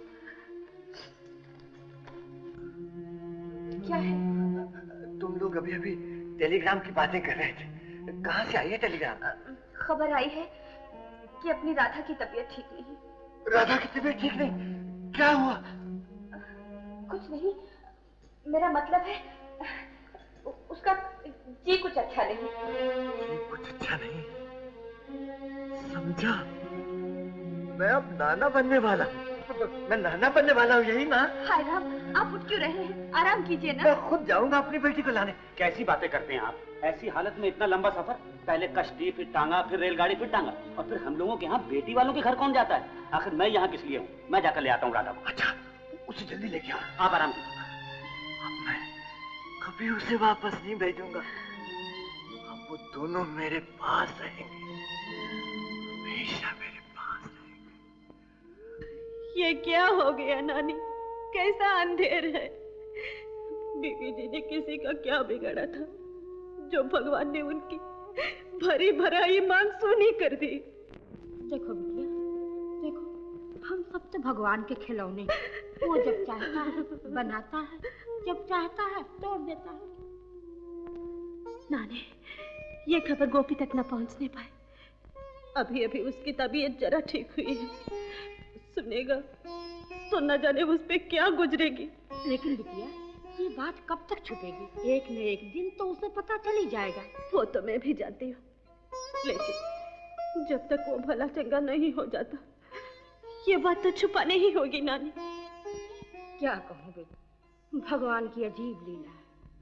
क्या है? तुम लोग अभी अभी टेलीग्राम की बातें कर रहे थे। कहाँ से आई है टेलीग्राम? खबर आई है कि अपनी राधा की तबीयत ठीक नहीं। राधा की तबीयत ठीक नहीं? क्या हुआ? कुछ नहीं, मेरा मतलब है उसका जी कुछ अच्छा नहीं। जी कुछ अच्छा नहीं? समझा। मैं अब नाना बनने वाला हूँ। मैं नाना बनने वाला हूँ, यही ना? हाय राम, आप उठ क्यों रहे हैं? आराम कीजिए ना। मैं खुद जाऊंगा अपनी बेटी को लाने। कैसी बातें करते हैं आप? ऐसी हालत में इतना लंबा सफर, पहले कश्ती, फिर टांगा, फिर रेलगाड़ी, फिर टांगा, और फिर हम लोगों के यहाँ बेटी वालों के घर कौन जाता है? आखिर मैं यहाँ किस लिए हूँ? मैं जाकर ले आता हूँ राधा को। अच्छा, उसे जल्दी लेके आओ। आप आराम कीजिए। अब मैं कभी उसे वापस नहीं भेजूंगा। अब वो दोनों मेरे पास रहेंगे, हमेशा मेरे पास रहेंगे। ये क्या हो गया नानी? कैसा अंधेर है? बीबी जी ने किसी का क्या बिगाड़ा था जो भगवान ने उनकी भरी भराई मांग सुनी कर दी? देखो बिटिया, देखो, हम सब तो भगवान के खिलौने। वो जब चाहता है बनाता है, जब चाहता है तोड़ देता है। नानी, ये खबर गोपी तक न पहुंचने पाए। अभी अभी उसकी तबीयत जरा ठीक हुई है। सुनेगा तो न जाने उस पे क्या गुजरेगी। लेकिन बिटिया, ये बात कब तक छुपेगी? एक न एक दिन तो उसे पता चल ही जाएगा। वो तो मैं भी जानती हूँ, लेकिन जब तक वो भला चंगा नहीं हो जाता, ये बात तो छुपाने ही होगी नानी। क्या कहूँ बेटी, भगवान की अजीब लीला है।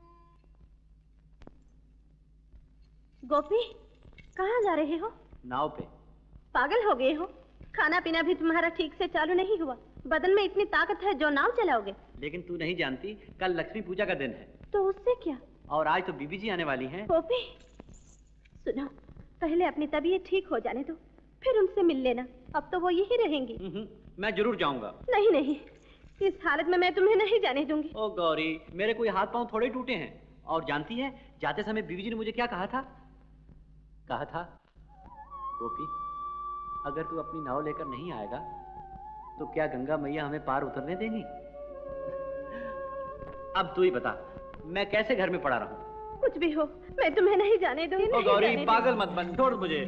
गोपी, कहाँ जा रहे हो? नाव पे। पागल हो गए हो? खाना पीना भी तुम्हारा ठीक से चालू नहीं हुआ। बदन में इतनी ताकत है जो नाव चलाओगे। लेकिन तू नहीं जानती, कल लक्ष्मी पूजा का दिन है। तो उससे क्या? और आज तो बीबी जी आने वाली हैं। गोपी, सुनो, पहले अपनी तबीयत ठीक हो जाने दो, फिर उनसे मिल लेना। अब तो वो यही रहेंगी। मैं जरूर जाऊंगा। नहीं नहीं, इस हालत में मैं तुम्हें नहीं जाने दूंगी। ओ गौरी, मेरे कोई हाथ पांव थोड़े टूटे हैं। और जानती है, जाते समय बीबी जी ने मुझे क्या कहा था? कहा था, गोपी, अगर तू अपनी नाव लेकर नहीं आएगा तो क्या गंगा मैया हमें पार उतरने देंगी? अब तू ही बता, मैं कैसे घर में पड़ा रहूं? कुछ भी हो, मैं तुम्हें नहीं जाने दूंगी। ओ गौरी, पागल मत बन, छोड़ मुझे।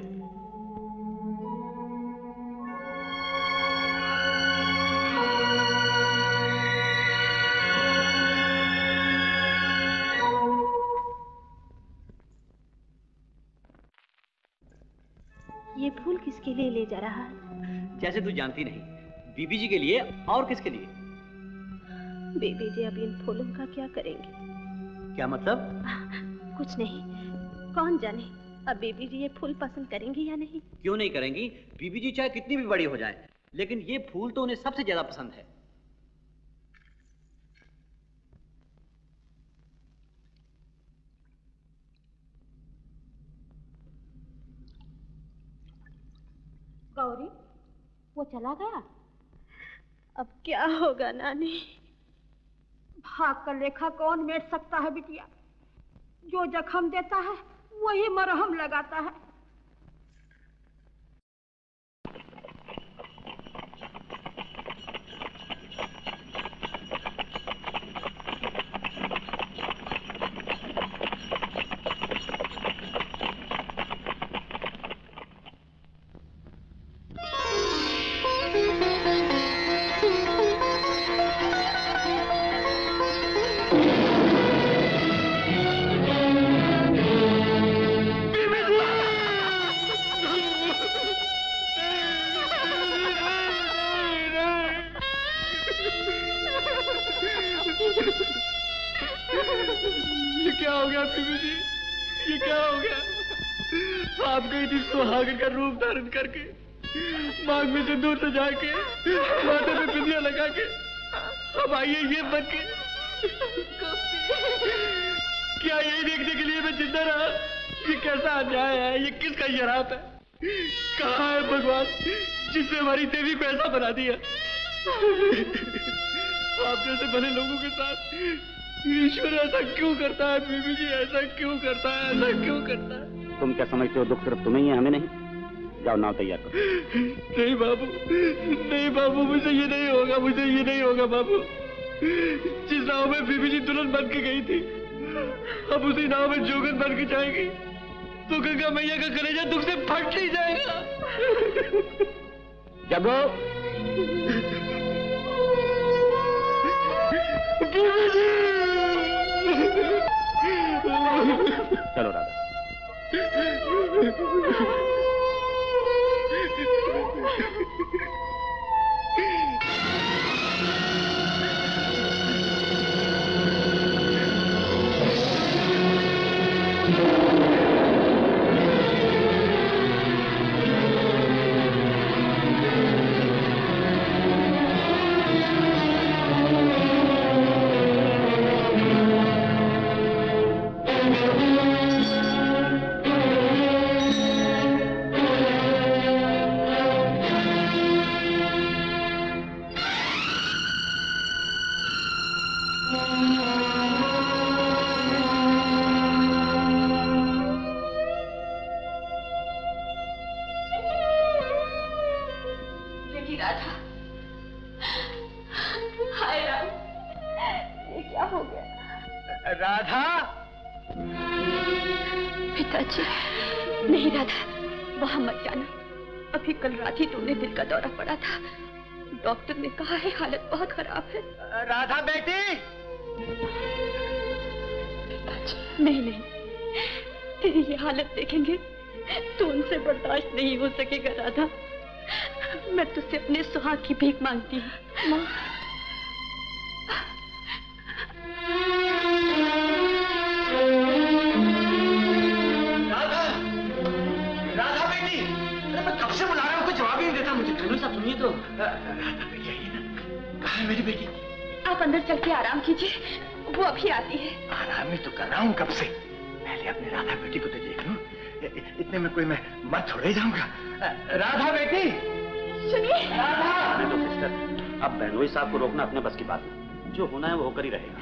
ये फूल किसके लिए ले जा रहा है? जैसे तू जानती नहीं, बीबी जी के लिए और किसके लिए? बीबी जी अब इन फूलों का क्या करेंगे? क्या मतलब? कुछ नहीं, कौन जाने अब बीबी जी ये फूल पसंद करेंगी या नहीं। क्यों नहीं करेंगी? बीबी जी चाहे कितनी भी बड़ी हो जाए, लेकिन ये फूल तो उन्हें सबसे ज्यादा पसंद है। गौरी, वो चला गया? अब क्या होगा नानी? भाग का लेखा कौन मेट सकता है बिटिया? जो जख्म देता है वही मरहम लगाता है। क्या हो गया बीबी जी? ये क्या हो गया? आप गई थी सुहागन का रूप धारण करके, मांग में सिंदूर सजा के, माथे पे बिंदिया लगा के, अब आइए ये बन के। क्या यही देखने के लिए मैं जिंदा रहा? ये कैसा अन्याय है? ये किसका शराब है? कहाँ है भगवान जिसने हमारी देवी को ऐसा बना दिया? आप जैसे भले लोगों के साथ ईश्वर ऐसा क्यों करता है बीबी जी? ऐसा क्यों करता है? ऐसा क्यों करता है? तुम क्या समझते हो दुख सिर्फ तुम्हें ही है, हमें नहीं? जाओ नाव तैयार करो। नहीं बाबू, नहीं बाबू, मुझे ये नहीं होगा, मुझे ये नहीं होगा बाबू। जिस नाव में बीबी जी दुल्हन बन के गई थी, अब उसी नाव में जोगन बन के जाएगी तो गंगा मैया का कलेजा दुख से फट नहीं जाएगा। जगो, चलो राधा। पिताजी, नहीं राधा, वहां मत जाना। अभी कल रात ही तुमने दिल का दौरा पड़ा था। डॉक्टर ने कहा है हालत बहुत खराब है। राधा बेटी! पिताजी, नहीं नहीं, तेरी ये हालत देखेंगे तो उनसे बर्दाश्त नहीं हो सकेगा राधा। मैं तुझसे अपने सुहाग की भीख मांगती हूँ। माँ, सुनिए तो। कहाँ है मेरी बेटी? आप अंदर चल के आराम कीजिए, वो अभी आती है। आराम ही तो कर रहा हूँ कब से। पहले अपनी राधा बेटी को तो देख लूं। इतने में कोई मैं मर थोड़े जाऊंगा। राधा बेटी, सुनिए। राधा। तो सिस्टर, अब बहनोई साहब को रोकना अपने बस की बात है। जो होना है वो होकर ही रहेगा।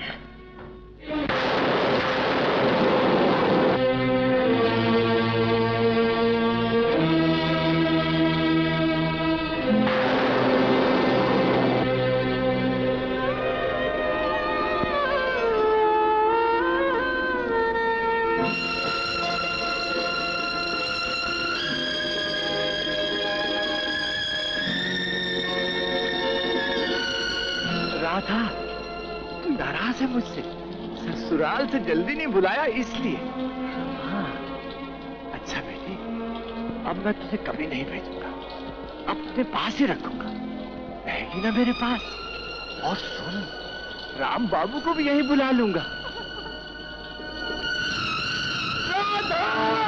राधा, तुम नाराज है मुझसे? ससुराल से जल्दी नहीं बुलाया इसलिए। हाँ, अच्छा बेटी, अब मैं तुझे कभी नहीं भेजूंगा, अपने पास ही रखूंगा। रहेगी ना मेरे पास? और सुन, राम बाबू को भी यहीं बुला लूंगा। राधा!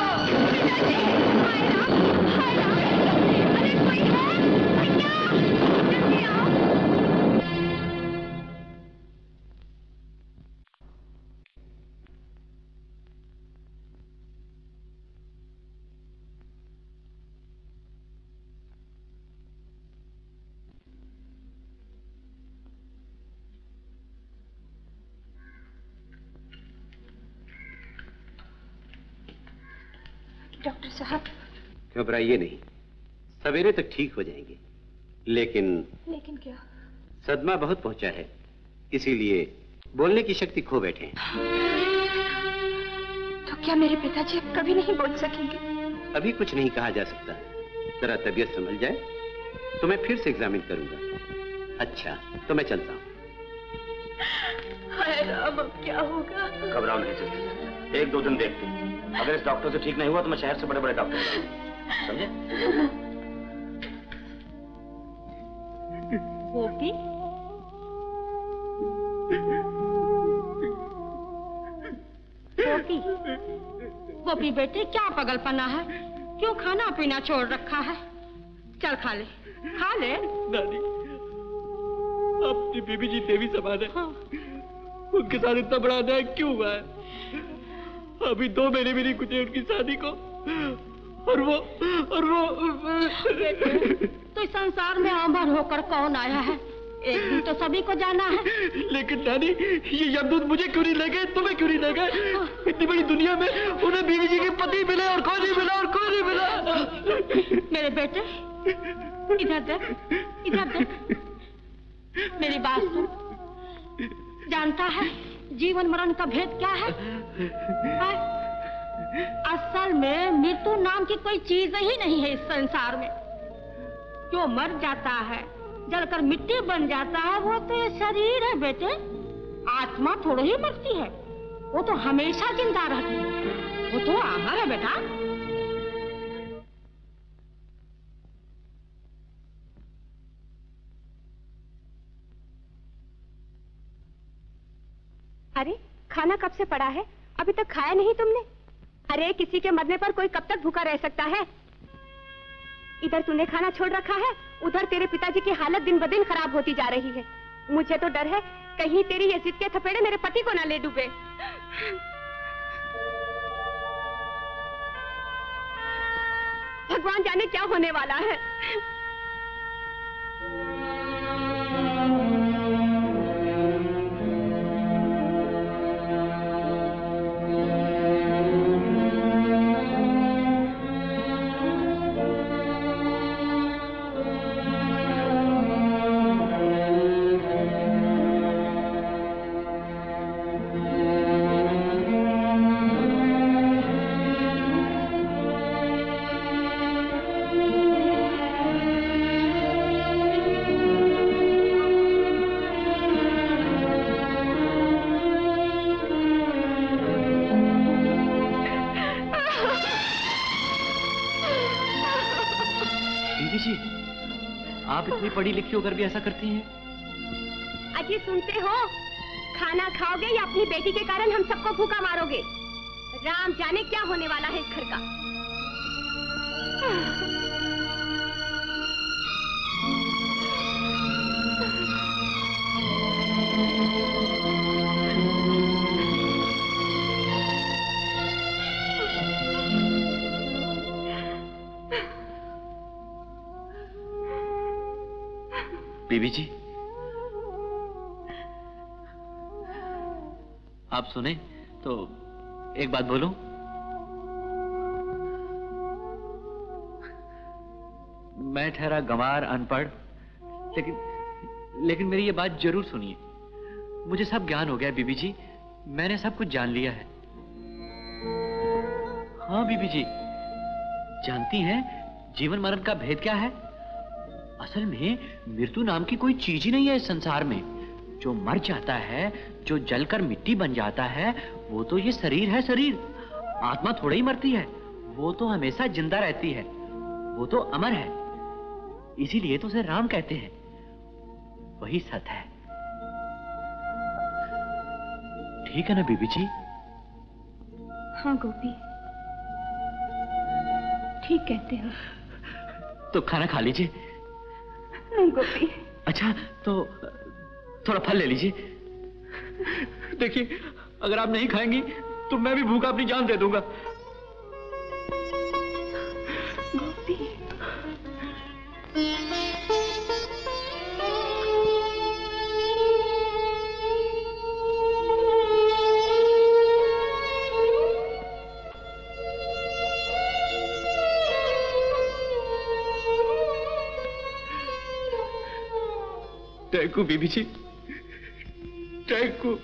डॉक्टर साहब, घबराइए नहीं, सवेरे तक ठीक हो जाएंगे। लेकिन क्या? सदमा बहुत पहुंचा है, इसीलिए बोलने की शक्ति खो बैठे हैं। तो क्या मेरे पिताजी अब कभी नहीं बोल सकेंगे? अभी कुछ नहीं कहा जा सकता। जरा तबीयत संभल जाए तो मैं फिर से एग्जामिन करूंगा। अच्छा, तो मैं चलता हूँ। हाय राम, अब क्या होगा? घबराओ नहीं सिस्टर, 1-2 दिन देखते हैं। अगर इस डॉक्टर से ठीक नहीं हुआ तो मैं शहर से बड़े-बड़े डॉक्टर लाऊंगा। समझे? गोपी, गोपी बेटे क्या पगलपना है? क्यों खाना पीना छोड़ रखा है? चल खा ले, खा ले। दादी, अपनी बीबी जी देवी समान है। हाँ। उनके साथ इतना बड़ा अन्याय क्यों हुआ है? अभी 2 महीने भी नहीं गुजरे उनकी शादी को, और वो बेटे, तो इस संसार में अमर होकर कौन आया है? एक दिन तो सभी को जाना है। लेकिन नानी, ये यमदूत मुझे क्यों नहीं ले गए, तुम्हें क्यों नहीं ले गए? इतनी बड़ी दुनिया में उन्हें बीवी जी के पति मिले और कोई नहीं मिला, और कोई नहीं मिला। मेरे बेटे, इधर देख, इधर देख, मेरी बात सुन। जानता है जीवन मरण का भेद क्या है? असल में मृत्यु नाम की कोई चीज ही नहीं है इस संसार में। जो मर जाता है, जलकर मिट्टी बन जाता है, वो तो ये शरीर है बेटे। आत्मा थोड़ी ही मरती है, वो तो हमेशा जिंदा रहती है। वो तो अमर है बेटा। अरे खाना कब से पड़ा है? अभी तक खाया नहीं तुमने? अरे किसी के मरने पर कोई कब तक भूखा रह सकता है? इधर तूने खाना छोड़ रखा है, उधर तेरे पिताजी की हालत दिन ब दिन खराब होती जा रही है। मुझे तो डर है कहीं तेरी ये जिद के थपेड़े मेरे पति को ना ले डूबे। भगवान जाने क्या होने वाला है। पढ़ी लिखी होकर भी ऐसा करती हैं? अजी सुनते हो? खाना खाओगे या अपनी बेटी के कारण हम सबको भूखा मारोगे? राम जाने क्या होने वाला है इस घर का। बीबी जी, आप सुने तो एक बात बोलूं? मैं ठहरा गंवार अनपढ़, लेकिन मेरी ये बात जरूर सुनिए। मुझे सब ज्ञान हो गया बीबी जी, मैंने सब कुछ जान लिया है। हाँ बीबी जी, जानती हैं जीवन मरण का भेद क्या है? असल में मृत्यु नाम की कोई चीज ही नहीं है इस संसार में। जो मर जाता है, जो जलकर मिट्टी बन जाता है, वो तो ये शरीर है, शरीर। आत्मा थोड़ा ही मरती है, वो तो हमेशा जिंदा रहती है, वो तो अमर है। इसीलिए तो उसे राम कहते हैं। वही सत्य है। ठीक है ना बीबी जी? हाँ गोपी, ठीक कहते हो। तो खाना खा लीजिए। नहीं गोपी। अच्छा तो थोड़ा फल ले लीजिए। देखिए, अगर आप नहीं खाएंगी तो मैं भी भूखा अपनी जान दे दूंगा। गोपी। टैंकू बीबी जी, टैंकू।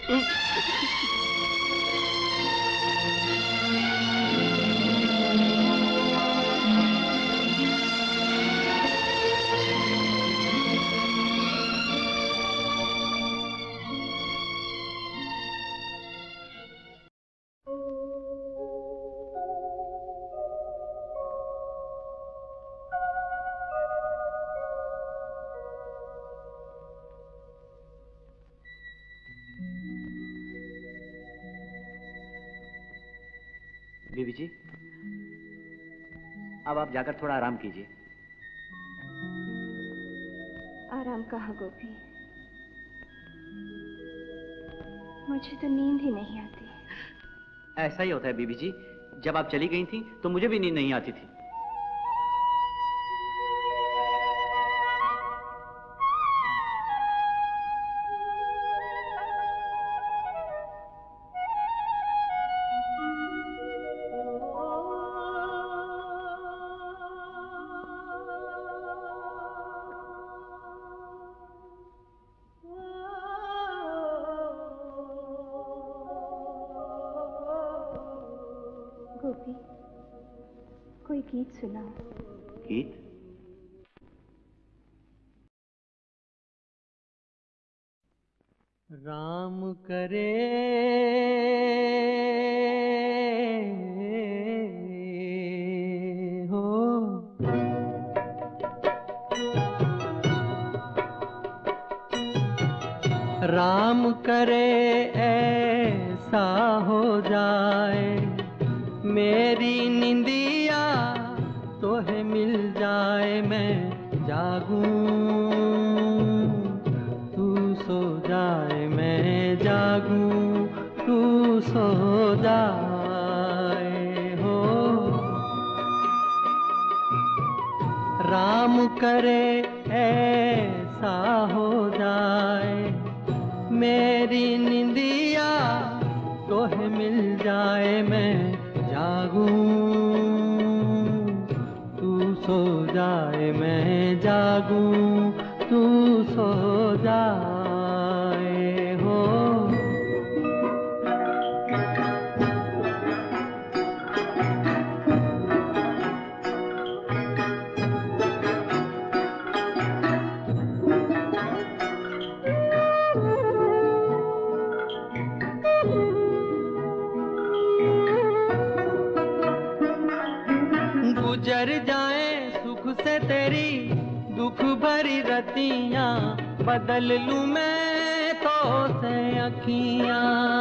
बीबी जी, अब आप जाकर थोड़ा आराम कीजिए। आराम कहाँ गोपी, मुझे तो नींद ही नहीं आती। ऐसा ही होता है बीबी जी, जब आप चली गई थी तो मुझे भी नींद नहीं आती थी। गोपी, कोई गीत सुनाओ। गीत? राम करे हो, राम करे ऐसा हो जाए, मेरी निंदिया तोहे मिल जाए, मैं जागूं तू सो जाए, मैं जागूं तू सो जाए हो। राम करे ऐसा हो जाए, मेरी निंदिया तोहे मिल जाए, मैं जागूं तू सो जाए, मैं जागूं तू सो जाए हो। गुजर जाए सुख से तेरी दुख भरी रतियां, बदल लूं मैं तो से अखियां।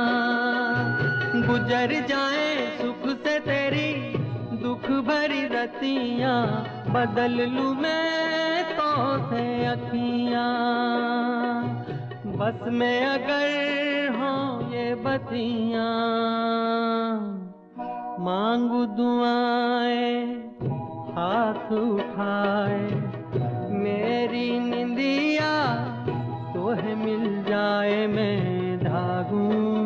गुजर जाए सुख से तेरी दुख भरी रतियां, बदल लूं मैं तो से अखियां। बस में अगर हो ये बतियां, मांगू दुआएं हाथ उठाए, मेरी निंदिया तोहे मिल जाए, मैं जागूं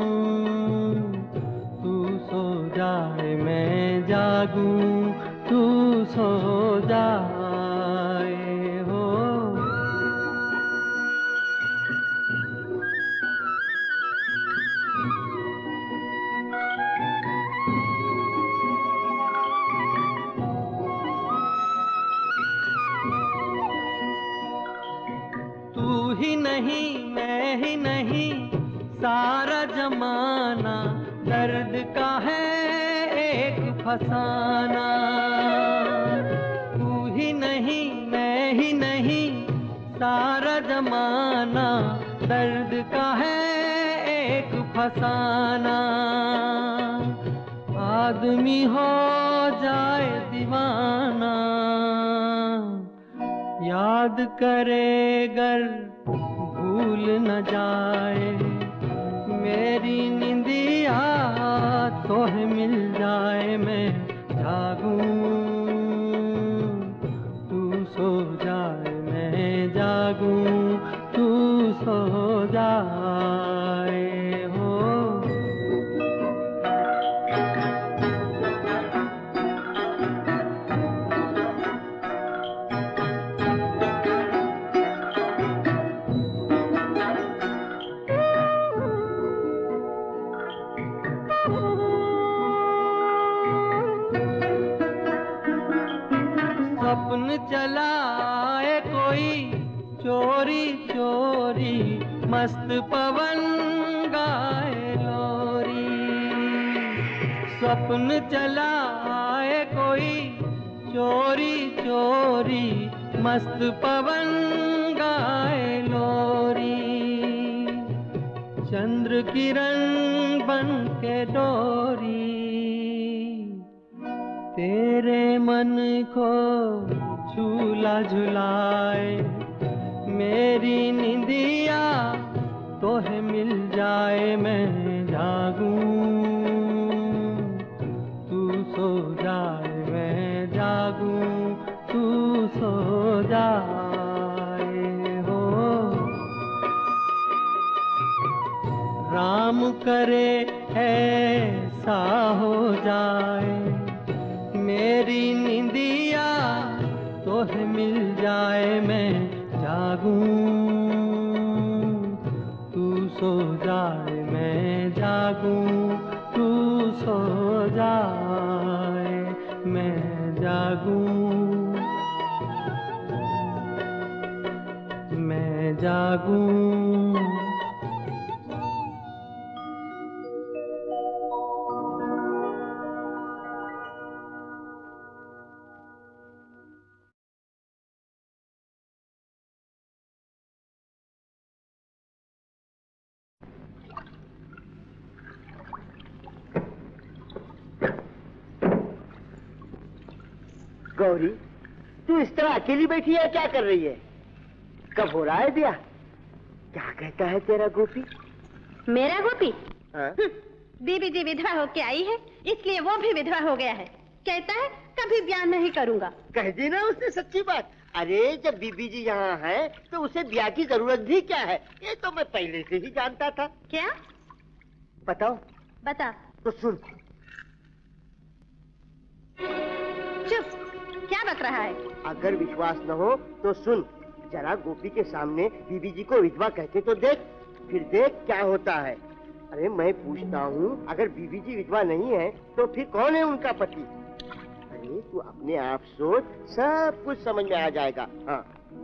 तू सो जाए, मैं जागूं तू सो जाए हो। तू ही नहीं मैं ही नहीं सारा जमाना, दर्द का है एक फसाना। तू ही नहीं मैं ही नहीं सारा जमाना, दर्द का है एक फसाना। आदमी हो जाए दीवाना, याद करे गर भूल न जाए, मेरी निंदिया तोहे मिल जाए, मैं जागूं तू सो जाए, मैं जागूं तू सो जाए हो। स्वप्न चलाए कोई चोरी चोरी, मस्त पवन गाए लोरी। स्वप्न चलाए कोई चोरी चोरी, मस्त पवन गाए लोरी। चंद्र किरण बन के डोरी तेरे मन को झूला झुलाए, मेरी निंदिया तोहे मिल जाए, मैं जागूं तू सो जाए, मैं जागूं तू सो जाए हो। राम करे ऐसा हो जाए, मेरी निंदिया तोहे मिल जाए, मैं जागूं तू सो जाए, मैं जागूं तू सो जाए, मैं जागूं मैं जागूं। गौरी, तू इस तरह अकेली बैठी है, क्या कर रही है? कब हो रहा है ब्याह? क्या कहता है तेरा गोपी? मेरा गोपी? हाँ? बीबी जी विधवा होके आई है, इसलिए वो भी विधवा हो गया है। कहता है कभी ब्याह नहीं करूंगा। कह दी ना उसने सच्ची बात। अरे जब बीबी जी यहाँ है तो उसे ब्याह की जरूरत भी क्या है, ये तो मैं पहले से ही जानता था। क्या? बताओ। बता। तो सुन। चुप, क्या बक रहा है? अगर विश्वास न हो तो सुन, जरा गोपी के सामने बीबी जी को विधवा कहते तो देख, फिर देख क्या होता है। अरे मैं पूछता हूँ, अगर बीबी जी विधवा नहीं है तो फिर कौन है उनका पति? अरे तू अपने आप सोच, सब कुछ समझ में आ जाएगा। हाँ।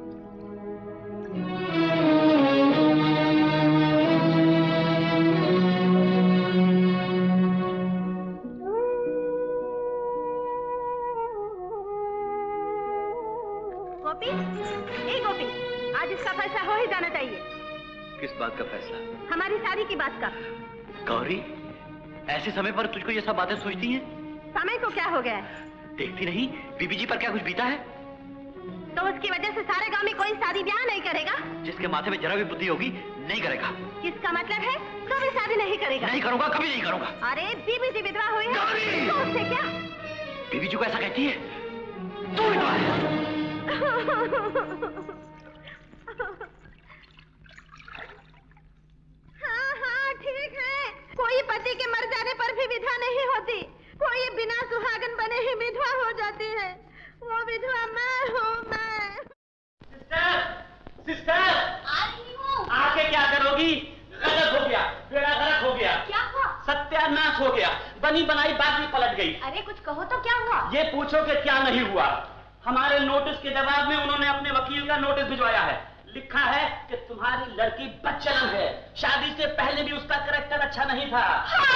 गोपी, ए गोपी, आज इसका फैसला हो ही जाना चाहिए। किस बात का फैसला? हमारी शादी की बात का। गौरी, ऐसे समय पर तुझको ये सब बातें सोचती हैं? समय को क्या हो गया है? देखती नहीं बीबी जी पर क्या कुछ बीता है? तो उसकी वजह से सारे गांव में कोई शादी ब्याह नहीं करेगा? जिसके माथे में जरा भी बुद्धि होगी नहीं करेगा। इसका मतलब है कभी शादी नहीं करेगा? नहीं करूंगा, कभी नहीं करूंगा। अरे बीबी जी विधवा हुई है तो उससे क्या? बीबी जी को ऐसा कहती है? तू विधवा है। हाँ, ठीक है। कोई पति के मर जाने पर भी विधवा नहीं होती, कोई बिना सुहागन बने ही विधवा हो जाती है। वो विधवा मैं हूँ, मैं। सिस्टर, आ रही हूँ। आके क्या करोगी? गलत हो गया, बेड़ा गलत हो गया। क्या हुआ? सत्यानाश हो गया, बनी बनाई बात भी पलट गई। अरे कुछ कहो तो क्या हुआ? ये पूछो कि क्या नहीं हुआ। हमारे नोटिस के जवाब में उन्होंने अपने वकील का नोटिस भिजवाया है। लिखा है कि तुम्हारी लड़की बच्चन है, शादी से पहले भी उसका करैक्टर अच्छा नहीं था।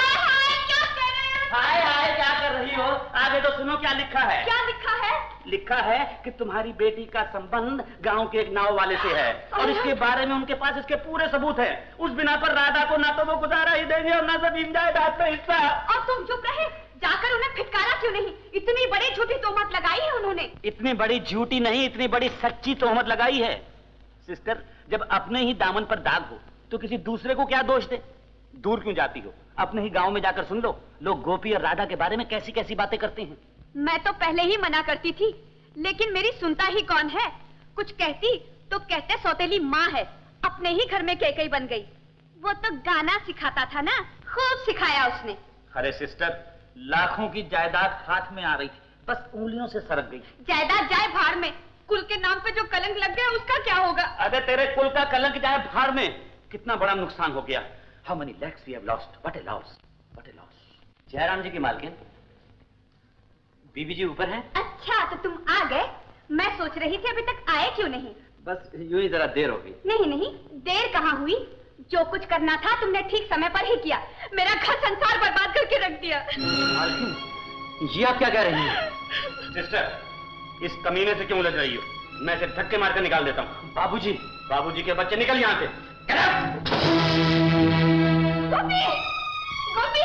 हाय हाय क्या कर रही हो? आगे तो सुनो क्या लिखा है। क्या लिखा है? लिखा है कि तुम्हारी बेटी का संबंध गांव के एक नाव वाले से है और इसके बारे में उनके पास इसके पूरे सबूत हैं। उस बिना पर राधा को ना तो वो गुजारा ही देंगे और ना जमीन जायदाद का हिस्सा। और तुम चुप रहे? जाकर उन्हें फिटकारा क्यों नहीं? इतनी बड़ी झूठी तोहमत लगाई है उन्होंने। इतनी बड़ी झूठी नहीं, इतनी बड़ी सच्ची तोहमत लगाई है। सिस्टर, जब अपने ही दामन पर दाग हो तो किसी दूसरे को क्या दोष दे? दूर क्यों जाती हो? अपने ही गांव में जाकर सुन लो, लोग गोपी और राधा के बारे में कैसी कैसी बातें करते हैं। मैं तो पहले ही मना करती थी, लेकिन मेरी सुनता ही कौन है। कुछ कहती तो कहते सौतेली माँ है, अपने ही घर में कैकई बन गई। वो तो गाना सिखाता था ना, खूब सिखाया उसने। अरे सिस्टर, लाखों की जायदाद हाथ में आ रही थी, बस उंगलियों से सरक गई। जायदाद जाए भाड़ में, कुल के नाम पे जो कलंक लग गया उसका क्या होगा? अरे तेरे कुल का कलंक जाए भाड़ में, कितना बड़ा नुकसान हो गया। How many lakhs we have lost? What a loss! What a loss! Jairam जी की मालकिन, बीबी जी ऊपर हैं? अच्छा, तो तुम आ गए। मैं सोच रही थी अभी तक आए क्यों नहीं। बस यूं ही जरा देर हो गई। नहीं नहीं, देर कहाँ हुई। जो कुछ करना था तुमने ठीक समय पर ही किया। मेरा घर संसार बर्बाद करके रख दिया। मालकिन, ये आप क्या कह रही हैं? सिस्टर, इस कमीने से क्यों उलझ रही हो? मैं इसे धक्के मारकर निकाल देता हूँ। बाबूजी, बाबूजी के बच्चे निकल यहाँ से। गोपी! गोपी!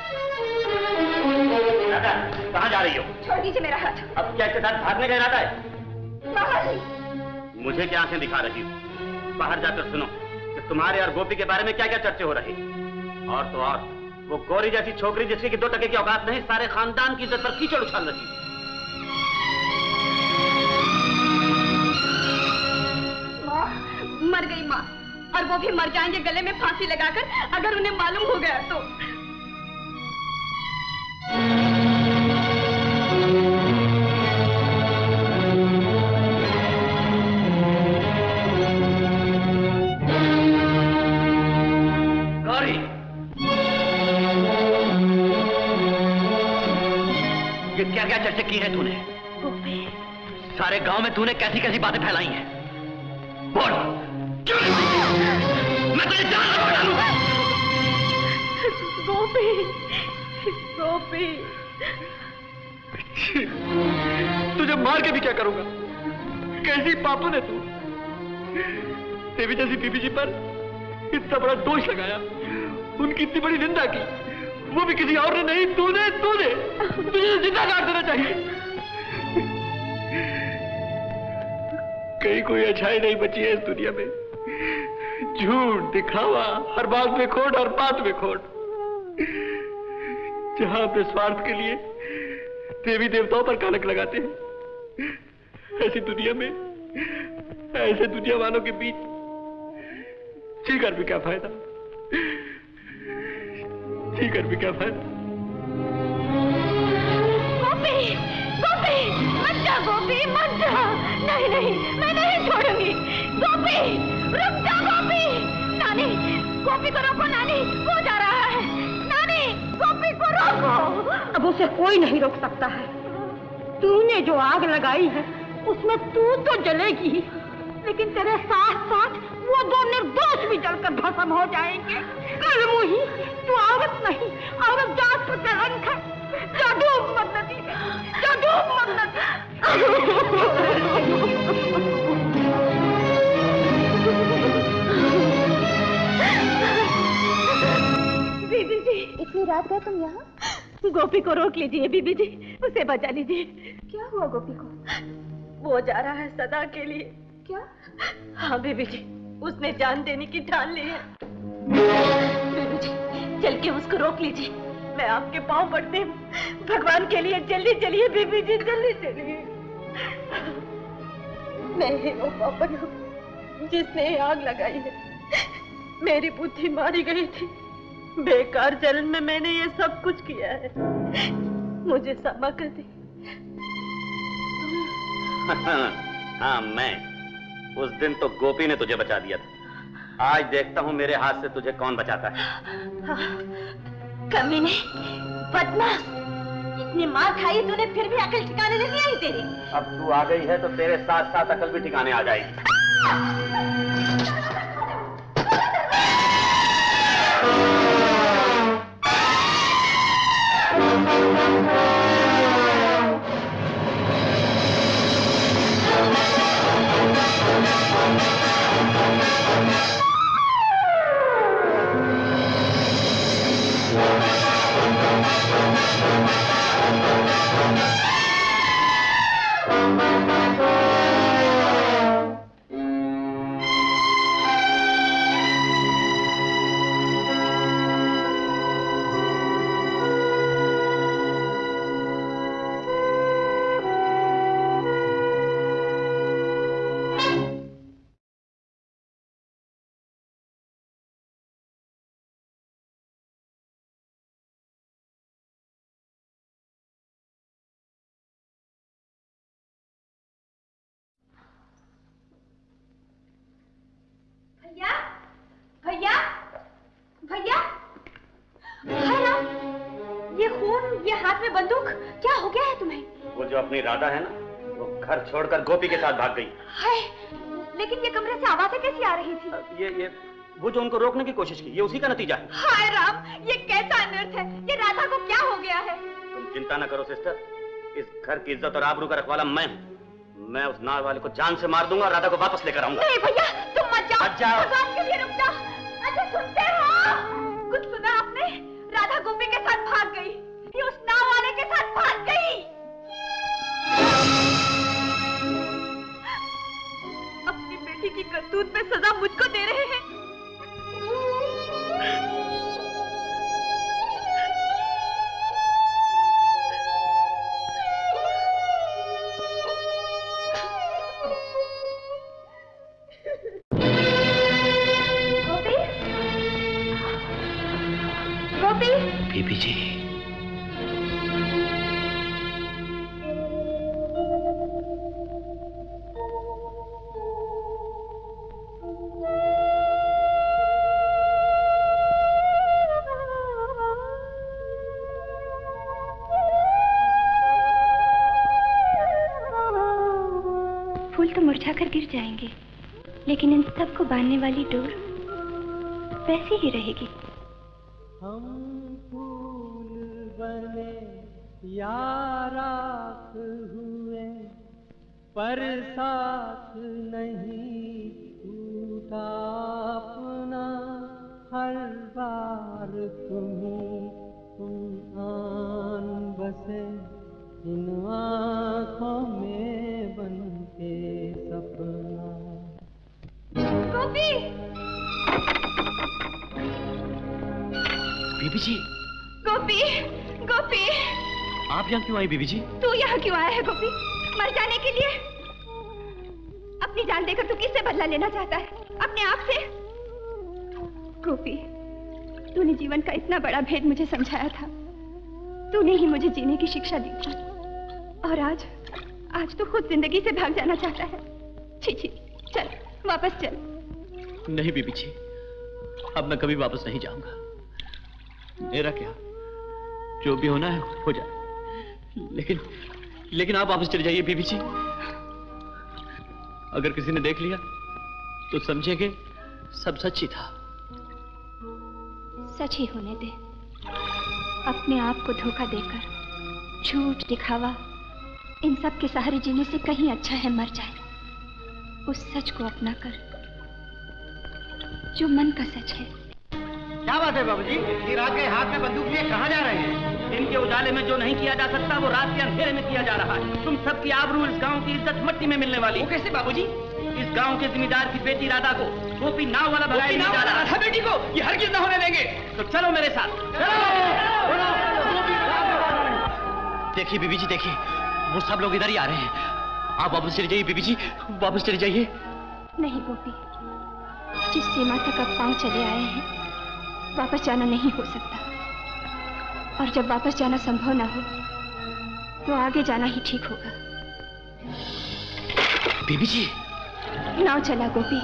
राधा, कहाँ जा रही हो? छोड़ दीजिए मेरा हाथ। अब क्या इसके साथ भागने का इरादा है? बाहर। मुझे क्या आंखें दिखा रही हो? बाहर जाकर सुनो कि तुम्हारे और गोपी के बारे में क्या क्या चर्चे हो रही। और तो और वो गौरी जैसी छोकरी जिसकी 2 टके की औकात नहीं, सारे खानदान की इज्जत पर कीचड़ उछाल रही। माँ, मर गई माँ, और वो भी मर जाएंगे गले में फांसी लगाकर अगर उन्हें मालूम हो गया तो। गौरी, ये क्या क्या चर्चा की है तूने? सारे गांव में तूने कैसी कैसी बातें फैलाई हैं? बोल, मैं तुझे जान से मार डालूंगा। गोपी, गोपी, तुझे मार के भी क्या करूंगा? कैसी पापन है तू? देवी जैसी बीबी जी पर इतना बड़ा दोष लगाया, उनकी इतनी बड़ी निंदा की, वो भी किसी और ने नहीं, तूने तुझे जिंदा काट देना चाहिए। कहीं कोई अच्छाई नहीं बची है इस दुनिया में। झूठ, दिखावा, हर बात में खोट और बात में खोट। जहां अपने स्वार्थ के लिए देवी देवताओं पर कलंक लगाते हैं, ऐसी दुनिया में, ऐसे दुनिया वालों के बीच जीकर भी क्या फायदा? जीकर भी क्या फायदा? गोपी, गोपी, मत जा गोपी, मत जा। नहीं नहीं, मैं नहीं छोड़ूंगी। गोपी, रुक जा गोपी। नानी, गोपी को रोको नानी, वो जा रहा है। नानी, गोपी को रोको। अब उसे कोई नहीं रोक सकता है। तूने जो आग लगाई है उसमें तू तो जलेगी, लेकिन तेरे साथ साथ वो 2 निर्दोष भी जलकर भस्म हो जाएंगे। कर्मुही, तू औरत नहीं, औरत जात का कलंक है। जा डूब मत नदी में, जा डूब मत नदी। बीबी जी, इतनी रात गए तुम यहाँ? गोपी को रोक लीजिए बीबी जी, उसे बचा लीजिए। क्या हुआ गोपी को? वो जा रहा है सदा के लिए। क्या? हाँ बीबी जी, उसने जान देने की ठान ली है। बीबी जी, चल के उसको रोक लीजिए। मैं आपके पाँव पड़ती हूँ, भगवान के लिए जल्दी चलिए बीबी जी, जल्दी चलिए। मैं ही वो पापन हूँ जिसने आग लगाई है। मेरी बुद्धि मारी गई थी, बेकार जलन में मैंने ये सब कुछ किया है। मुझे क्षमा कर दी। हाँ, मैं उस दिन तो गोपी ने तुझे बचा दिया था। आज देखता हूँ मेरे हाथ से तुझे कौन बचाता है। कमीने, बदमाश, इतनी मार खाई तूने फिर भी अकल ठिकाने नहीं आई तेरी। अब तू आ गई है तो तेरे साथ साथ अकल भी ठिकाने आ जाएगी। भैया, भैया, भैया, हाय राम, ये खून, ये हाथ में बंदूक, क्या हो गया है तुम्हें? वो जो अपनी राधा है ना, वो घर छोड़कर गोपी के साथ भाग गई। हाय, लेकिन ये कमरे से आवाजें कैसी आ रही थी? ये वो जो उनको रोकने की कोशिश की, ये उसी का नतीजा है। हाय राम, ये कैसा अनर्थ है? ये राधा को क्या हो गया है? तुम चिंता न करो सिस्टर, इस घर की इज्जत और आबरू का रखवाला मैं हूँ। मैं उस नाव वाले को जान से मार दूंगा और राधा को वापस लेकर आऊंगा। नहीं भैया, तुम मत जाओ। मत जाओ। भगवान के लिए रुक जाओ। अच्छा सुनते हो? कुछ राधा गोपी के साथ भाग गई, ये उस नाव वाले के साथ भाग गई। अपनी बेटी की करतूत में सजा मुझको दे रहे हैं। बीबी जी, फूल तो मुरझाकर गिर जाएंगे, लेकिन इन सबको बांधने वाली डोर वैसी ही रहेगी। हम फूल बने या राख हुए, पर साथ नहीं टूटा अपना। हर बार तुम आन बसे इन आँखों में बन के सपना। गोपी! बीबी जी! गोपी! गोपी! आप यहाँ क्यों आई बीबी जी? तू यहाँ क्यों आया है गोपी? मर जाने के लिए? अपनी जान देकर तू किससे बदला लेना चाहता है? अपने आप से? गोपी, तूने जीवन का इतना बड़ा भेद मुझे समझाया था। तूने ही मुझे जीने की शिक्षा दी थी, और आज तो खुद जिंदगी से भाग जाना चाहता है। छी छी, चल वापस चल। नहीं बीबी जी, अब मैं कभी वापस नहीं जाऊंगा। मेरा क्या, जो भी होना है हो जाए, लेकिन आप वापस चले जाइए बीबी जी। अगर किसी ने देख लिया तो समझेंगे सब सच ही था। सच ही होने दे। अपने आप को धोखा देकर, झूठ दिखावा, इन सब के सहारे जीने से कहीं अच्छा है मर जाए। उस सच को अपना कर जो मन का सच है। क्या बात है बाबूजी? ये रात के हाथ में बंदूक लिए कहाँ जा रहे हैं? दिन के उजाले में जो नहीं किया जा सकता वो रात के अंधेरे में किया जा रहा है। तुम सबकी आबरू, इस गांव की इज्जत मट्टी में मिलने वाली। वो कैसे बाबूजी? इस गांव के जिम्मेदार की बेटी राधा को गोपी नाव वाला भगाए नहीं जा रहा। बेटी को ये हरगिज न होने देंगे। तो चलो मेरे साथ। देखिए बीबी जी, देखिए वो सब लोग इधर ही आ रहे हैं। आप वापस चले जाइए बीबी जी, वापस चले जाइए। नहीं गोपी, जिस सीमा तक अब पांव चले आए हैं वापस जाना नहीं हो सकता। और जब वापस जाना संभव ना हो तो आगे जाना ही ठीक होगा। बीबी जी, नाव चला गोपी।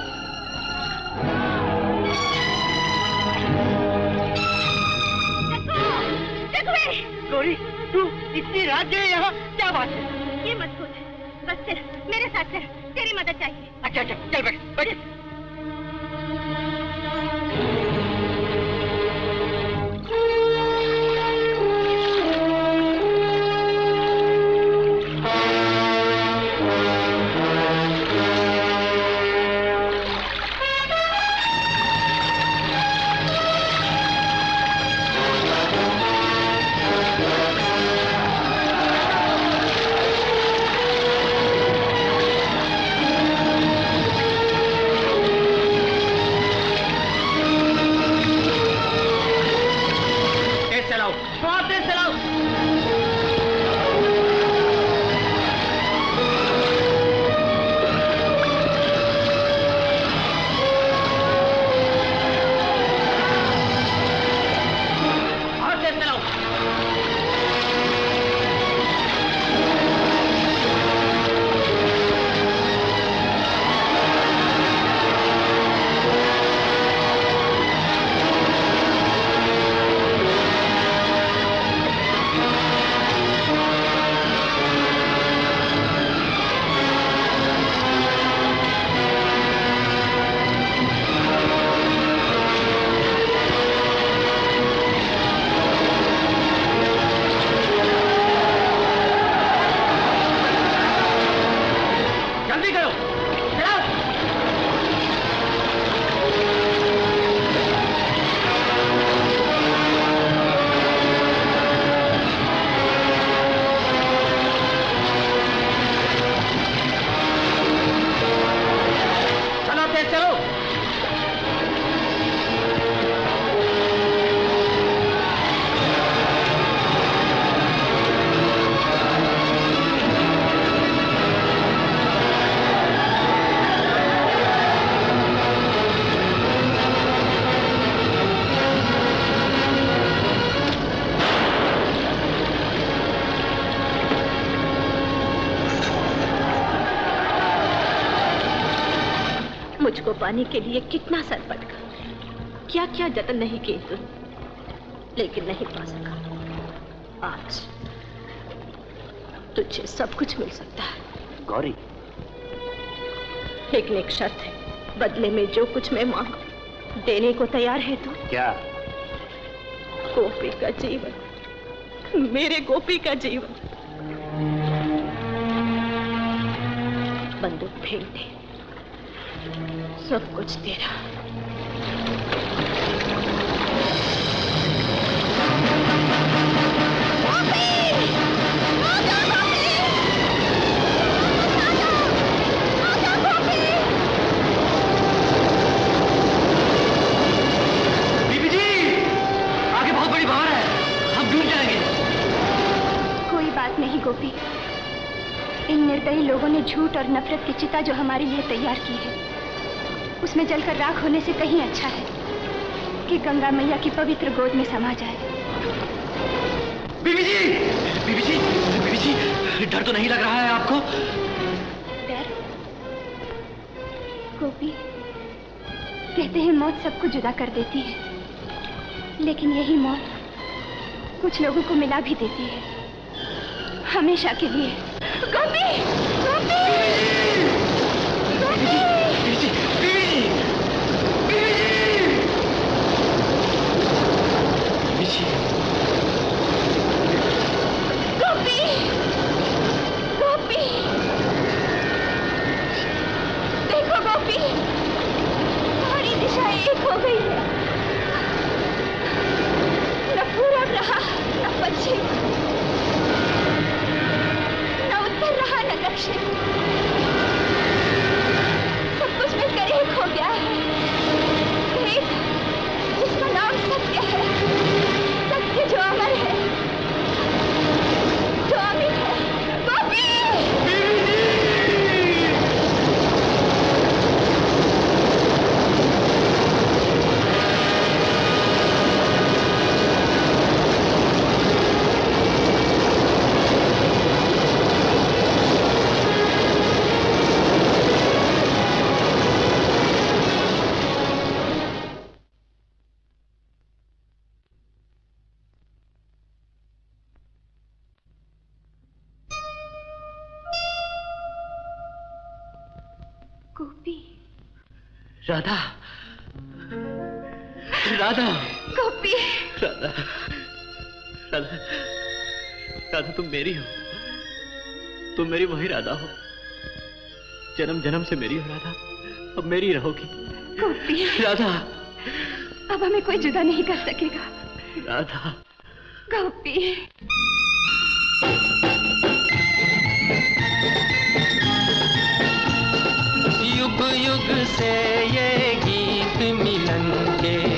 गौरी, तू इतनी रात गई यहाँ, क्या बात है? ये मत सोच, बस चल मेरे साथ चल, तेरी मदद चाहिए। अच्छा चल बैठ बैठ। तुझको पाने के लिए कितना सर पटका, क्या क्या जतन नहीं किए तू, लेकिन नहीं पा सका। आज तुझे सब कुछ मिल सकता है। गौरी, लेकिन एक शर्त है, बदले में जो कुछ मैं मांगू देने को तैयार है तू? क्या? गोपी का जीवन, मेरे गोपी का जीवन। बंदूक फेंक दे, सब कुछ तेरा। बीबी जी, आगे बहुत बड़ी भार है, हम डूब जाएंगे। कोई बात नहीं गोपी, इन निर्दयी लोगों ने झूठ और नफरत की चिता जो हमारे लिए तैयार की है, उसमें जलकर राख होने से कहीं अच्छा है कि गंगा मैया की पवित्र गोद में समा जाए। बीबी जी, बीबी जी, बीबी जी, डर तो नहीं लग रहा है आपको? डर? गोपी, कहते हैं मौत सबको जुदा कर देती है, लेकिन यही मौत कुछ लोगों को मिला भी देती है, हमेशा के लिए। गोपी! गोपी! गोपी! बीबी जी! गोपी! गोपी! देखो गोपी, हमारी दिशा एक हो गई है, न पूरब रहा न पश्चिम, न उत्तर रहा न दक्षिण, सब कुछ मिलकर एक हो गया है। एक जिसका नाम सत्य है, सत्य जो अमर है, जो अमित है। गोपी! गोपी! राधा, राधा, गोपी! राधा, राधा, राधा, तुम मेरी हो, तुम मेरी वही राधा हो, जन्म जन्म से मेरी हो राधा, अब मेरी रहोगी। गोपी! राधा, अब हमें कोई जुदा नहीं कर सकेगा। राधा, गोपी! युग युग से ये गीत मिलन के